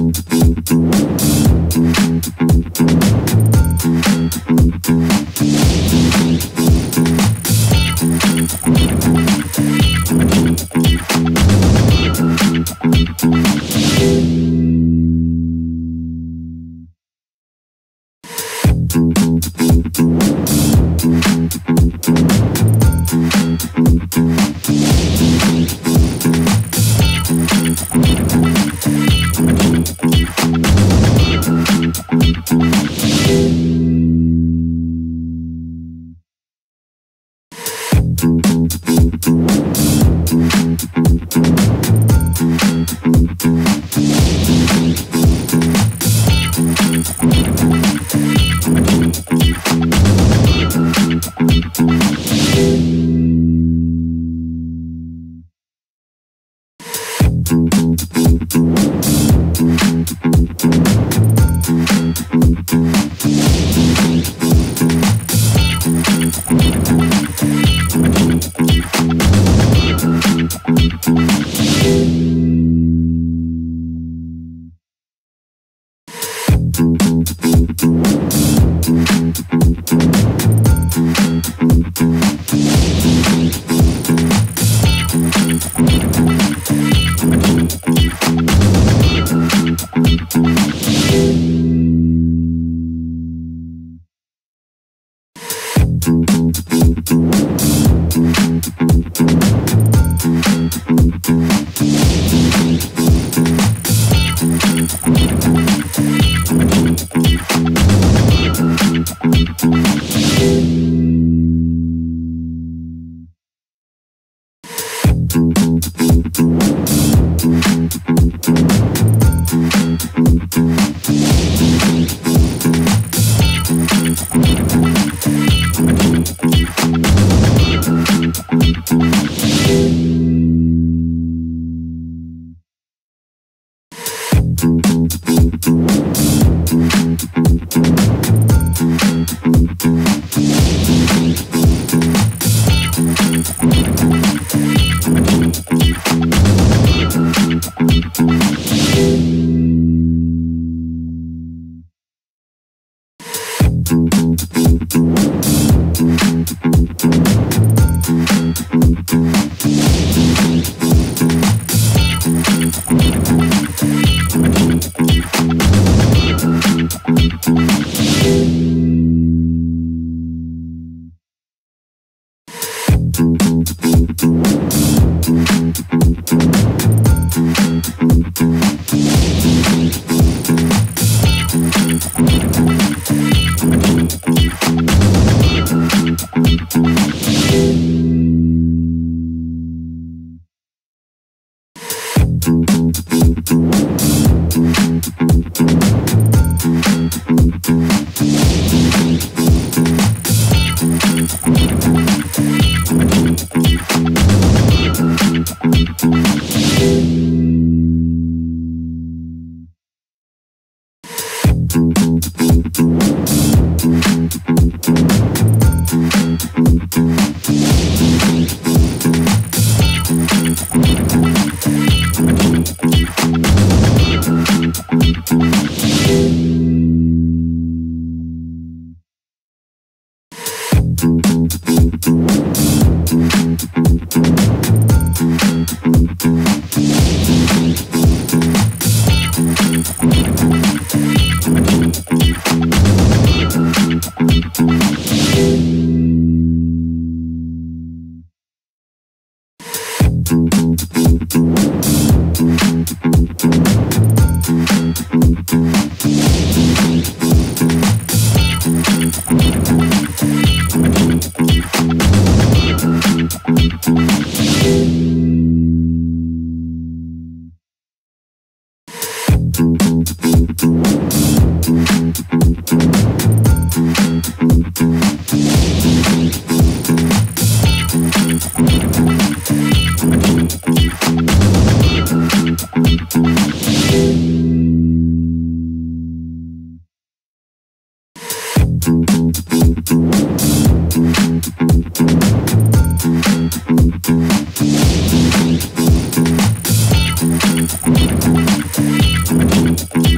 Thank you.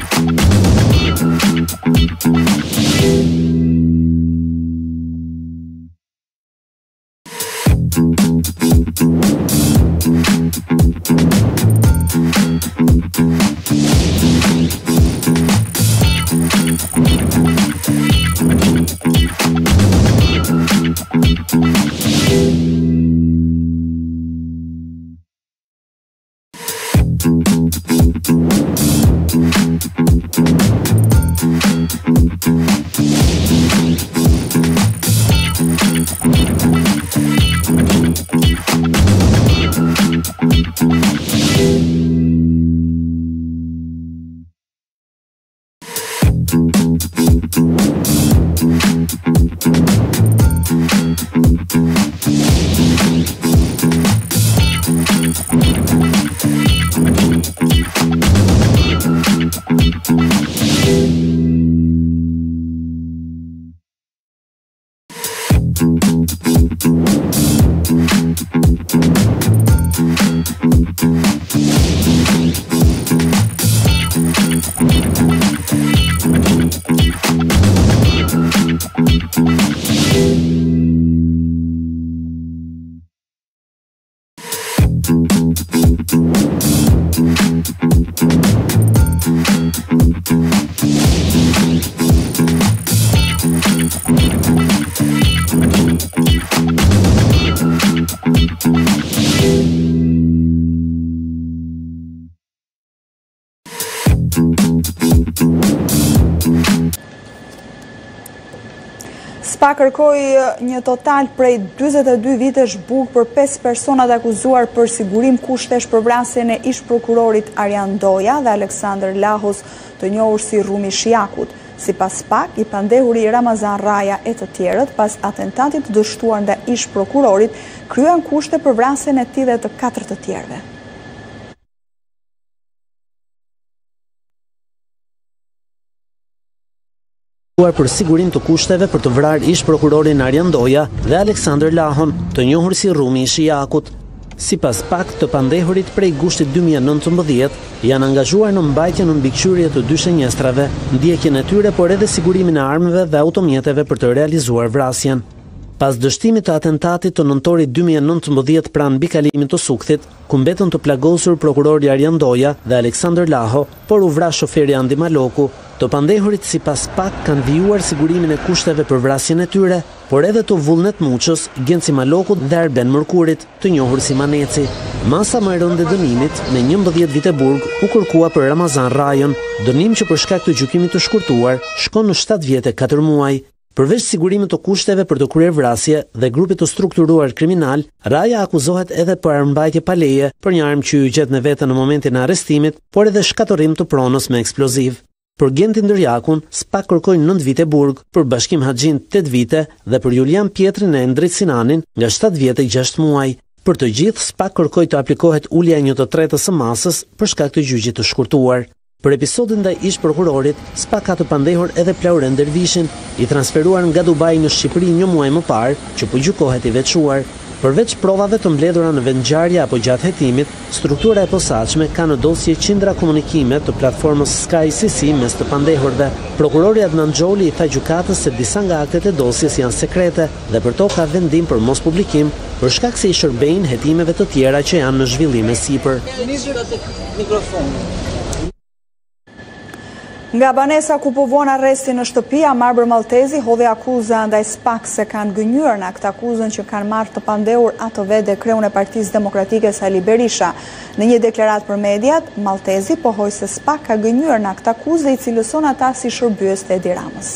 SPA kërkoi një total prej dyzet e dy vitesh burg për pesë personat akuzuar për sigurim kushtesh për vrasjen e ish prokurorit Arjan Doja dhe Aleksandr Lahos, të njohur si Rumi Shiakut. Sipas S P A, i pandehuri Ramazan Raja e të tjerët pas atentatit të dështuar ndaj ish prokurorit, kryen kushte për vrasjen e tij dhe të katër të tjerëve. Për sigurim të kushteve për të vrarë ish prokurorin Arjan Doja dhe Aleksandr Lahon, të njohur si Rumi Shiakut. Sipas S P A, të pandehurit prej gushtit dy mijë e nëntëmbëdhjetë janë angazhuar në mbajtjen në mbikëqyrje të dy shenjestrave, ndjekjen e tyre por edhe sigurimin e armëve dhe automjeteve për të realizuar vrasjen. Pas dështimit të atentatit të nëntorit dy mijë e nëntëmbëdhjetë pranë mbikalimit të Sukthit, ku mbetën të plagosur prokurori Arjan Doja dhe Aleksandr Laho, por u vra shoferi Andi Maloku, të pandehurit sipas S P A kanë vijuar sigurimin e kushteve për vrasjen e tyre, por edhe të Vullnet Muçës, Genci Malokut dhe Arben Mërkurit, të njohur si Maneci. Masa më e rëndë e dënimit, me njëmbëdhjetë vite burg, u kërkua për Ramazan Rajon, dënim që për shkak të gjykimit të shkurtuar shkon në shtatë vjet e katër muaj. Përveç sigurimit të kushteve për të kryer vrasje dhe grupit të strukturuar kriminal, Raja akuzohet edhe për armbajtje pa leje për një armë që u gjet në vete në momentin e arrestimit, por edhe shkatërim të pronës me eksploziv. Për Gentin Ndërjakun, S P A kërkoi nëntë vite burg, për Bashkim Haxhin tetë vite dhe për Julian Pietrin e Endrit Sinanin nga shtatë vjet e gjashtë muaj. Për të gjithë, S P A kërkoi të aplikohet ulja e një të tretës së masës për shkak të gjyqit të shkurtuar. Për episodin ndaj ish prokurorit, S P A ka të pandehur edhe Flauren Dervishin, i transferuar nga Dubai në Shqipëri një muaj më parë, që po gjykohet i veçuar. Përveç provave të mbledhura në vendngjarje apo gjatë hetimit, struktura e posaçme ka në dosje qindra komunikime të platformës Sky C C mes të pandehurve. Prokurori Adnan Xholi i tha gjykatës se disa nga aktet e dosjes janë sekrete dhe për to ka vendim për mos publikim, për shkak se i shërbejnë hetimeve të tjera që janë në zhvillim e sipër. Nga banesa ku po von arresti në shtëpi, Amarbër Maltezi hodhi akuza ndaj S P A se kanë gënjur në këtë akuzën që kanë marrë të pandehur ato vetë kreun e Partisë Demokratike Sali Berisha. Në një deklaratë për mediat, Maltezi pohoi se S P A ka gënjur në këtë akuzë i cilëson ata si shërbyes të Edi Ramës.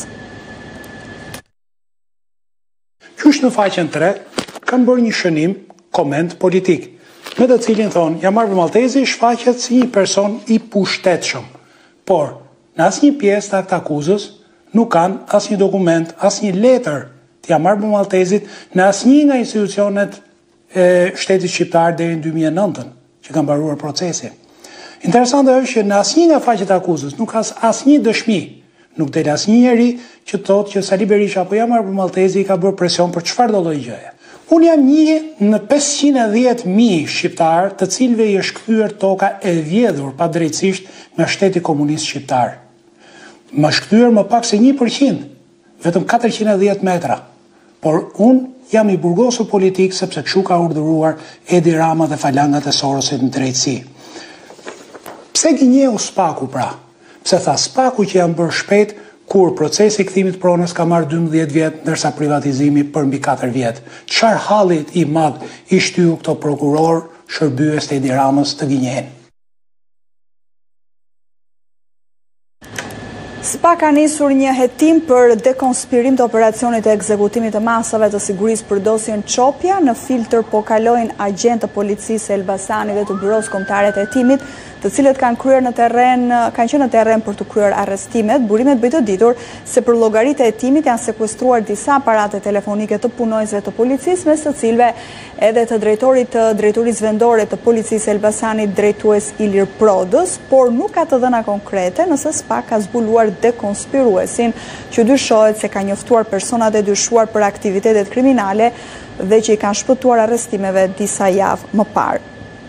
Qysh në faqen tre kanë bërë një shënim, koment politik, me të cilin thonë, Amarbër Maltezi shfaqet si një person i pushtetshëm, por në asnjë pjesë të akta akuzës nuk kanë asnjë dokument, asnjë letër të Amarbër Maltezit në asnjë nga institucionet e shtetit shqiptar deri në dy mijë e nëntën, që kanë mbaruar procesi. Interesante është që në asnjë nga faqet e akuzës nuk ka asnjë dëshmi, nuk del asnjë njeri që thotë që Sali Berisha apo Amarbër Maltezi ka bërë presion për çfarëdo lloj gjëje. Unë jam një në pesëqind e dhjetë mijë shqiptar të cilëve i është kthyer toka e vjedhur padrejtësisht nga shteti komunist shqiptar. Më shkthyer më pak se një përqind, vetëm katërqind e dhjetë metra. Por unë jam i burgosur politik sepse kështu ka urdhëruar Edi Rama dhe falangat e Sorosit në drejtësi. Pse gënjeu S P A-ku pra? Pse tha S P A-ku që janë bërë shpejt kur procesi i kthimit pronës ka marrë dymbëdhjetë vjet ndërsa privatizimi për mbi katër vjet. Çfarë hallit i madh i shtyu këto prokuror shërbyes të Edi Ramës të gënjejnë? SPA ka nisur një hetim për dekonspirim të operacionit të ekzekutimit të masave të sigurisë për dosjen Çopja. Në filtr po kalojnë agjentë të policisë e Elbasanit dhe të byros kombëtare të hetimit, të cilët kanë kryer në terren, kanë qenë në terren për të kryer arrestimet. Burimet bëjnë të ditur se për llogaritë e hetimit janë sekuestruar disa aparate telefonike të punojësve të policisë, mes të cilëve edhe të drejtorit të drejtorisë vendore të policisë Elbasanit, drejtues Ilir Prodës, por nuk ka të dhëna konkrete nëse SPA ka zbuluar dekonspiruesin që dyshohet se ka njoftuar personat e dyshuar për aktivitetet kriminale dhe që i kanë shpëtuar arrestimeve disa javë më parë.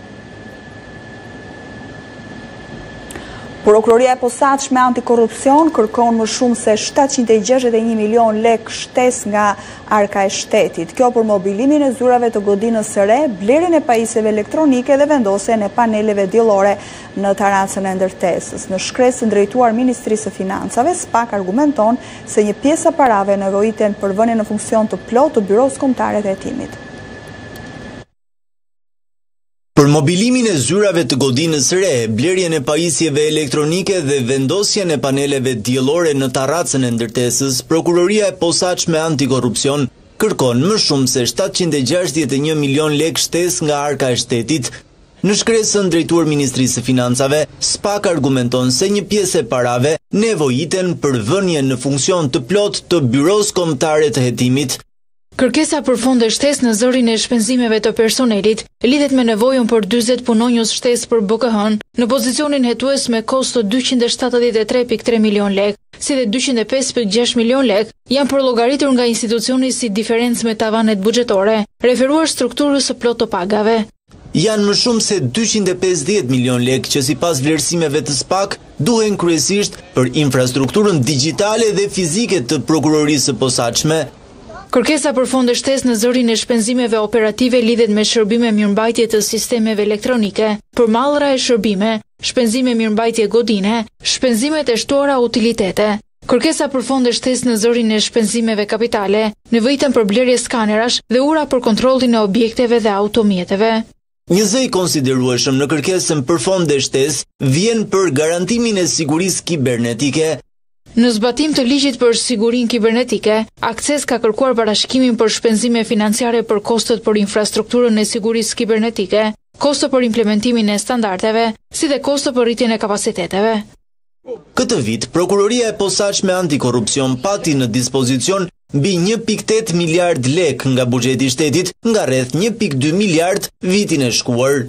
Prokuroria e posaçme antikorrupsion kërkon më shumë se shtatëqind e gjashtëdhjetë e një milion lek shtesë nga arka e shtetit. Kjo për mobilimin e zyrave të godinës së re, blerjen e pajisjeve elektronike dhe vendosjen e paneleve diellore në taracën e ndërtesës. Në shkresën drejtuar Ministrisë së Financave, SPAK argumenton se një pjesë e parave nevojiten për vënien në funksion të plotë të byros kombëtare të hetimit. Për mobilimin e zyrave të godinës së re, blerjen e pajisjeve elektronike dhe vendosjen e paneleve diellore në taracën e ndërtesës, Prokuroria e posaçme antikorrupsion kërkon më shumë se shtatëqind e gjashtëdhjetë e një milion lek shtesë nga arka e shtetit. Në shkresën drejtuar Ministrisë së Financave, SPAK argumenton se një pjesë e parave nevojiten për vënien në funksion të plotë të byros kombëtare të hetimit. Kërkesa për fonde shtesë në zërin e shpenzimeve të personelit lidhet me nevojën për dyzet punonjës shtesë për B K H-n në pozicionin hetues me kosto dyqind e shtatëdhjetë e tre pikë tre milion lek, si dhe dyqind e pesë pikë gjashtë milion lek janë përllogaritur nga institucioni si diferencë me tavanet buxhetore, referuar strukturës së plotë të pagave. Janë më shumë se dyqind e pesëdhjetë milion lek që sipas vlerësimeve të SPAK duhen kryesisht për infrastrukturën digjitale dhe fizike të prokurorisë së posaçme. Kërkesa për fonde shtesë në zërin e shpenzimeve operative lidhet me shërbime mirëmbajtje të sistemeve elektronike, përmallra e shërbime, shpenzime mirëmbajtje godine, shpenzimet e shtuara utilitete. Kërkesa për fonde shtesë në zërin e shpenzimeve kapitale nevojiten për blerje skanerash dhe ura për kontrollin e objekteve dhe automjeteve. Një zë i konsiderueshëm në kërkesën për fonde shtesë vjen për garantimin e sigurisë kibernetike. Në zbatim të ligjit për sigurinë kibernetike, Akses ka kërkuar parashkimin për shpenzime financiare për kostot për infrastrukturën e sigurisë kibernetike, kosto për implementimin e standardeve, si dhe kosto për rritjen e kapaciteteve. Këtë vit, Prokuroria e posaçme antikorrupsion pati në dispozicion mbi një pikë tetë miliard lek nga buxheti i shtetit, nga rreth një pikë dy miliard vitin e shkuar.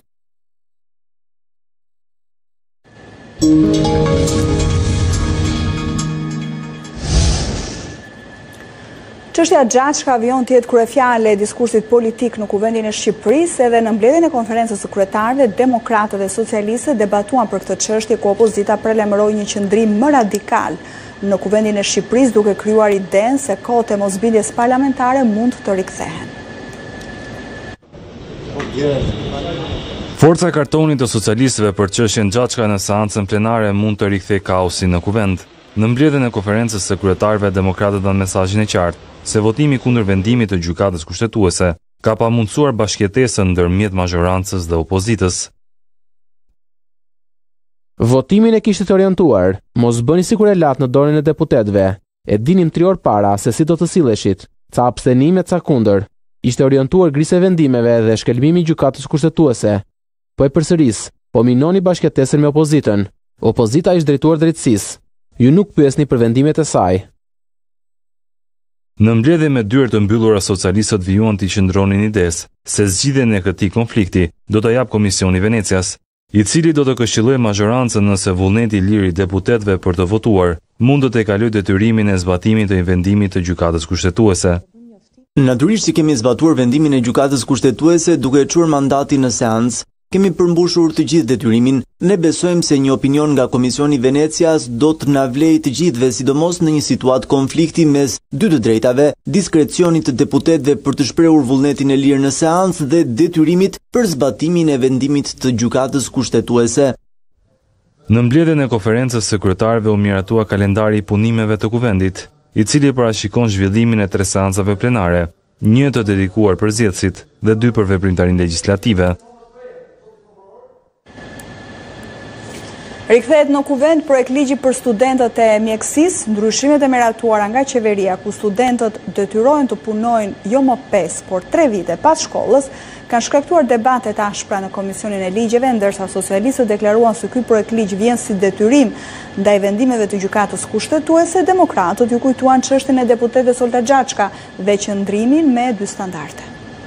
Çështja Xhaçka vion të jetë kryefjale e diskursit politik në Kuvendin e Shqipërisë, edhe në mbledhjen e konferencës së kryetarëve, demokratë dhe socialistë debatuan për këtë çështje ku opozita prelemëroi një qëndrim më radikal në Kuvendin e Shqipërisë, duke krijuar idenë se kohët e mosbindjes parlamentare mund të rikthehen. Forca e kartonit të socialistëve për çështjen Xhaçka në seancën plenare mund të rikthejë kaosin në Kuvend. Në mbledhjen e konferencës së kryetarëve, demokratët dhanë mesazhin e qartë se votimi kundër vendimit të gjykatës kushtetuese ka pamundsuar bashkëjetesën ndërmjet mazhorancës dhe opozitës. Votimin e kishte orientuar, mos bëni sikur e lat në dorën e deputetëve. E dinim tri orë para se si do të silleshit, ca abstenime ca kundër. Ishte orientuar grisë vendimeve dhe shkelbimi i gjykatës kushtetuese. Po e përsëris, po minoni bashkëjetesën me opozitën. Opozita ishte drejtuar drejtësisë. Ju nuk pyesni për vendimet e saj. Në mbledhje me dyert të mbyllura, socialistët vijuan të qëndronin ides se zgjidhjen e këtij konflikti do ta jap Komisioni i Venecias, i cili do të këshillojë mazhorancën nëse vullneti i lirë i deputetëve për të votuar mund të kalojë detyrimin e zbatimit të vendimit të gjykatës kushtetuese. Natyrisht që kemi zbatuar vendimin e gjykatës kushtetuese duke e çuar mandatin në seancë. Kemi përmbushur të gjithë detyrimin. Ne besojmë se një opinion nga Komisioni i Venecias do të na vlejë të gjithëve, sidomos në një situatë konflikti mes dy të drejtave, diskrecionit të deputetëve për të shprehur vullnetin e lirë në seancë dhe detyrimit për zbatimin e vendimit të gjykatës kushtetuese. Në mbledhjen e konferencës së kryetarëve u miratua kalendari i punimeve të Kuvendit, i cili parashikon zhvillimin e tre seancave plenare, një të dedikuar përzgjedhësit dhe dy për veprimtarinë legjislative. Rikthehet në kuvend projekt ligji për studentët e mjekësisë, ndryshimet e miratuara nga qeveria ku studentët detyrohen të punojnë jo më pesë, por tre vite pas shkollës, kanë shkaktuar debate të ashpra në Komisionin e Ligjeve, ndërsa socialistët deklaruan se ky projekt ligj vjen si detyrim ndaj vendimeve të gjykatës kushtetuese. Demokratët ju kujtuan çështjen e deputetes Olta Xhaçka dhe qëndrimin me dy standarde.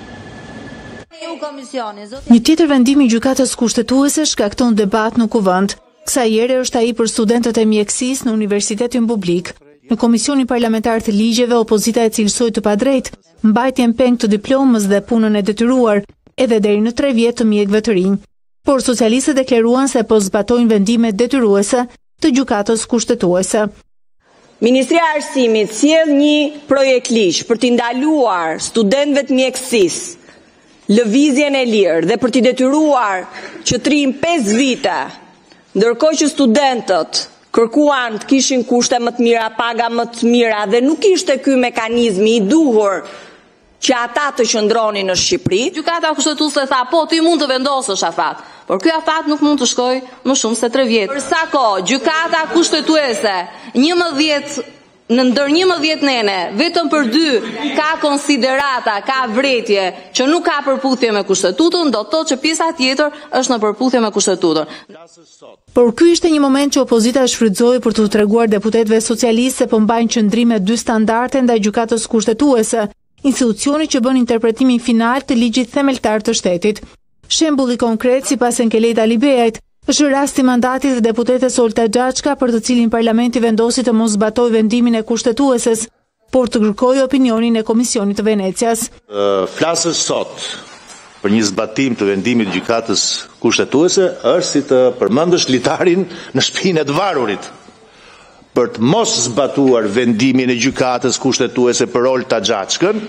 Një tjetër vendim i gjykatës kushtetuese shkakton debat në kuvend. Kësaj here është ai për studentët e mjekësisë në Universitetin Publik. Në Komisionin Parlamentar të Ligjeve, opozita e cilësoi të padrejtë mbajtjen peng të diplomës dhe punën e detyruar, edhe deri në tre vjet të mjekëve të rinj. Por socialistët deklaruan se po zbatojnë vendimet detyruese të gjykatës kushtetuese. Ministria e Arsimit sjell një projekt ligj për t'i ndaluar studentëve të mjekësisë lëvizjen e lirë dhe për t'i detyruar që të rinë pesë vite, ndërkohë që studentët kërkuan të kishin kushte më të mira, paga më të mira dhe nuk ishte ky mekanizmi i duhur që ata të qëndronin në Shqipëri. Gjykata kushtetuese tha, po, ti mund të vendosësh afat, por ky afat nuk mund të shkojë më shumë se tre vjet. Për sa kohë gjykata kushtetuese njëmbëdhjetë në ndër njëmbëdhjetë nene, vetëm për dy ka konsiderata, ka vretje që nuk ka përputhje me kushtetutën, do të thotë që pjesa tjetër është në përputhje me kushtetutën. Por ky ishte një moment që opozita shfrytëzoi për të treguar deputetëve socialistë se po mbajnë qëndrim me dy standarde ndaj gjykatës kushtetuese, institucioni që bën interpretimin final të ligjit themeltar të shtetit. Shembulli konkret sipas Enkelejt Alibeajt është rasti mandatit të deputetes Olta Xhaçka, për të cilin parlamenti vendosi të mos zbatojë vendimin e kushtetueses, por të kërkojë opinionin e Komisionit të Venecias. Flasës sot për një zbatim të vendimit të gjykatës kushtetuese është si të përmendësh litarin në shtëpinë e të varurit. Për të mos zbatuar vendimin e gjykatës kushtetuese për Olta Xhaçkën,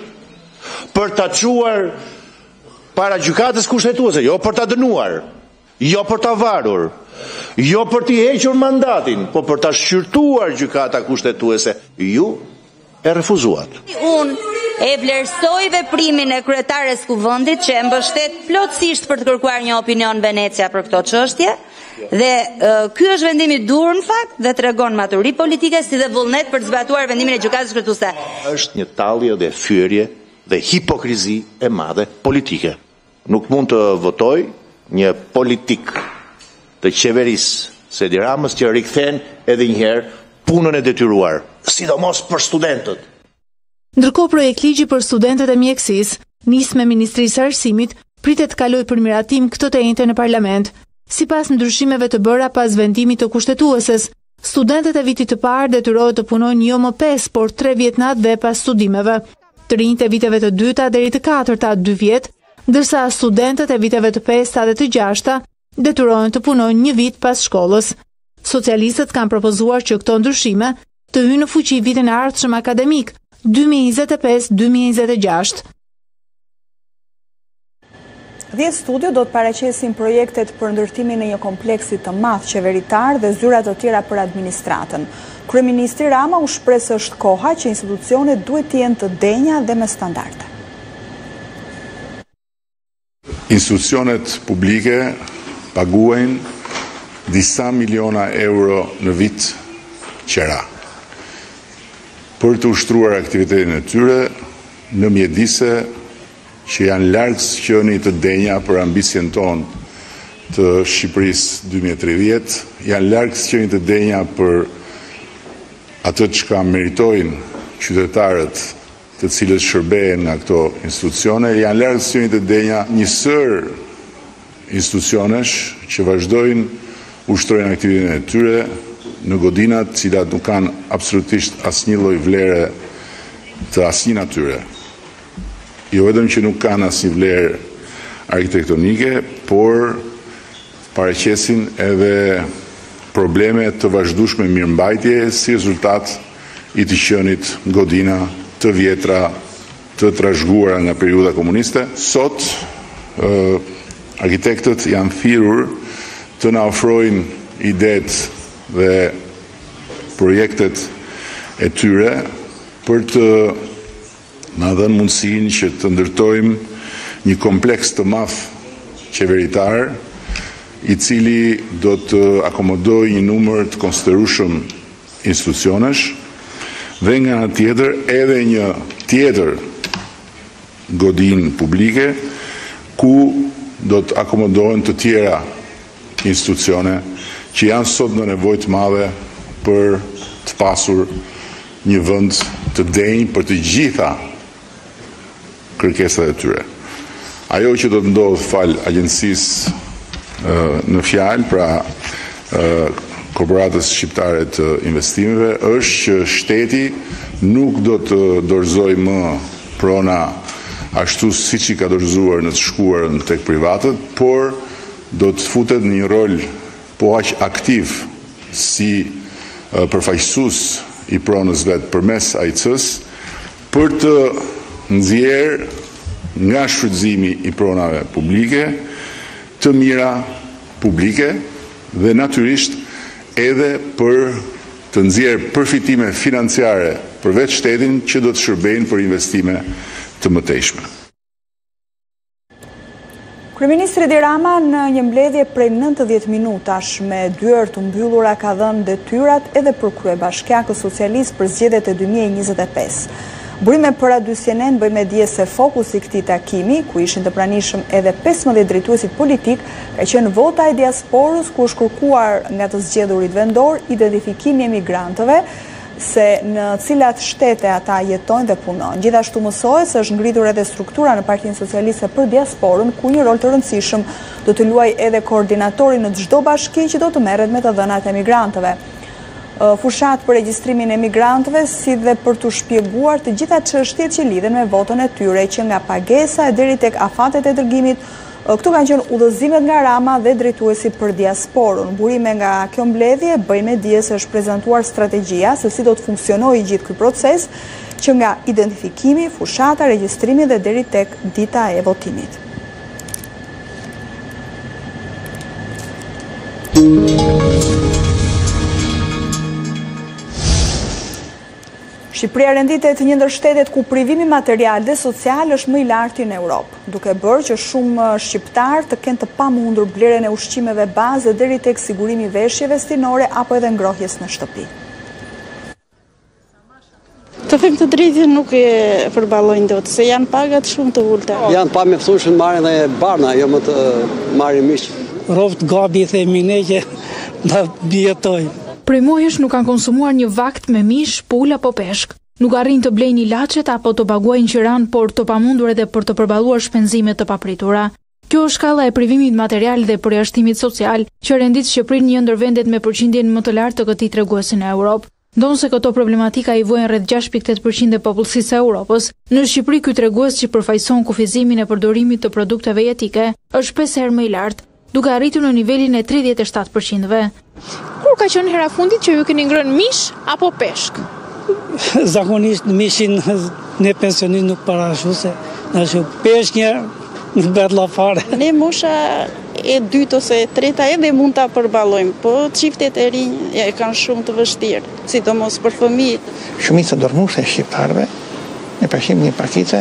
për ta çuar para gjykatës kushtetuese, jo për ta dënuar, jo për ta varur, jo për t'i hequr mandatin, po për ta shqyrtuar gjykata kushtetuese. Ju e refuzuat. Unë e vlerësoj veprimin e kryetares kuvendit që e mbështet plotësisht për të kërkuar një opinion Venecia për këto çështje. Dhe uh, ky është vendimi i dur në fakt dhe tregon maturi politike si dhe vullnet për të zbatuar vendimin e gjykatës kushtetuese. Është një tallje dhe fyerje dhe hipokrizi e madhe politike. Nuk mund të votoj një politik të qeverisë së Edi Ramës që rikthen edhe një herë punën e detyruar, sidomos për studentët. Ndërkohë projekt ligji për studentët e mjekësisë, nis me Ministrisë së Arsimit, pritet të kalojë për miratim këtë të njëjtën në parlament. Sipas ndryshimeve të bëra pas vendimit të kushtetueses, studentët e vitit të parë detyrohet të punojnë jo më pesë, por tre vjet natë dhe pas studimeve. Të rinjtë e viteve të dyta deri të katërta dy vjet, ndërsa studentët e viteve të pesta dhe të gjashta detyrohen të punojnë një vit pas shkollës. Socialistët kanë propozuar që këto ndryshime të hyjnë në fuqi vitin e ardhshëm akademik dy mijë e njëzet e pesë dy mijë e njëzet e gjashtë. Dhjetë studio do të paraqesin projektet për ndërtimin e një kompleksi të madh qeveritar dhe zyra të tjera për administratën. Kryeministri Rama u shpreh se është koha që institucionet duhet të jenë të denja dhe me standarde. Institucionet publike paguajnë disa miliona euro në vit qera për të ushtruar aktivitetin e tyre në mjedise që janë larg sqeni të denja për ambicien ton të Shqipërisë dy mijë e tridhjetë, janë larg sqeni të denja për atë çka meritojnë qytetarët të cilët shërbehen nga këto institucione, janë larg sqeni të denja një sër institucionesh që vazhdojnë ushtrojnë aktivitetin e tyre në godinat cilat nuk kanë absolutisht asnjë lloj vlere të asnjë natyre. Jo vetëm që nuk kanë asnjë vlerë arkitektonike, por paraqesin edhe probleme të vazhdueshme mirëmbajtje si rezultat i të qenit godina të vjetra të trashëguara nga periudha komuniste. Sot eh, arkitektët janë thirrur të na ofrojnë idetë dhe projektet e tyre për të na dhënë mundësinë që të ndërtojmë një kompleks të madh qeveritar i cili do të akomodoj një numër të konsiderueshëm institucionesh dhe nga ana tjetër edhe një tjetër godinë publike ku do të akomodohen të tjera institucione që janë sot në nevojë të madhe për të pasur një vend të denjë për të gjitha kërkesat e tyre. Ajo që do të ndodhë fal agjencisë në fjalë, pra Korporatës Shqiptare të Investimeve, është që shteti nuk do të dorëzoj më prona ashtu siç i ka dorëzuar në të shkuarën tek privatët, por do të futet në një rol po aq aktiv si përfaqësues i pronës vet përmes A I C-s për të nxjerrë nga shfrytëzimi i pronave publike të mira publike dhe natyrisht edhe për të nxjerrë përfitime financiare për vetë shtetin që do të shërbejnë për investime të mëtejshme. Kryeministri Edi Rama në një mbledhje prej nëntëdhjetë minutash me dyert të mbyllura ka dhënë detyrat edhe për kryebashkiakët socialist për zgjedhjet e dy mijë e njëzet e pesë. Burime për A dy C N N bëjmë me dje se fokusi i këtij takimi, ku ishin të pranishëm edhe pesëmbëdhjetë drejtuesit politik, ka qenë vota e diasporës, ku është kërkuar nga të zgjedhurit vendor identifikimi e emigrantëve, se në cilat shtete ata jetojnë dhe punojnë. Gjithashtu mësohet se është ngritur edhe struktura në Partinë Socialiste për diasporën, ku një rol të rëndësishëm do të luajë edhe koordinatori në çdo bashki që do të merret me të dhënat e emigrantëve. Fushat për regjistrimin e emigrantëve, si dhe për të shpjeguar të gjitha çështjet që lidhen me votën e tyre, që nga pagesa e deri tek afatet e dërgimit. Këtu kanë qenë udhëzimet nga Rama dhe drejtuesi për diasporën. Burime nga kjo mbledhje bëjnë me dije se është prezantuar strategjia se si do të funksionojë gjithë ky proces, që nga identifikimi, fushata, regjistrimi dhe deri tek dita e votimit. Shqipëria renditet një ndër shtetet ku privimi material dhe social është më i lartë në Europë, duke bërë që shumë shqiptar të kenë të pamundur blerjen e ushqimeve bazë deri tek sigurimi veshjeve stinore apo edhe ngrohjes në shtëpi. Të them të drejtën nuk e përballojnë dot, se janë pagat shumë të ulta. Janë pa mjaftueshëm marrin dhe barna, jo më të marrin miq. Rroft gabi themi ne që na bietojnë. Prej muajsh nuk kanë konsumuar një vakt me mish, pul apo peshk. Nuk arrin të blejnë ilaçet apo të paguajnë qiran, por të pamundur edhe për të përballuar shpenzime të papritura. Kjo është shkalla e privimit material dhe përjashtimit social, që rendit Shqipërinë një ndër vendet me përqindjen më të lartë të këtij treguesi në Europë. Ndonse këto problematika i vojnë rreth gjashtë pikë tetë përqind e popullsisë së Europës, në Shqipëri ky tregues që përfaqëson kufizimin e përdorimit të produkteve jetike është pesë herë më i lartë, duke arritur në nivelin e tridhjetë e shtatë përqind-ve. Kur ka qenë hera fundit që ju keni ngrënë mish apo peshk? Zakonisht mishin ne pensionist nuk parashtu se na shoh peshk një në bedlla fare. Ne mosha e dytë ose e treta edhe mund ta përballojmë, po çiftet e rinj e kanë shumë të vështirë, sidomos për fëmijët. Shumica dormuese e shqiptarëve, me përshim një pakice,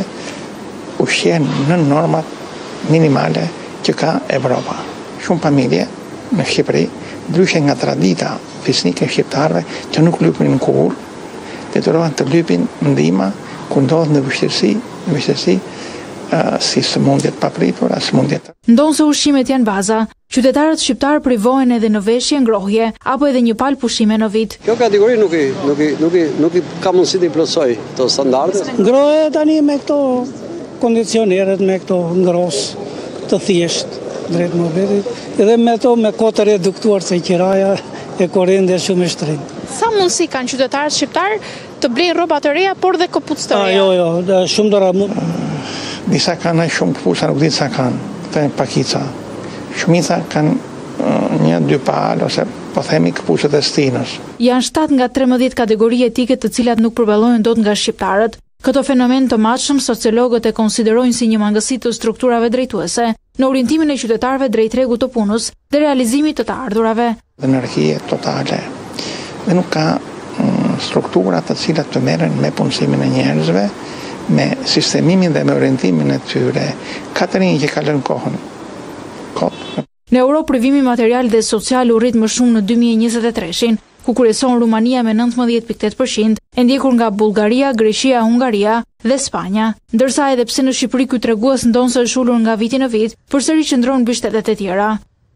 ushqen në normat minimale që ka Evropa. Shumë familje në Shqipëri, ndryshe nga tradita fisnike shqiptarëve që nuk lypin kurrë, detyrohen të lypin ndihma kur ndodhen në vështirësi, në vështirësi uh, si sëmundjet papritura, sëmundjet. Ndonse ushqimet janë baza, qytetarët shqiptar privohen edhe në veshje, ngrohje apo edhe një palë pushime në vit. Kjo kategori nuk i nuk i nuk i nuk i ka mundësi të plotësoj këto standarde. Ngrohe tani me këto kondicionerët, me këto ngros të thjesht. Drejt më vetit, edhe me to me kotë reduktuar se qiraja e korrente shumë e shtrenjtë. Sa mundësi kanë qytetarët shqiptar të blejnë rroba të reja, por dhe këpucë të reja? Jo, jo, shumë dora mund. Disa kanë shumë këpuca, nuk ditë sa kanë, të pakica. Shumica kanë një, dy palë, ose po themi këpucët e stinës. Janë shtatë nga trembëdhjetë kategori etike të cilat nuk përballohen dot nga shqiptarët. Këto fenomen të matshëm sociologët e konsiderojnë si një mangësi të strukturave drejtuese në orientimin e qytetarëve drejt tregut të punës dhe realizimit të të ardhurave. Anarkie totale dhe nuk ka mm, struktura të cilat të merren me punësimin e njerëzve, me sistemimin dhe me orientimin e tyre. Katërin që kalën kohën. Kot. Në Europë, privimi material dhe social u rrit më shumë në dy mijë e njëzet e tre-shin, ku kryeson Rumania me nëntëmbëdhjetë pikë tetë përqind, e ndjekur nga Bullgaria, Greqia, Hungaria dhe Spanja, ndërsa edhe pse në Shqipëri ky tregues ndonse është ulur nga viti në vit, përsëri qëndron mbi shtetet e tjera.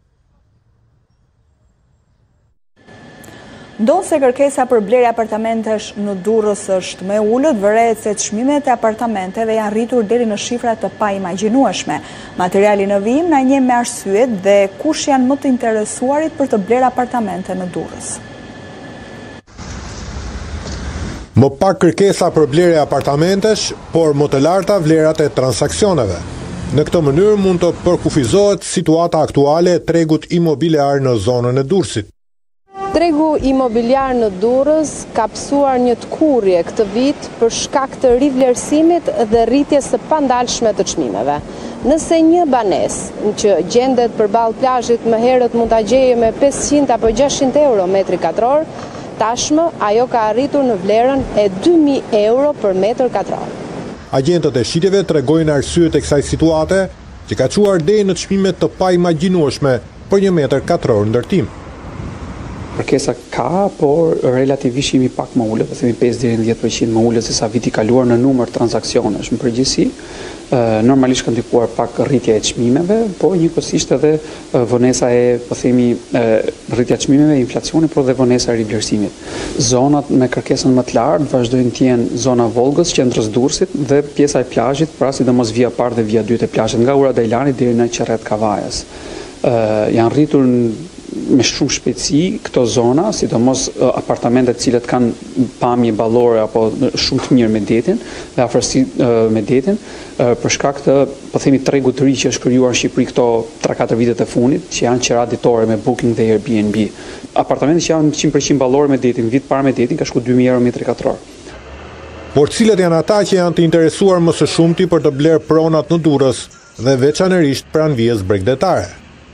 Ndonse se kërkesa për blerje apartamentesh në Durrës është më e ulët, vëret se çmimet e apartamenteve janë rritur deri në shifra të paimagjinueshme. Materiali në vijim na njeh me arsyet dhe kush janë më të interesuarit për të blerë apartamente në Durrës. Më pak kërkesa për blerje apartamentesh, por më të larta vlerat e transaksioneve. Në këtë mënyrë mund të përkufizohet situata aktuale e tregut imobiliar në zonën e Durrësit. Tregu imobiliar në Durrës ka pësuar një tkurrje këtë vit për shkak të rivlerësimit dhe rritjes së pandalshme të çmimeve. Nëse një banesë që gjendet përballë plazhit më herët mund ta gjeje me pesëqind apo gjashtëqind euro metri katror, tashmë ajo ka arritur në vlerën e dy mijë euro për metër katror. Agjentët e shitjeve tregojnë arsyet e kësaj situate, që ka çuar deri në çmime të paimagjinueshme për një metër katror ndërtim. Kërkesa ka, por relativisht jemi pak më ulët, themi pesë deri në dhjetë përqind më ulët se sa viti kaluar në numër transaksionesh. Në përgjithësi, normalisht ka ndikuar pak rritja e çmimeve, po njëkohësisht edhe vonesa e, po themi, rritja e çmimeve, inflacioni, por dhe vonesa e rivlerësimit. Zonat me kërkesën më të lartë vazhdojnë të jenë zona Volgës, qendrës Durrësit dhe pjesa e plazhit, pra sidomos vija parë dhe vija dytë e plazhit, nga ura Dajlani deri në Qerret Kavajës. Janë rritur me shumë shpejtësi këto zona, sidomos apartamentet cilët kanë pamje ballore apo shumë të mirë me detin dhe afërsi me detin, për shkak të, po themi, tregut të ri që është krijuar në Shqipëri këto tre katër vitet e fundit, që janë qira ditore me Booking dhe Airbnb. Apartamentet që janë njëqind përqind ballore me detin, vit para me detin, ka shku dy mijë euro metri katror. Por cilët janë ata që janë të interesuar më së shumti për të blerë pronat në Durrës dhe veçanërisht pranë vijës bregdetare?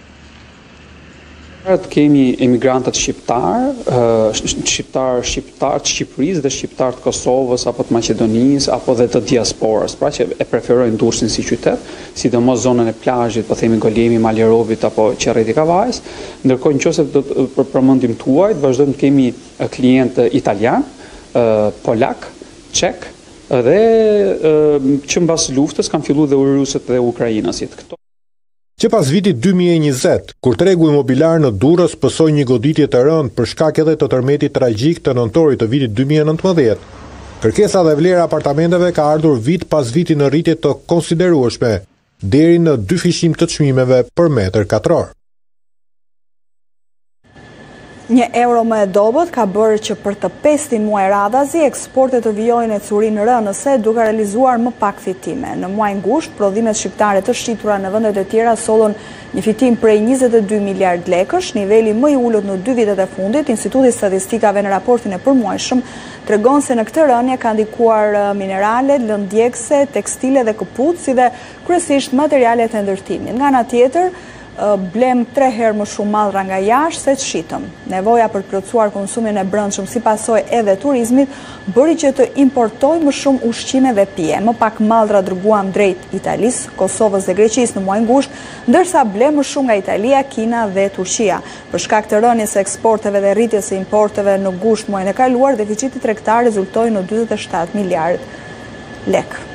Kemi emigrantët shqiptar, shqiptar, shqiptar të Shqipërisë dhe shqiptar të Kosovës apo të Maqedonisë apo dhe të diasporës, pra që e preferojnë Durrësin si qytet, sidomos zonën e plazhit, po themi Golemi, Malerovit apo Qerreti Kavajës, ndërkohë nëse do të përmendim tuajt, vazhdojmë të kemi klientë italian, polak, çek dhe që mbas luftës kanë filluar dhe rusët dhe ukrainasit. Këto që pas vitit dy mijë e njëzet, kur tregu imobiliar në Durrës pësoi një goditje të rëndë për shkak edhe të tërmetit tragjik të nëntorit të vitit dy mijë e nëntëmbëdhjetë, kërkesa dhe vlera apartamenteve ka ardhur vit pas viti në rritje të konsiderueshme, deri në dy fishim të çmimeve për metër katror. Një euro më e dobët ka bërë që për të pestin muaj radhazi, eksportet të vijojnë e curinë rënëse duke realizuar më pak fitime. Në muaj ngusht, prodhimet shqiptare të shqitura në vendet e tjera sollën një fitim prej njëzet e dy miliard lekësh, niveli më i ulët në dy vitet e fundit. Instituti Statistikave në raportin e përmuajshëm tregon se në këtë rënje ka ndikuar mineralet, lëndjekse, tekstile dhe këpucë, si dhe kryesisht materialet e ndërtimit. Nga ana tjetër, blem tre herë më shumë mallra nga jashtë se që shitëm. Nevoja për të plotësuar konsumin e brendshëm si pasojë edhe turizmit bëri që të importoj më shumë ushqime dhe pije. Më pak mallra dërguam drejt Italisë, Kosovës dhe Greqisë në muaj ngusht, ndërsa blem më shumë nga Italia, Kina dhe Turqia. Për shkak të rënies së eksporteve dhe rritjes së importeve në gusht muajin e kaluar, deficiti tregtar rezultoi në dyzet e shtatë miliard lekë.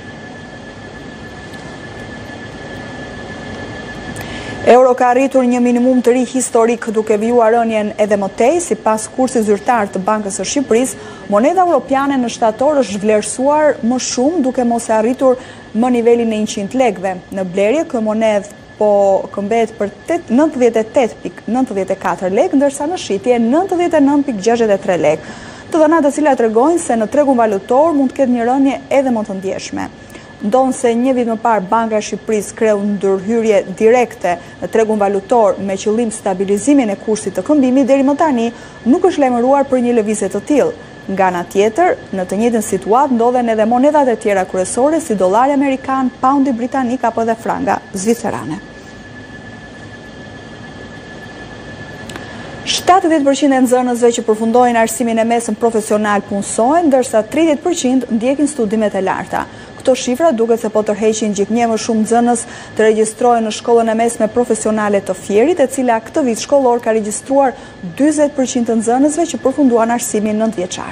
Euro ka arritur një minimum të ri historik duke vijuar rënien edhe më tej, sipas kursit zyrtar të Bankës së Shqipërisë, moneda europiane në shtator është vlerësuar më shumë duke mos e arritur më nivelin e njëqind lekëve. Në blerje, kjo monedh po këmbet për nëntëdhjetë e tetë pikë nëntëdhjetë e katër lekë, ndërsa në shitje nëntëdhjetë e nëntë pikë gjashtëdhjetë e tre lekë. Të dhëna të cilat tregojnë se në tregun valutor mund të ketë një rënje edhe më të ndjeshme. Ndonë se një vit më parë Banka e Shqipërisë kreu ndërhyrje direkte në tregun valutor me qëllim stabilizimin e kursit të këmbimit, deri më tani nuk është lajmëruar për një lëvizje të tillë. Nga ana tjetër, në të njëjtën situatë ndodhen edhe monedat e tjera kryesore si dollari amerikan, poundi britanik apo edhe franga zvicerane. tetëdhjetë e përqind e nxënësve që përfundojnë arsimin e mesëm profesional punësojnë, ndërsa tridhjetë përqind ndjekin studimet e larta. Këto shifra duket se po tërheqin gjithnjë më shumë nxënës të regjistrohen në shkollën e mesme profesionale të Fierit, e cila këtë vit shkollor ka regjistruar dyzet përqind të nxënësve që përfunduan arsimin nëntëvjeçar.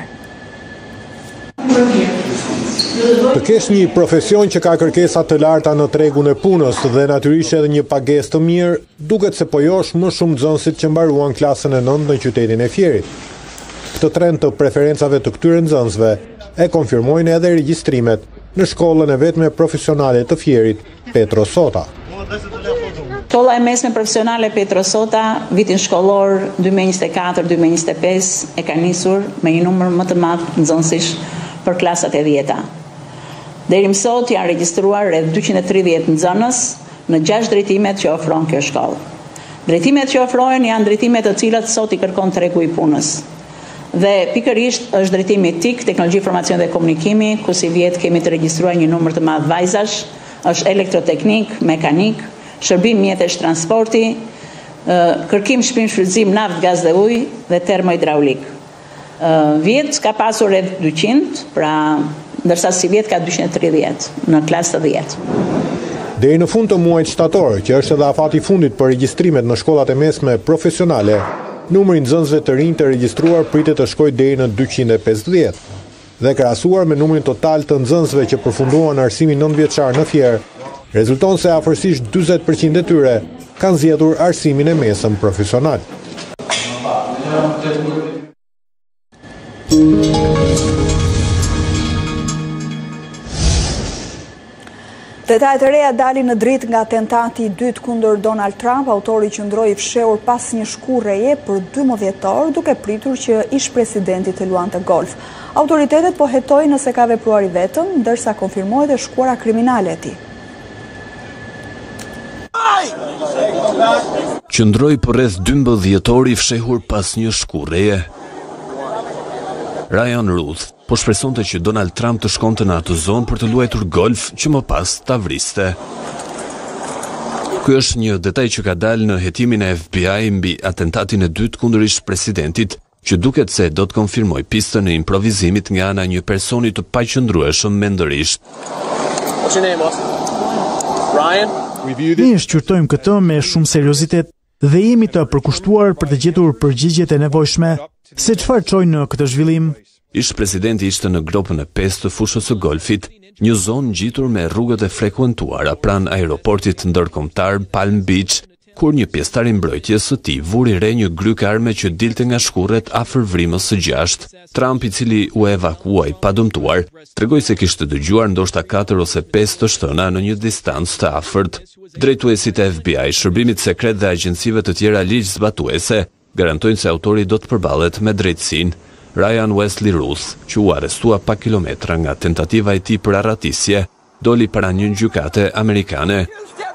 Të kesh një profesion që ka kërkesa të larta në tregun e punës dhe natyrisht edhe një pagesë të mirë, duket se po josh më shumë nxënësit që mbaruan klasën e nëntë në qytetin e Fierit. Këtë trend të preferencave të këtyre nxënësve e konfirmojnë edhe regjistrimet në shkollën e vetme profesionale të Fierit, Petro Sota. Shkolla e mesme profesionale Petro Sota, vitin shkollor dy mijë e njëzet e katër dy mijë e njëzet e pesë e ka nisur me një numër më të madh nxënësish për klasat e dhjeta. Deri më sot janë regjistruar rreth dyqind e tridhjetë nxënës në gjashtë drejtimet që ofron kjo shkollë. Drejtimet që ofrohen janë drejtimet të cilat sot i kërkon tregu i punës. Dhe pikërisht është drejtimi T I C, teknologji, informacion dhe komunikimi, ku si vjet kemi të regjistruar një numër të madh vajzash, është elektroteknik, mekanik, shërbim mjetesh transporti, kërkim shpim shfrytëzim naft, gaz dhe ujë dhe termohidraulik. Vjet ka pasur rreth dyqind, pra ndërsa si vjet ka dyqind e tridhjetë në klasë të dhjetë. Deri në fund të muajit shtator, që është edhe afati i fundit për regjistrimet në shkollat e mesme profesionale, numri i nxënësve të rinj të regjistruar pritet të shkojë deri në dyqind e pesëdhjetë. Dhe krahasuar me numrin total të nxënësve që përfunduan arsimin nëntëvjeçar në Fier, rezulton se afërsisht dyzet përqind e tyre kanë zgjedhur arsimin e mesëm profesional. Detajet e reja dalin në dritë nga atentati i dytë kundër Donald Trump, autori qëndroi i fshehur pas një shkurreje për dymbëdhjetë orë, duke pritur që ish presidenti të luante golf. Autoritetet po hetojnë nëse ka vepruar i vetëm, ndërsa konfirmohet e shkuara kriminale e tij. Qëndroi për rreth dymbëdhjetë orë i fshehur pas një shkurreje. Ryan Ruth po shpresonte që Donald Trump të shkonte në atë zonë për të luajtur golf që më pas ta vriste. Ky është një detaj që ka dalë në hetimin e F B I mbi atentatin e dytë kundër ish presidentit, që duket se do të konfirmoj pistën e improvizimit nga ana një personi të paqëndrueshëm mendërisht. Ne shqyrtojmë këtë me shumë seriozitet dhe jemi të përkushtuar për të gjetur përgjigjet e nevojshme se çfarë çoi në këtë zhvillim. Ish presidenti ishte në gropën e pesë të fushës së golfit, një zonë ngjitur me rrugët e frekuentuara pranë aeroportit ndërkombëtar Palm Beach, kur një pjesëtar i mbrojtjes së tij vuri re një gryk arme që dilte nga shkurret afër vrimës së gjashtë. Trump, i cili u evakuoi pa dëmtuar, tregoi se kishte dëgjuar ndoshta katër ose pesë të shtëna në një distancë të afërt. Drejtuesit e F B I, shërbimit sekret dhe agjencive të tjera ligjzbatuese garantojnë se autori do të përballet me drejtësinë. Ryan Wesley Ruth, që u arrestua pak kilometra nga tentativa e tij për arratisje, doli para një gjykate amerikane.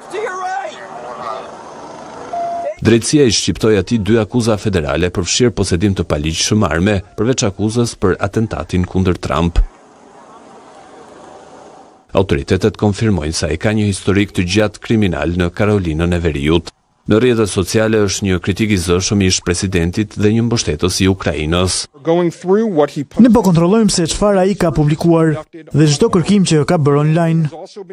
Drejtësia i shqiptoi atij dy akuza federale për fshirë posedim të paligjshëm arme, përveç akuzës për atentatin kundër Trump. Autoritetet konfirmojnë se ai ka një historik të gjatë kriminal në Karolinën e Veriut. Në rrjetet sociale është një kritik i zëshëm i ish presidentit dhe një mbështetës i Ukrainës. Ne po kontrollojmë se çfarë ai ka publikuar dhe çdo kërkim që ka bërë online.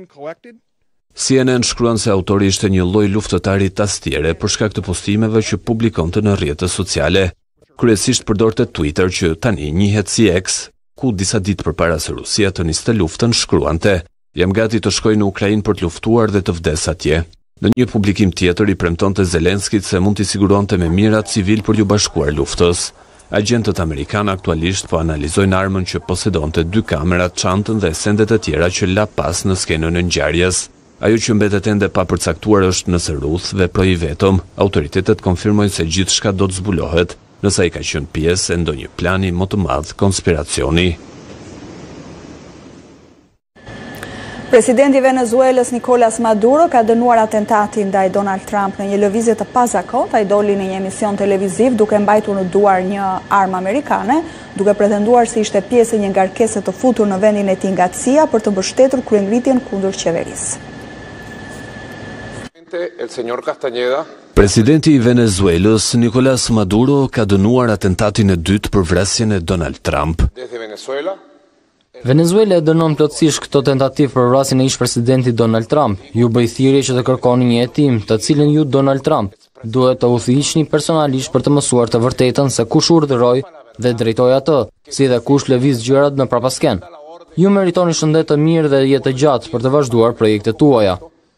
C N N shkruan se autori ishte një lloj luftëtari tastiere për shkak të postimeve që publikonte në rrjetet sociale. Kryesisht përdorte Twitter, që tani njihet si X, ku disa ditë përpara se Rusia të niste luftën shkruante: "Jam gati të shkoj në Ukrainë për të luftuar dhe të vdes atje." Në një publikim tjetër i premtonte Zelenskit se mund t'i siguronte me mirat civil për t'u bashkuar luftës. Agjentët amerikanë aktualisht po analizojnë armën që posedonte dy kamerat, çantën dhe sendet e tjera që la pas në skenën e ngjarjes. Ajo që mbetet ende pa përcaktuar është nëse Ruth veproi vetëm. Autoritetet konfirmojnë se gjithçka do të zbulohet nëse ai ka qenë pjesë e ndonjë plani më të madh konspiracioni. Presidenti i Venezuelës Nicolas Maduro ka dënuar atentatin ndaj Donald Trump në një lëvizje të pazakontë. Ai doli në një emision televiziv duke mbajtur në duar një armë amerikane, duke pretenduar se ishte pjesë e një ngarkese të futur në vendin e tij nga C I A për të mbështetur kryengritjen kundër qeverisë. Presidenti i Venezuelës, Nicolás Maduro, ka dënuar atentatin e dytë për vrasjen e Donald Trump. Venezuela e dënon plotësisht këto tentativë për vrasjen e ish-presidentit Donald Trump. Ju bëj thirrje që të kërkoni një hetim, të cilën ju Donald Trump duhet të udhëhiqni personalisht për të mësuar të vërtetën se kush urdhëroi dhe drejtoi atë, si dhe kush lëviz gjërat në prapasken. Ju meritoni shëndet të mirë dhe jetë të gjatë për të vazhduar projektet tuaja.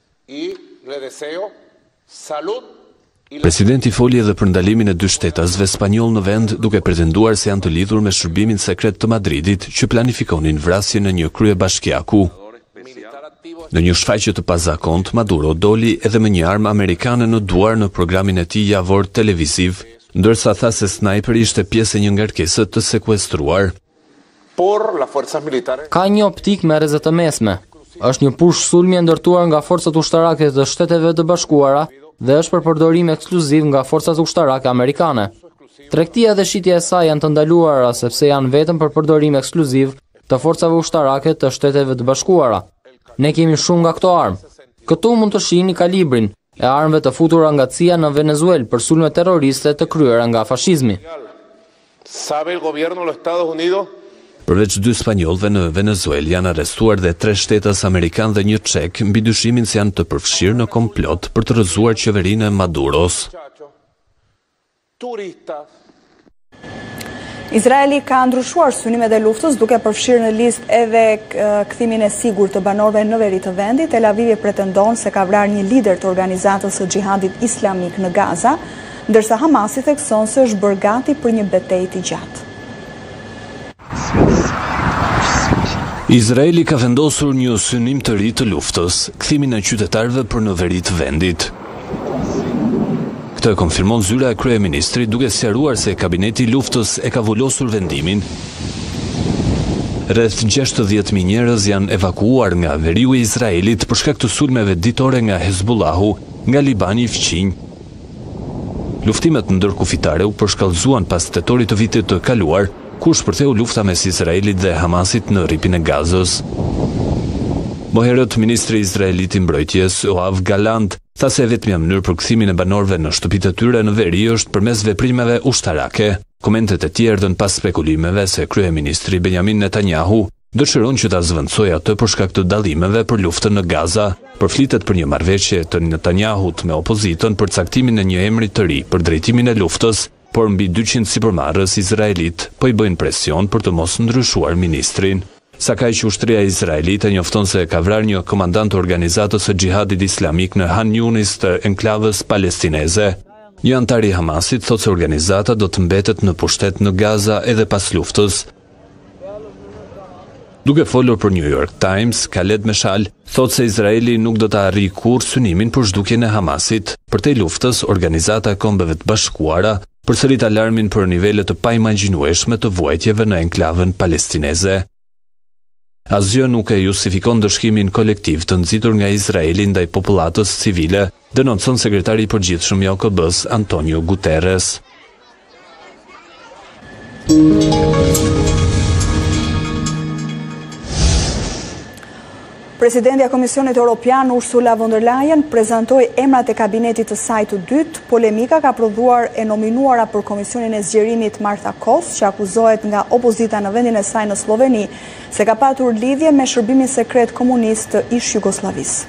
Presidenti foli edhe për ndalimin e dy shtetasve spanjoll në vend, duke pretenduar se janë të lidhur me shërbimin sekret të Madridit që planifikonin vrasjen e një kryebashkiaku. Në një shfaqje të pazakont, Maduro doli edhe me një armë amerikane në duar në programin e tij javor televiziv, ndërsa tha se snajperi ishte pjesë e një ngarkese të sekuestruar. Ka një optik me rrezet të mesme. Është një push sulmi e ndërtuar nga forcat ushtarake të Shteteve të Bashkuara dhe është për përdorim ekskluziv nga forcat ushtarake amerikane. Tregtia dhe shitja e saj janë të ndaluara sepse janë vetëm për përdorim ekskluziv të forcave ushtarake të Shteteve të Bashkuara. Ne kemi shumë nga këto armë. Këtu mund të shihni kalibrin e armëve të futura nga C I A në Venezuelë për sulme terroriste të kryera nga fashizmi. Përveç dy spanjollëve në Venezuelë janë arrestuar dhe tre shtetas amerikan dhe një çek mbi dyshimin se janë të përfshirë në komplot për të rrëzuar qeverinë e Maduros. Izraeli ka ndryshuar synimet e luftës duke përfshirë në listë edhe kthimin e sigurt të banorëve në veri të vendit. Tel Avivi pretendon se ka vrarë një lider të organizatës së xhihadit islamik në Gaza, ndërsa Hamasi thekson se është bërë gati për një betejë të gjatë. Izraeli ka vendosur një synim të ri të luftës, kthimin e qytetarëve për në veri të vendit. Këtë e konfirmon zyra e kryeministrit duke sqaruar se kabineti i luftës e ka vullosur vendimin. Rreth gjashtëdhjetë mijë njerëz janë evakuuar nga veriu i Izraelit për shkak të sulmeve ditore nga Hezbollahu, nga Libani i fqinj. Luftimet ndërkufitare u përshkallëzuan pas tetorit të vitit të kaluar, kur shpërtheu lufta mes Izraelit dhe Hamasit në rripin e Gazës. Më herët, ministri izraelit i mbrojtjes, Yoav Gallant, tha se vetmja mënyrë për kthimin e banorëve në shtëpitë e tyre në veri është përmes veprimeve ushtarake. Komentet e tij erdhën pas spekulimeve se kryeministri Benjamin Netanyahu dëshiron që ta zvendësojë atë për shkak të dallimeve për luftën në Gaza. Përflitet për një marrëveshje të Netanyahut me opozitën për caktimin e një emri të ri për drejtimin e luftës, por mbi dyqind sipërmarrës izraelit po i bëjnë presion për të mos ndryshuar ministrin. Sakaj që ushtria izraelite njofton se ka vrarë një komandant të organizatës së xhihadit islamik në Han Yunis të enklavës palestineze. Një antar i Hamasit thotë se organizata do të mbetet në pushtet në Gaza edhe pas luftës. Duke folur për New York Times, Khaled Meshal thotë se Izraeli nuk do të arrijë kurrë synimin për zhdukjen e Hamasit. Përtej luftës, Organizata e Kombeve të Bashkuara përsërit alarmin për nivele të paimagjinueshme të vuajtjeve në enklavën palestineze. Asgjë nuk e justifikon dëshkimin kolektiv të nxitur nga Izraeli ndaj popullatës civile, denoncon sekretari i përgjithshëm i O K B-s Antonio Guterres. Presidentja e Komisionit Evropian Ursula von der Leyen prezantoi emrat e kabinetit të saj të dytë. Polemika ka prodhuar e nominuara për Komisionin e Zgjerimit Marta Kos, që akuzohet nga opozita në vendin e saj në Sloveni se ka patur lidhje me shërbimin sekret komunist të ish Jugosllavisë.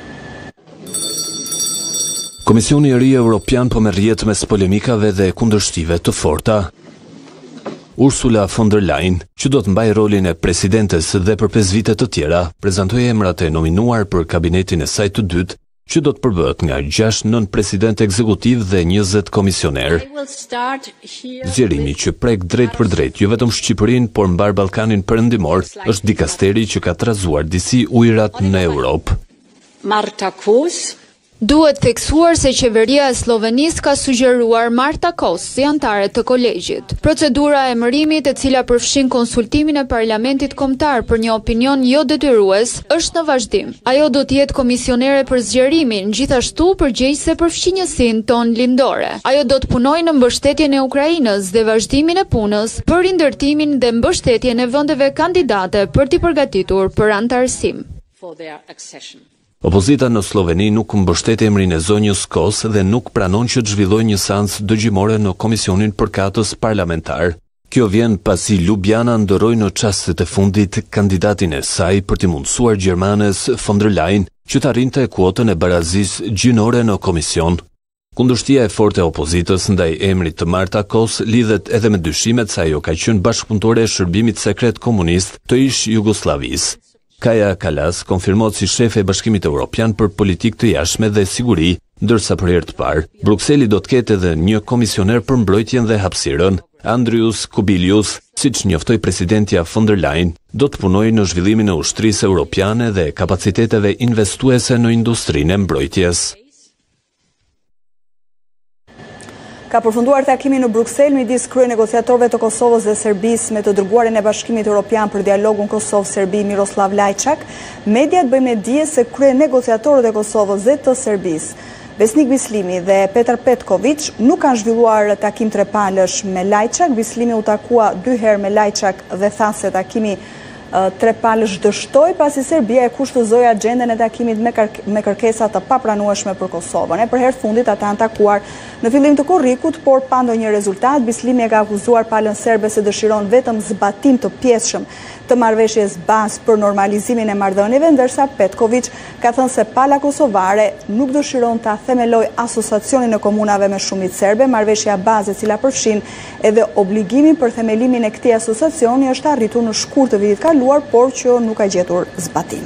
Komisioni i ri Evropian po merr jetë mes polemikave dhe kundërshtive të forta. Ursula von der Leyen, që do të mbajë rolin e presidentes dhe për pesë vite të tjera, prezantoi emrat e nominuar për kabinetin e saj të dytë, që do të përbëhet nga gjashtë nën-president ekzekutiv dhe njëzet komisioner. Zgjerimi që prek drejt për drejt jo vetëm Shqipërinë, por mbar Ballkanin Perëndimor, është dikasteri që ka trazuar disi ujërat në Europë. Marta Kos. Duhet theksuar se qeveria e Slovenisë ka sugjeruar Marta Kos si antare të kolegjit. Procedura e emërimit, e cila përfshin konsultimin e Parlamentit Kombëtar për një opinion jo detyrues, është në vazhdim. Ajo do të jetë komisionere për zgjerimin, gjithashtu përgjegjëse për fqinjësinë tonë lindore. Ajo do të punojë në mbështetjen e Ukrainës dhe vazhdimin e punës për rindërtimin dhe mbështetjen e vendeve kandidate për t'i përgatitur për antarësim. Opozita në Sloveni nuk mbështet emrin e zonjës Kos dhe nuk pranon që të zhvillojë një seancë dëgjimore në Komisionin Përkatës Parlamentar. Kjo vjen pasi Ljubljana ndëroi në çastet e fundit kandidatin e saj për t'i mundësuar Gjermanes von der Leyen që të arrinte kuotën e barazisë gjinore në komision. Kundërshtia e fortë e opozitës ndaj emrit të Marta Kos lidhet edhe me dyshimet se ajo ka qenë bashkëpunëtore e shërbimit sekret komunist të ish Jugosllavisë. Kaja Kallas konfirmohet si shefe e Bashkimit Evropian për politikë të jashtme dhe siguri, ndërsa për herë të parë, Brukseli do të ketë edhe një komisioner për mbrojtjen dhe hapësirën. Andrius Kubilius, siç njoftoi presidentja von der Leyen, do të punojë në zhvillimin e ushtrisë europiane dhe kapaciteteve investuese në industrinë e mbrojtjes. Ka përfunduar takimi në Bruksel midis kryenegociatorëve të Kosovës dhe Serbisë me të dërguarin e Bashkimit Evropian për dialogun Kosovë-Serbi Miroslav Lajçak. Mediat bëjnë dije se kryenegociatorët e Kosovës dhe të Serbisë Besnik Bislimi dhe Petar Petković nuk kanë zhvilluar takim trepalësh me Lajçak. Bislimi u takua dy herë me Lajçak dhe tha se takimi trepalësh dështoi pasi Serbia e kushtozoi agjendën e takimit me, me kërkesa të papranueshme për Kosovën. E për herë fundit ata kanë takuar në fillim të korrikut, por pa ndonjë rezultat. Bislimi e ka akuzuar palën serbe se dëshiron vetëm zbatim të pjesshëm të marrëveshjes bazë për normalizimin e marrëdhënieve, ndërsa Petković ka thënë se pala kosovare nuk dëshiron ta themelojë asociacionin e komunave me shumicë serbe. Marrëveshja bazë e cila përfshin edhe obligimin për themelimin e këtij asociacioni është arritur në shkurt të vitit kaluar, por që nuk ka gjetur zbatim.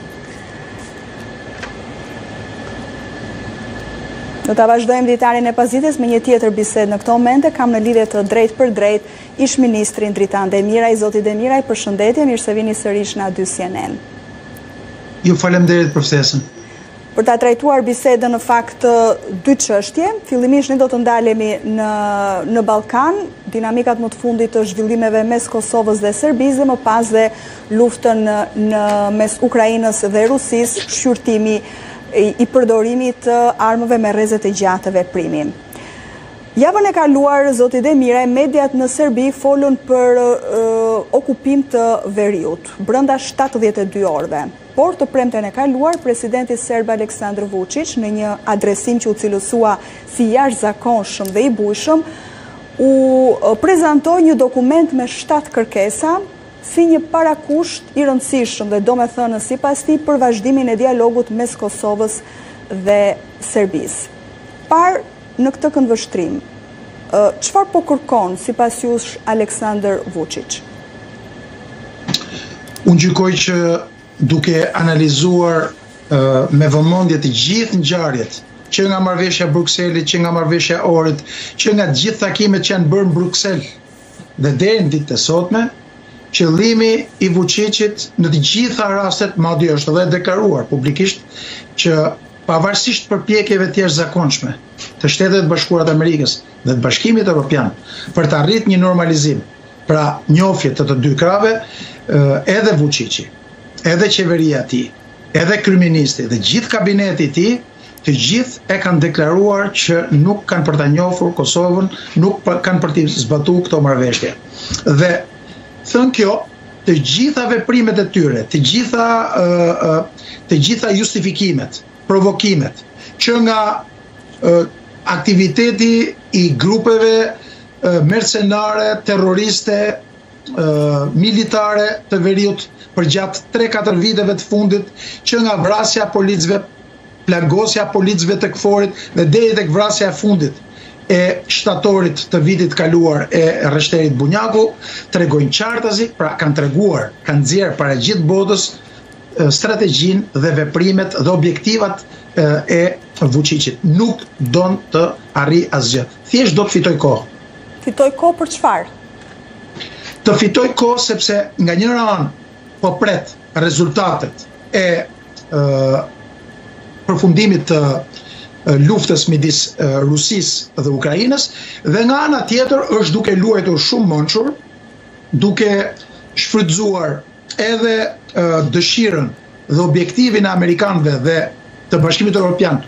Do ta vazhdojmë ditarin e pazitës me një tjetër bisedë. Në këto momente kam në lidhje të drejt për drejt ish ministrin Dritan Demiraj. Zoti Demiraj, përshëndetje, mirë se vini sërish në A dy C N N. Ju faleminderit për ftesën. Për ta trajtuar bisedën në fakt dy çështje. Fillimisht ne do të ndalemi në në Ballkan, dinamikat më të fundit të zhvillimeve mes Kosovës dhe Serbisë, dhe më pas dhe luftën në mes Ukrainës dhe Rusisë, shqyrtimi i përdorimit të armëve me rrezet e gjatë të veprimit. Javën e kaluar, zoti Demiraj, mediat në Serbi folën për uh, okupim të veriut, brenda shtatëdhjetë e dy orëve. Por të premten e kaluar, presidenti serb Aleksandar Vučić, në një adresim që u cilësua si jashtëzakonshëm dhe i bujshëm, u prezantoi një dokument me shtatë kërkesa, si një parakusht i rëndësishëm dhe do me thënë sipas tij për vazhdimin e dialogut mes Kosovës dhe Serbisë. Par në këtë këndvështrim, çfarë po kërkon sipas jush Aleksandar Vučić? Unë gjykoj që duke analizuar uh, me vëmendje të gjithë ngjarjet, që nga marrëveshja e Brukselit, që nga marrëveshja e Ohrit, që nga të gjithë takimet që janë bërë në Bruksel dhe deri në ditën e sotme, qëllimi i Vučićit në të gjitha rastet, madje është edhe deklaruar publikisht, që pavarësisht përpjekjeve të jashtëzakonshme të Shtetet e Bashkuara të Amerikës dhe të Bashkimit Evropian për të arritur një normalizim, pra njohje të të dy krave, edhe Vučići, edhe qeveria e tij, edhe kryeministi dhe gjithë kabineti i tij, të gjithë e kanë deklaruar që nuk kanë për ta njohur Kosovën, nuk kanë për të zbatuar këto marrëveshje. Dhe thënë kjo, të gjitha veprimet e tyre, të gjitha, uh, uh, të gjitha justifikimet, provokimet, që nga uh, aktiviteti i grupeve uh, mercenare, terroriste, uh, militare të veriut për gjatë tre katër viteve të fundit, që nga vrasja e policëve, plagosja e policëve të këforit dhe deri tek vrasja e fundit e shtatorit të vitit kaluar e rreshterit Bunjaku, tregojnë qartazi, pra kanë treguar, kanë nxjerrë para gjithë botës strategjinë dhe veprimet dhe objektivat e Vučićit. Nuk don të arrijë asgjë. Thjesht do të fitoj kohë. Fitoj kohë për çfarë? Të fitoj kohë sepse nga njëra anë po pret rezultatet e uh, përfundimit të luftës midis Rusisë dhe Ukrainës, dhe nga ana tjetër është duke luajtur shumë mençur, duke shfrytzuar edhe uh, dëshirën dhe objektivin e amerikanëve dhe të Bashkimit Evropian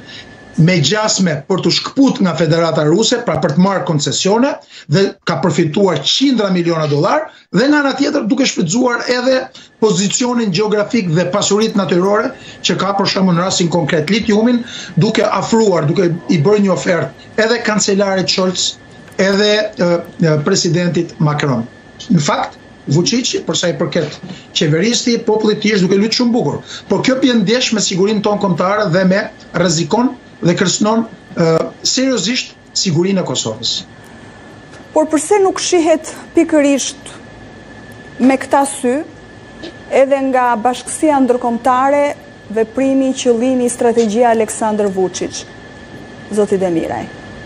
me gjasme për të shkput nga Federata Ruse, pra për të marrë koncesione, dhe ka përfituar qindra miliona dollar, dhe nga ana tjetër duke shfrytzuar edhe pozicionin gjeografik dhe pasuritë natyrore që ka për shembull në rastin konkret litiumin, duke afruar, duke i bërë një ofertë edhe kancelarit Scholz, edhe uh, presidentit Macron. Në fakt, Vučić, për sa i përket qeverisë, populli i tij është duke luajtur shumë bukur. Por kjo bie ndesh me sigurinë tonë kombëtare dhe me rrezikon dhe kërcënon uh, seriozisht sigurinë e Kosovës. Por përse nuk shihet pikërisht me këta sy edhe nga Bashkësia Ndërkombëtare veprimi, qëllimi, strategjia Aleksandar Vučić, zoti Demiraj?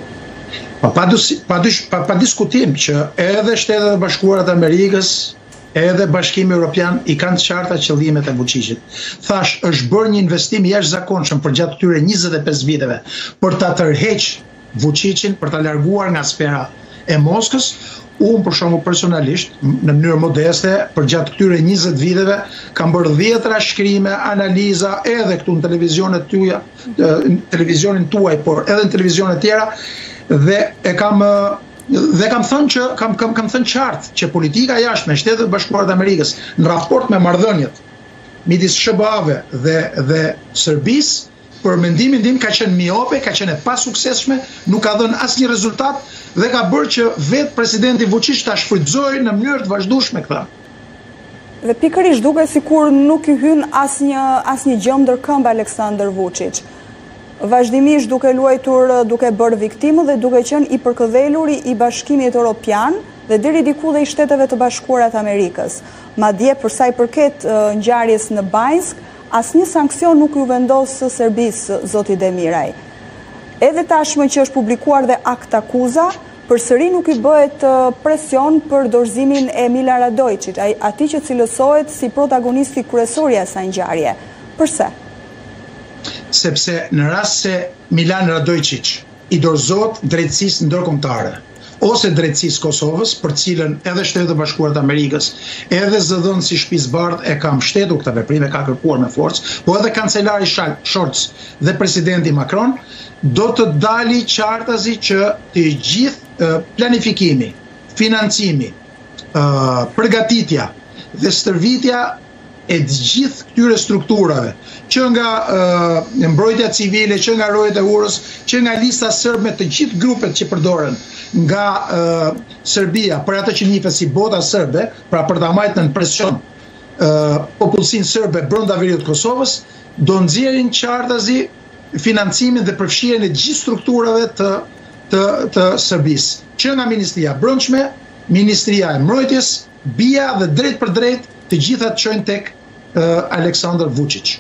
Pa, pa, pa, pa, pa diskutim që edhe Shtetet e Bashkuara të Amerikës, edhe Bashkimi Evropian i kanë të qarta qëllimet e Vučićit. Thash, është bërë një investim jashtëzakonshëm për gjatë këtyre njëzet e pesë viteve për ta tërheqë Vučićin, për ta larguar nga sfera e Moskës. Unë për shembull personalisht, në mënyrë modeste, për gjatë këtyre njëzet viteve kam bërë dhjetra shkrime, analiza, edhe këtu në televizionet tuaja, në televizionin tuaj, por edhe në televizionet tjera, dhe e kam dhe kam thënë që kam kam kam thënë qartë që politika jashtme e Shtetit Bashkuar të Amerikës në raport me marrëdhëniet midis S B A-ve dhe dhe Serbisë për mendimin tim ka qenë miope, ka qenë e pasuksesshme, nuk ka dhënë asnjë rezultat dhe ka bërë që vetë presidenti Vučić ta shfrytëzojë në mënyrë të vazhdueshme këtë. Dhe pikërisht duket sikur nuk i hyn asnjë asnjë gjë ndërkëmbë Aleksandar Vučić. Vazhdimisht duke luajtur, duke bërë viktimë dhe duke qenë i përkëdheluri i Bashkimit Evropian dhe deri diku dhe i Shteteve të Bashkuara të Amerikës. Madje për sa i përket ngjarjes në Banjsk, asnjë sankcion nuk ju vendos Serbisë, zoti Demiraj. Edhe tashmë që është publikuar dhe akt akuza, përsëri nuk i bëhet presion për dorëzimin e Mila Radojçit, atij që cilësohet si protagonisti kryesor i asaj ngjarje. Përse? Sepse në rast se Milan Radojčić i dorëzohet drejtësisë ndërkombëtare ose drejtësisë Kosovës, për cilën edhe Shtetet e Bashkuara të Amerikës, edhe zëdhënësi Shtëpisë Bardhë e ka mbështetur këtë veprim, e ka kërkuar me forcë, po edhe kancelari Scholz dhe presidenti Macron, do të dali qartazi që të gjithë planifikimi, financimi, përgatitja dhe stërvitja e gjithë këtyre strukturave, që nga uh, mbrojtja civile, që nga rojët e urës, që nga lista sërbe të gjithë grupet që përdoren nga uh, Serbia, për atë që njihet si bota sërbe, pra për ta majtë në presion uh, popullsinë sërbe brenda veriut të Kosovës, do nxjerrin qartazi financimin dhe përfshirjen e gjithë strukturave të të, të Serbisë, që nga Ministria e Brendshme, Ministria e Mbrojtjes, B I A dhe drejt për drejt të gjitha të çojnë tek uh, Aleksandar Vučić.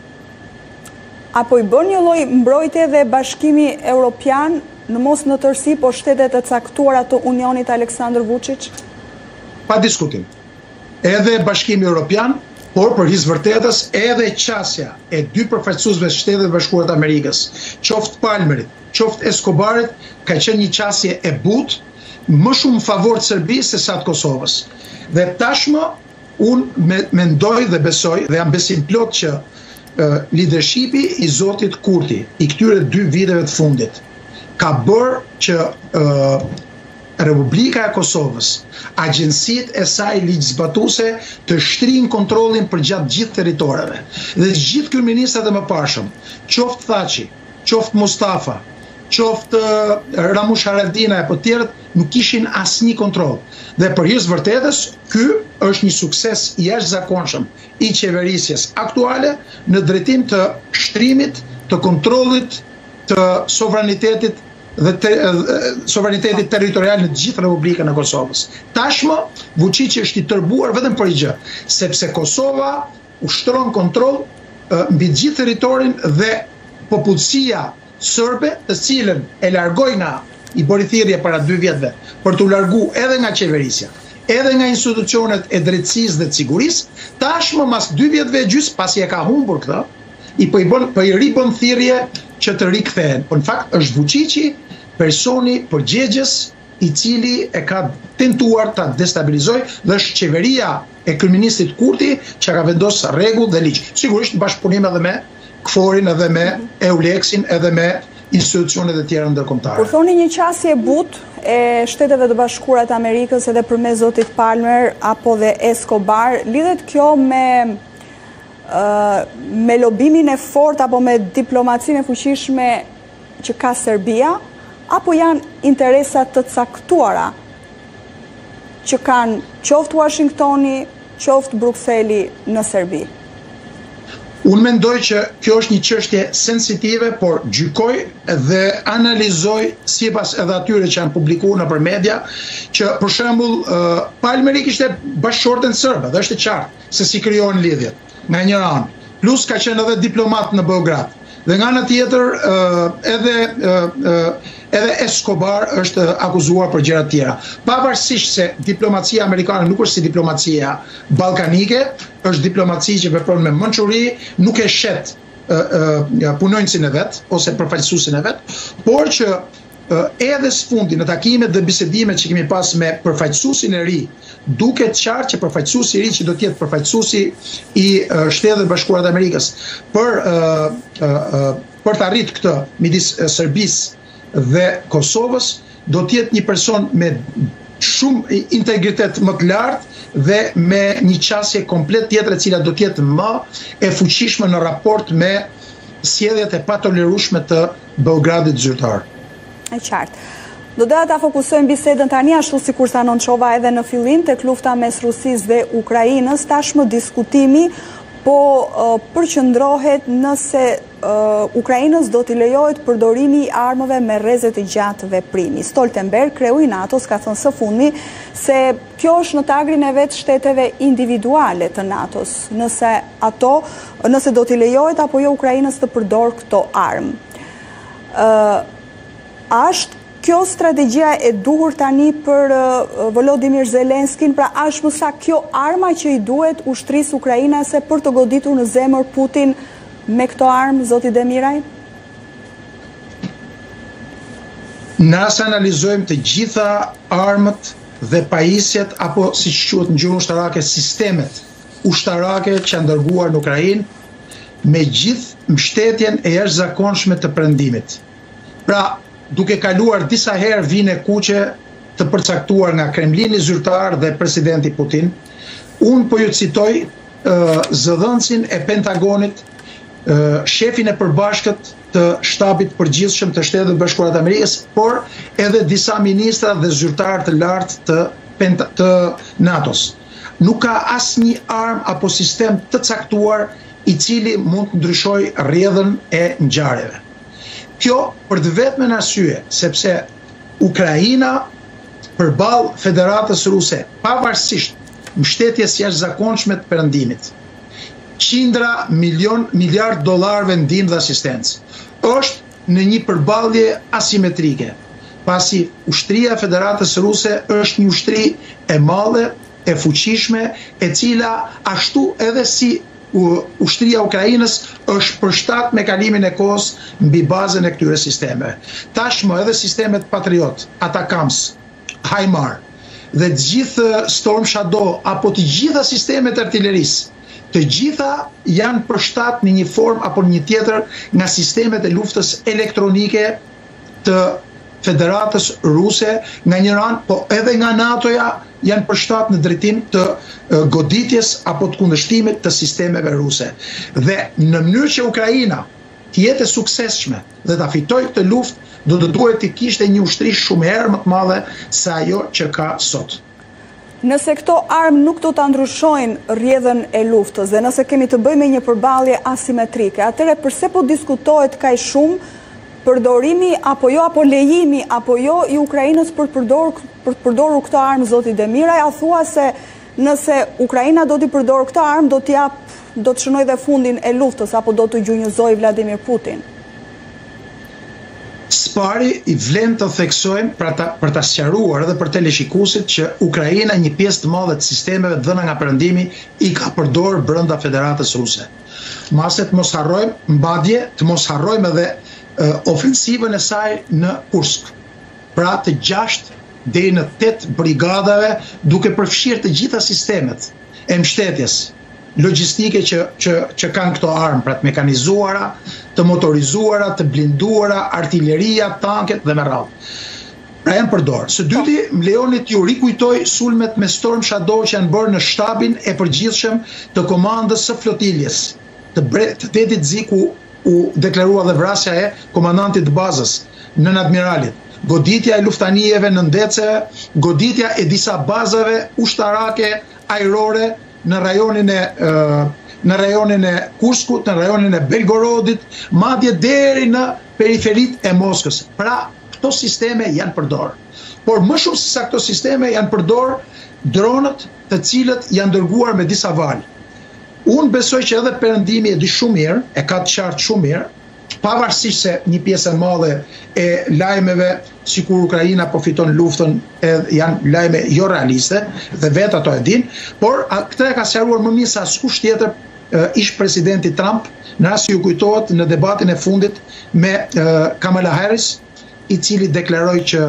Apo i bën një lloj mbrojtje dhe Bashkimi Evropian në mos në tërësi, po shtetet e caktuara të Unionit Aleksandar Vučić? Pa diskutim. Edhe Bashkimi Evropian, por për his vërtetës edhe qasja e dy përfaqësuesve të Shtetit të Bashkuara të Amerikës, qoftë Palmerit, qoftë Escobarit, ka qenë një qasje e butë, më shumë në favor të Serbisë se sa të Kosovës. Dhe tashmë unë mendoj dhe besoj dhe jam besim plot që uh, leadershipi i zotit Kurti i këtyre dy viteve të fundit ka bërë që uh, Republika e Kosovës, agjensitë e saj ligjzbatuese të shtrijnë kontrollin për gjatë gjithë territoreve. Dhe gjithë kryeministrat e mëparshëm, qoftë Thaçi, qoftë Mustafa, qoftë uh, Ramush Haradinaj apo tjerët, nuk kishin asnjë kontroll. Dhe për hir të vërtetës, ky është një sukses i jashtëzakonshëm i qeverisjes aktuale në drejtim të shtrimit të kontrollit të sovranitetit dhe te, sovranitetit territorial në të gjithë Republikën e Kosovës. Tashmë Vučić është i tërbuar vetëm për një gjë, sepse Kosova ushtron kontroll mbi të gjithë territorin dhe popullsia serbe, të cilën e largoi nga i bëri thirrje para dy vjetëve për t'u largu edhe nga qeverisja, edhe nga institucionet e drejtësisë dhe të sigurisë, tashmë mas dy vjetëve e gjys, pasi e ka humbur këtë, i po i bën po i ribën thirrje që të rikthehen. Po në fakt është Vučići personi përgjegjës i cili e ka tentuar ta destabilizojë dhe është qeveria e kryeministit Kurti që ka vendosur rregull dhe ligj. Sigurisht në bashkëpunim edhe me Kforin, edhe me Euleksin, edhe me institucionet e tjera ndërkombëtare. Kur thoni një qasje but e Shteteve të Bashkuara të Amerikës edhe përmes zotit Palmer apo dhe Escobar, lidhet kjo me uh, me lobimin e fortë apo me diplomacinë e fuqishme që ka Serbia, apo janë interesa të caktuara që kanë qoftë Washingtoni, qoftë Brukseli në Serbi? Unë mendoj që kjo është një çështje sensitive, por gjykoj dhe analizoj sipas edhe atyre që janë publikuar nëpër media, që për shembull Palmeri kishte bashkëshorten serbe, dhe është e qartë se si krijohen lidhjet nga një anë. Plus ka qenë edhe diplomat në Beograd. Dhe nga ana tjetër edhe edhe Escobar është akuzuar për gjëra të tjera. Pavarësisht se diplomacia amerikane nuk është si diplomacia ballkanike, është diplomaci që vepron me mençuri, nuk e shet punonjësin e vet ose përfaqësuesin e vet, por që edhe sfundi në takimet dhe bisedimet që kemi pas me përfaqësuesin e ri, duket qartë që përfaqësuesi i ri që do të jetë përfaqësuesi i Shteteve të Bashkuara të Amerikës për për të arritur këtë midis Serbisë dhe Kosovës, do të jetë një person me shumë integritet më të lartë dhe me një qasje komplet tjetër e cila do të jetë më e fuqishme në raport me sjelljet e patolerueshme të Beogradit zyrtar. E qartë. Do doja ta fokusojmë bisedën tani ashtu sikur sa anonçova edhe në fillim tek lufta mes Rusisë dhe Ukrainës, tashmë diskutimi po uh, përqendrohet nëse uh, Ukrainës do t'i lejohet përdorimi i armëve me rreze të gjatë veprimi. Stoltenberg, kreu i NATO-s, ka thënë së fundmi se kjo është në tagrin e vet shteteve individuale të NATO-s, nëse ato, nëse do t'i lejohet apo jo Ukrainës të përdor këto armë. Uh, Ashtë kjo strategjia e duhur tani për uh, Volodymyr Zelenskin, pra është më sa kjo arma që i duhet ushtrisë ukrainase për të goditur në zemër Putin me këto armë, zoti Demiraj? Nëse analizojmë të gjitha armët dhe pajisjet, apo si që quhet në gjuhën ushtarake, sistemet ushtarake që janë dërguar në Ukrainë, me gjithë mbështetjen e jashtëzakonshme të Perëndimit. Pra, duke kaluar disa herë vine kuqe të përcaktuar nga Kremlini zyrtar dhe presidenti Putin, unë po ju citoj uh, zëdhënësin e Pentagonit, uh, shefin e përbashkët të shtabit përgjithshëm të Shtetit të Bashkuara të Amerikës, por edhe disa ministra dhe zyrtar të lartë të, penta, të NATO-s. Nuk ka asnjë armë apo sistem të caktuar i cili mund të ndryshojë rrjedhën e ngjarjeve. Kjo për të vetmen arsye, sepse Ukraina përballë Federatës Ruse, pavarësisht mbështetjes jashtëzakonshme të Perëndimit, qindra milion miliard dollarëve ndihmë dhe asistencë, është në një përballje asimetrike, pasi ushtria e Federatës Ruse është një ushtri e madhe, e fuqishme, e cila ashtu edhe si ushtria e Ukrainës është përshtat me kalimin e kohës mbi bazën e këtyre sistemeve. Tashmë edhe sistemet Patriot, Atakams, HIMAR dhe të gjithë Storm Shadow apo të gjitha sistemet artillerisë, të gjitha janë përshtat në një formë apo një tjetër nga sistemet e luftës elektronike të Federatës Ruse, nga një anë, po edhe nga NATO-ja janë përshtat në drejtim të uh, goditjes apo të kundërshtimit të sistemeve ruse. Dhe në mënyrë që Ukraina të jetë e suksesshme dhe ta fitojë këtë luftë, do të duhet të kishte një ushtri shumë herë më të madhe se ajo që ka sot. Nëse këto armë nuk do ta ndryshojnë rrjedhën e luftës dhe nëse kemi të bëjmë me një përballje asimetrike, atëherë pse po diskutohet kaq shumë përdorimi apo jo, apo lejimi apo jo i Ukrainës për të përdorur për të përdorur këtë armë, zoti Demiraj? A thua se nëse Ukraina do t'i përdorë këtë armë, do t'i jap, do të shënojë dhe fundin e luftës apo do të gjunjëzojë Vladimir Putin? Spari i vlen të theksojmë për ta, për ta sqaruar edhe për teleshikuesit që Ukraina një pjesë të madhe të sistemeve dhëna nga Perëndimi i ka përdorur brenda Federatës Ruse. Mase të mos harrojmë mbadje, të mos harrojmë edhe uh, ofensivën e saj në Kursk. Pra të gjashtë deri në tetë brigadave, duke përfshirë të gjitha sistemet e mbështetjes logjistike që, që, që kanë këto armë, pra të mekanizuara, të motorizuara, të blinduara, artilleria, tanket dhe me radhë. Pra janë përdorë. Së dyti, më lejoni t'ju rikujtoj sulmet me Storm Shadow që janë bërë në shtabin e përgjithshëm të komandës së flotiljes, të, bre, të tetit zi ku u deklarua dhe vrasja e komandantit bazës nën admiralit. Goditja e luftanijeve në ndeceve, goditja e disa bazave ushtarake ajrore në rajonin e uh, në rajonin e Kurskut, në rajonin e Belgorodit, madje deri në periferit e Moskës. Pra, këto sisteme janë përdorë. Por më shumë se sa këto sisteme janë përdorë dronët të cilët janë dërguar me disa valë. Unë besoj që edhe Perëndimi e di shumë mirë, e ka të qartë shumë mirë, pavarësisht se një pjesë e madhe e lajmeve sikur Ukraina po fiton luftën janë lajme jo realiste dhe vetë ato e din, por këtë e ka sqaruar më mirë se askush tjetër ish presidenti Trump, në rast ju kujtohet në debatin e fundit me Kamala Harris, i cili deklaroi që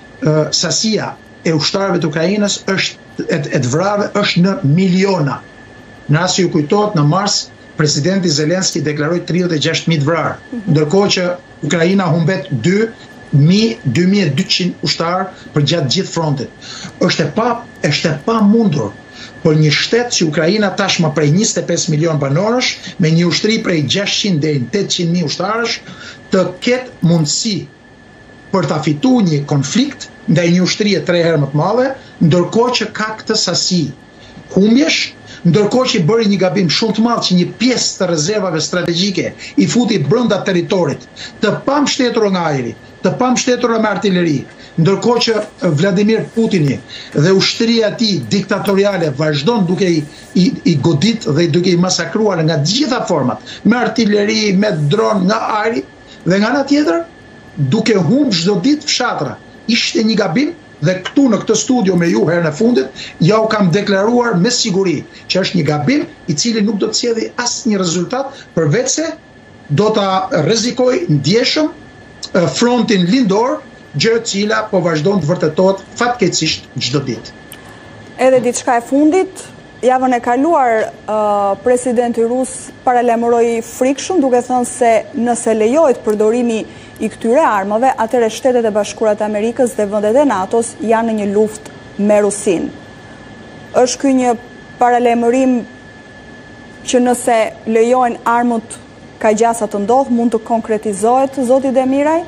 sasia e ushtarëve të Ukrainës është e të vrarëve është në miliona. Në rast ju kujtohet në mars presidenti Zelenski deklaroi tridhjetë e gjashtë mijë të vrarë, ndërkohë që Ukraina humbet dy mijë dy mijë e dyqind ushtarë për gjatë gjithë frontit. Është e pa, është e pa mundur për një shtet si Ukraina tashmë prej njëzet e pesë milion banorësh, me një ushtri prej gjashtëqind deri në tetëqind mijë ushtarësh, të ketë mundësi për ta fituar një konflikt ndaj një ushtrie tre herë më të madhe, ndërkohë që ka këtë sasi humbjesh, ndërkohë që bëri një gabim shumë të madh që një pjesë të rezervave strategjike i futi brenda territorit, të pamështetur nga ajri, të pamështetur me artilleri, ndërkohë që Vladimir Putini dhe ushtria e tij diktatoriale vazhdon duke i, i, i godit dhe duke i masakruar nga të gjitha format, me artilleri, me dron, nga ajri, dhe nga ana tjetër duke humb çdo ditë fshatra. Ishte një gabim. Dhe këtu në këtë studio me ju herën e fundit, ja u kam deklaruar me siguri që është një gabim i cili nuk do të sjellë asnjë rezultat, përveç se do ta rrezikoj ndjeshëm frontin lindor, gjë e cila po vazhdon të vërtetohet fatkeqësisht çdo ditë. Edhe diçka e fundit, javën e kaluar uh, presidenti rus paralajmëroi frikshëm duke thënë se nëse lejohet përdorimi i këtyre armëve, atëre Shtetet e Bashkuara të Amerikës dhe vendet e NATO-s janë në një luftë me Rusinë. Është ky një paralajmërim që nëse lejohen armët kaqjasa të ndodh, mund të konkretizohet, zoti Demiraj?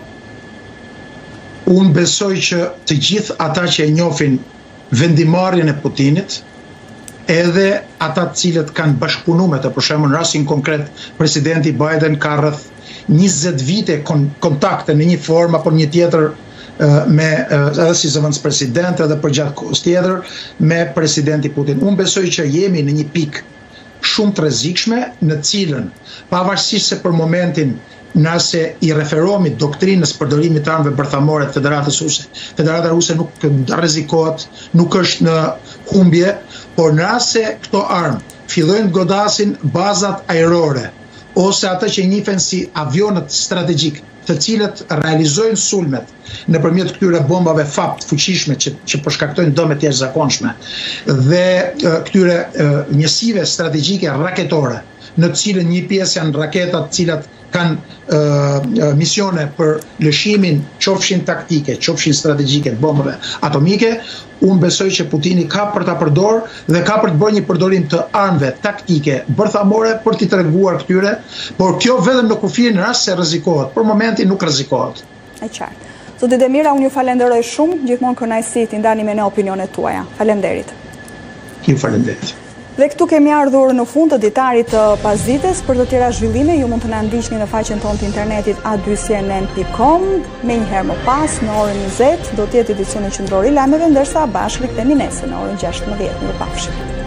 Unë besoj që të gjithë ata që e njohin vendimarrjen e Putinit, edhe ata të cilët kanë bashkëpunuar, për shembull në rastin konkret presidenti Biden ka rreth njëzet vite kontakte në një formë apo një tjetër me edhe si zëvendës president edhe për gjatë kohës tjetër me presidenti Putin. Unë besoj që jemi në një pikë shumë të rrezikshme në cilën pavarësisht se për momentin nëse i referohemi doktrinës përdorimit të armëve bërthamore të Federatës Ruse, Federata Ruse nuk rrezikohet, nuk është në humbje, por nëse këto armë fillojnë të godasin bazat ajrore ose ata që njihen si avionët strategjik, të cilët realizojnë sulmet nëpërmjet këtyre bombave F A P të fuqishme që, që përshkaktojnë dëme të jashtëzakonshme dhe e, këtyre e, njësive strategjike raketore, në të cilën një pjesë janë raketat të cilat kanë e, misione për lëshimin qofshin taktike, qofshin strategjike të bombave atomike, unë besoj që Putini ka për ta përdor dhe ka për të bërë një përdorim të armëve taktike bërthamore për t'i treguar këtyre, por kjo vetëm në kufi në rast se rrezikohet. Për momentin nuk rrezikohet. E qartë. Zoti Demira, unë ju falenderoj shumë, gjithmonë kënaqësi t'i ndani me ne opinionet tuaja. Faleminderit. Ju falenderit. Dhe këtu kemi ardhur në fund të ditarit të Pazites. Për të tjera zhvillime, ju mund të na ndiqni në faqen tonë të internetit a dy c n n dot com. Me një herë më pas, në orën njëzet, do të jetë edicioni qendror i lajmeve, ndërsa bashkë rikthehemi nesër në orën gjashtëmbëdhjetë. Mirupafshim.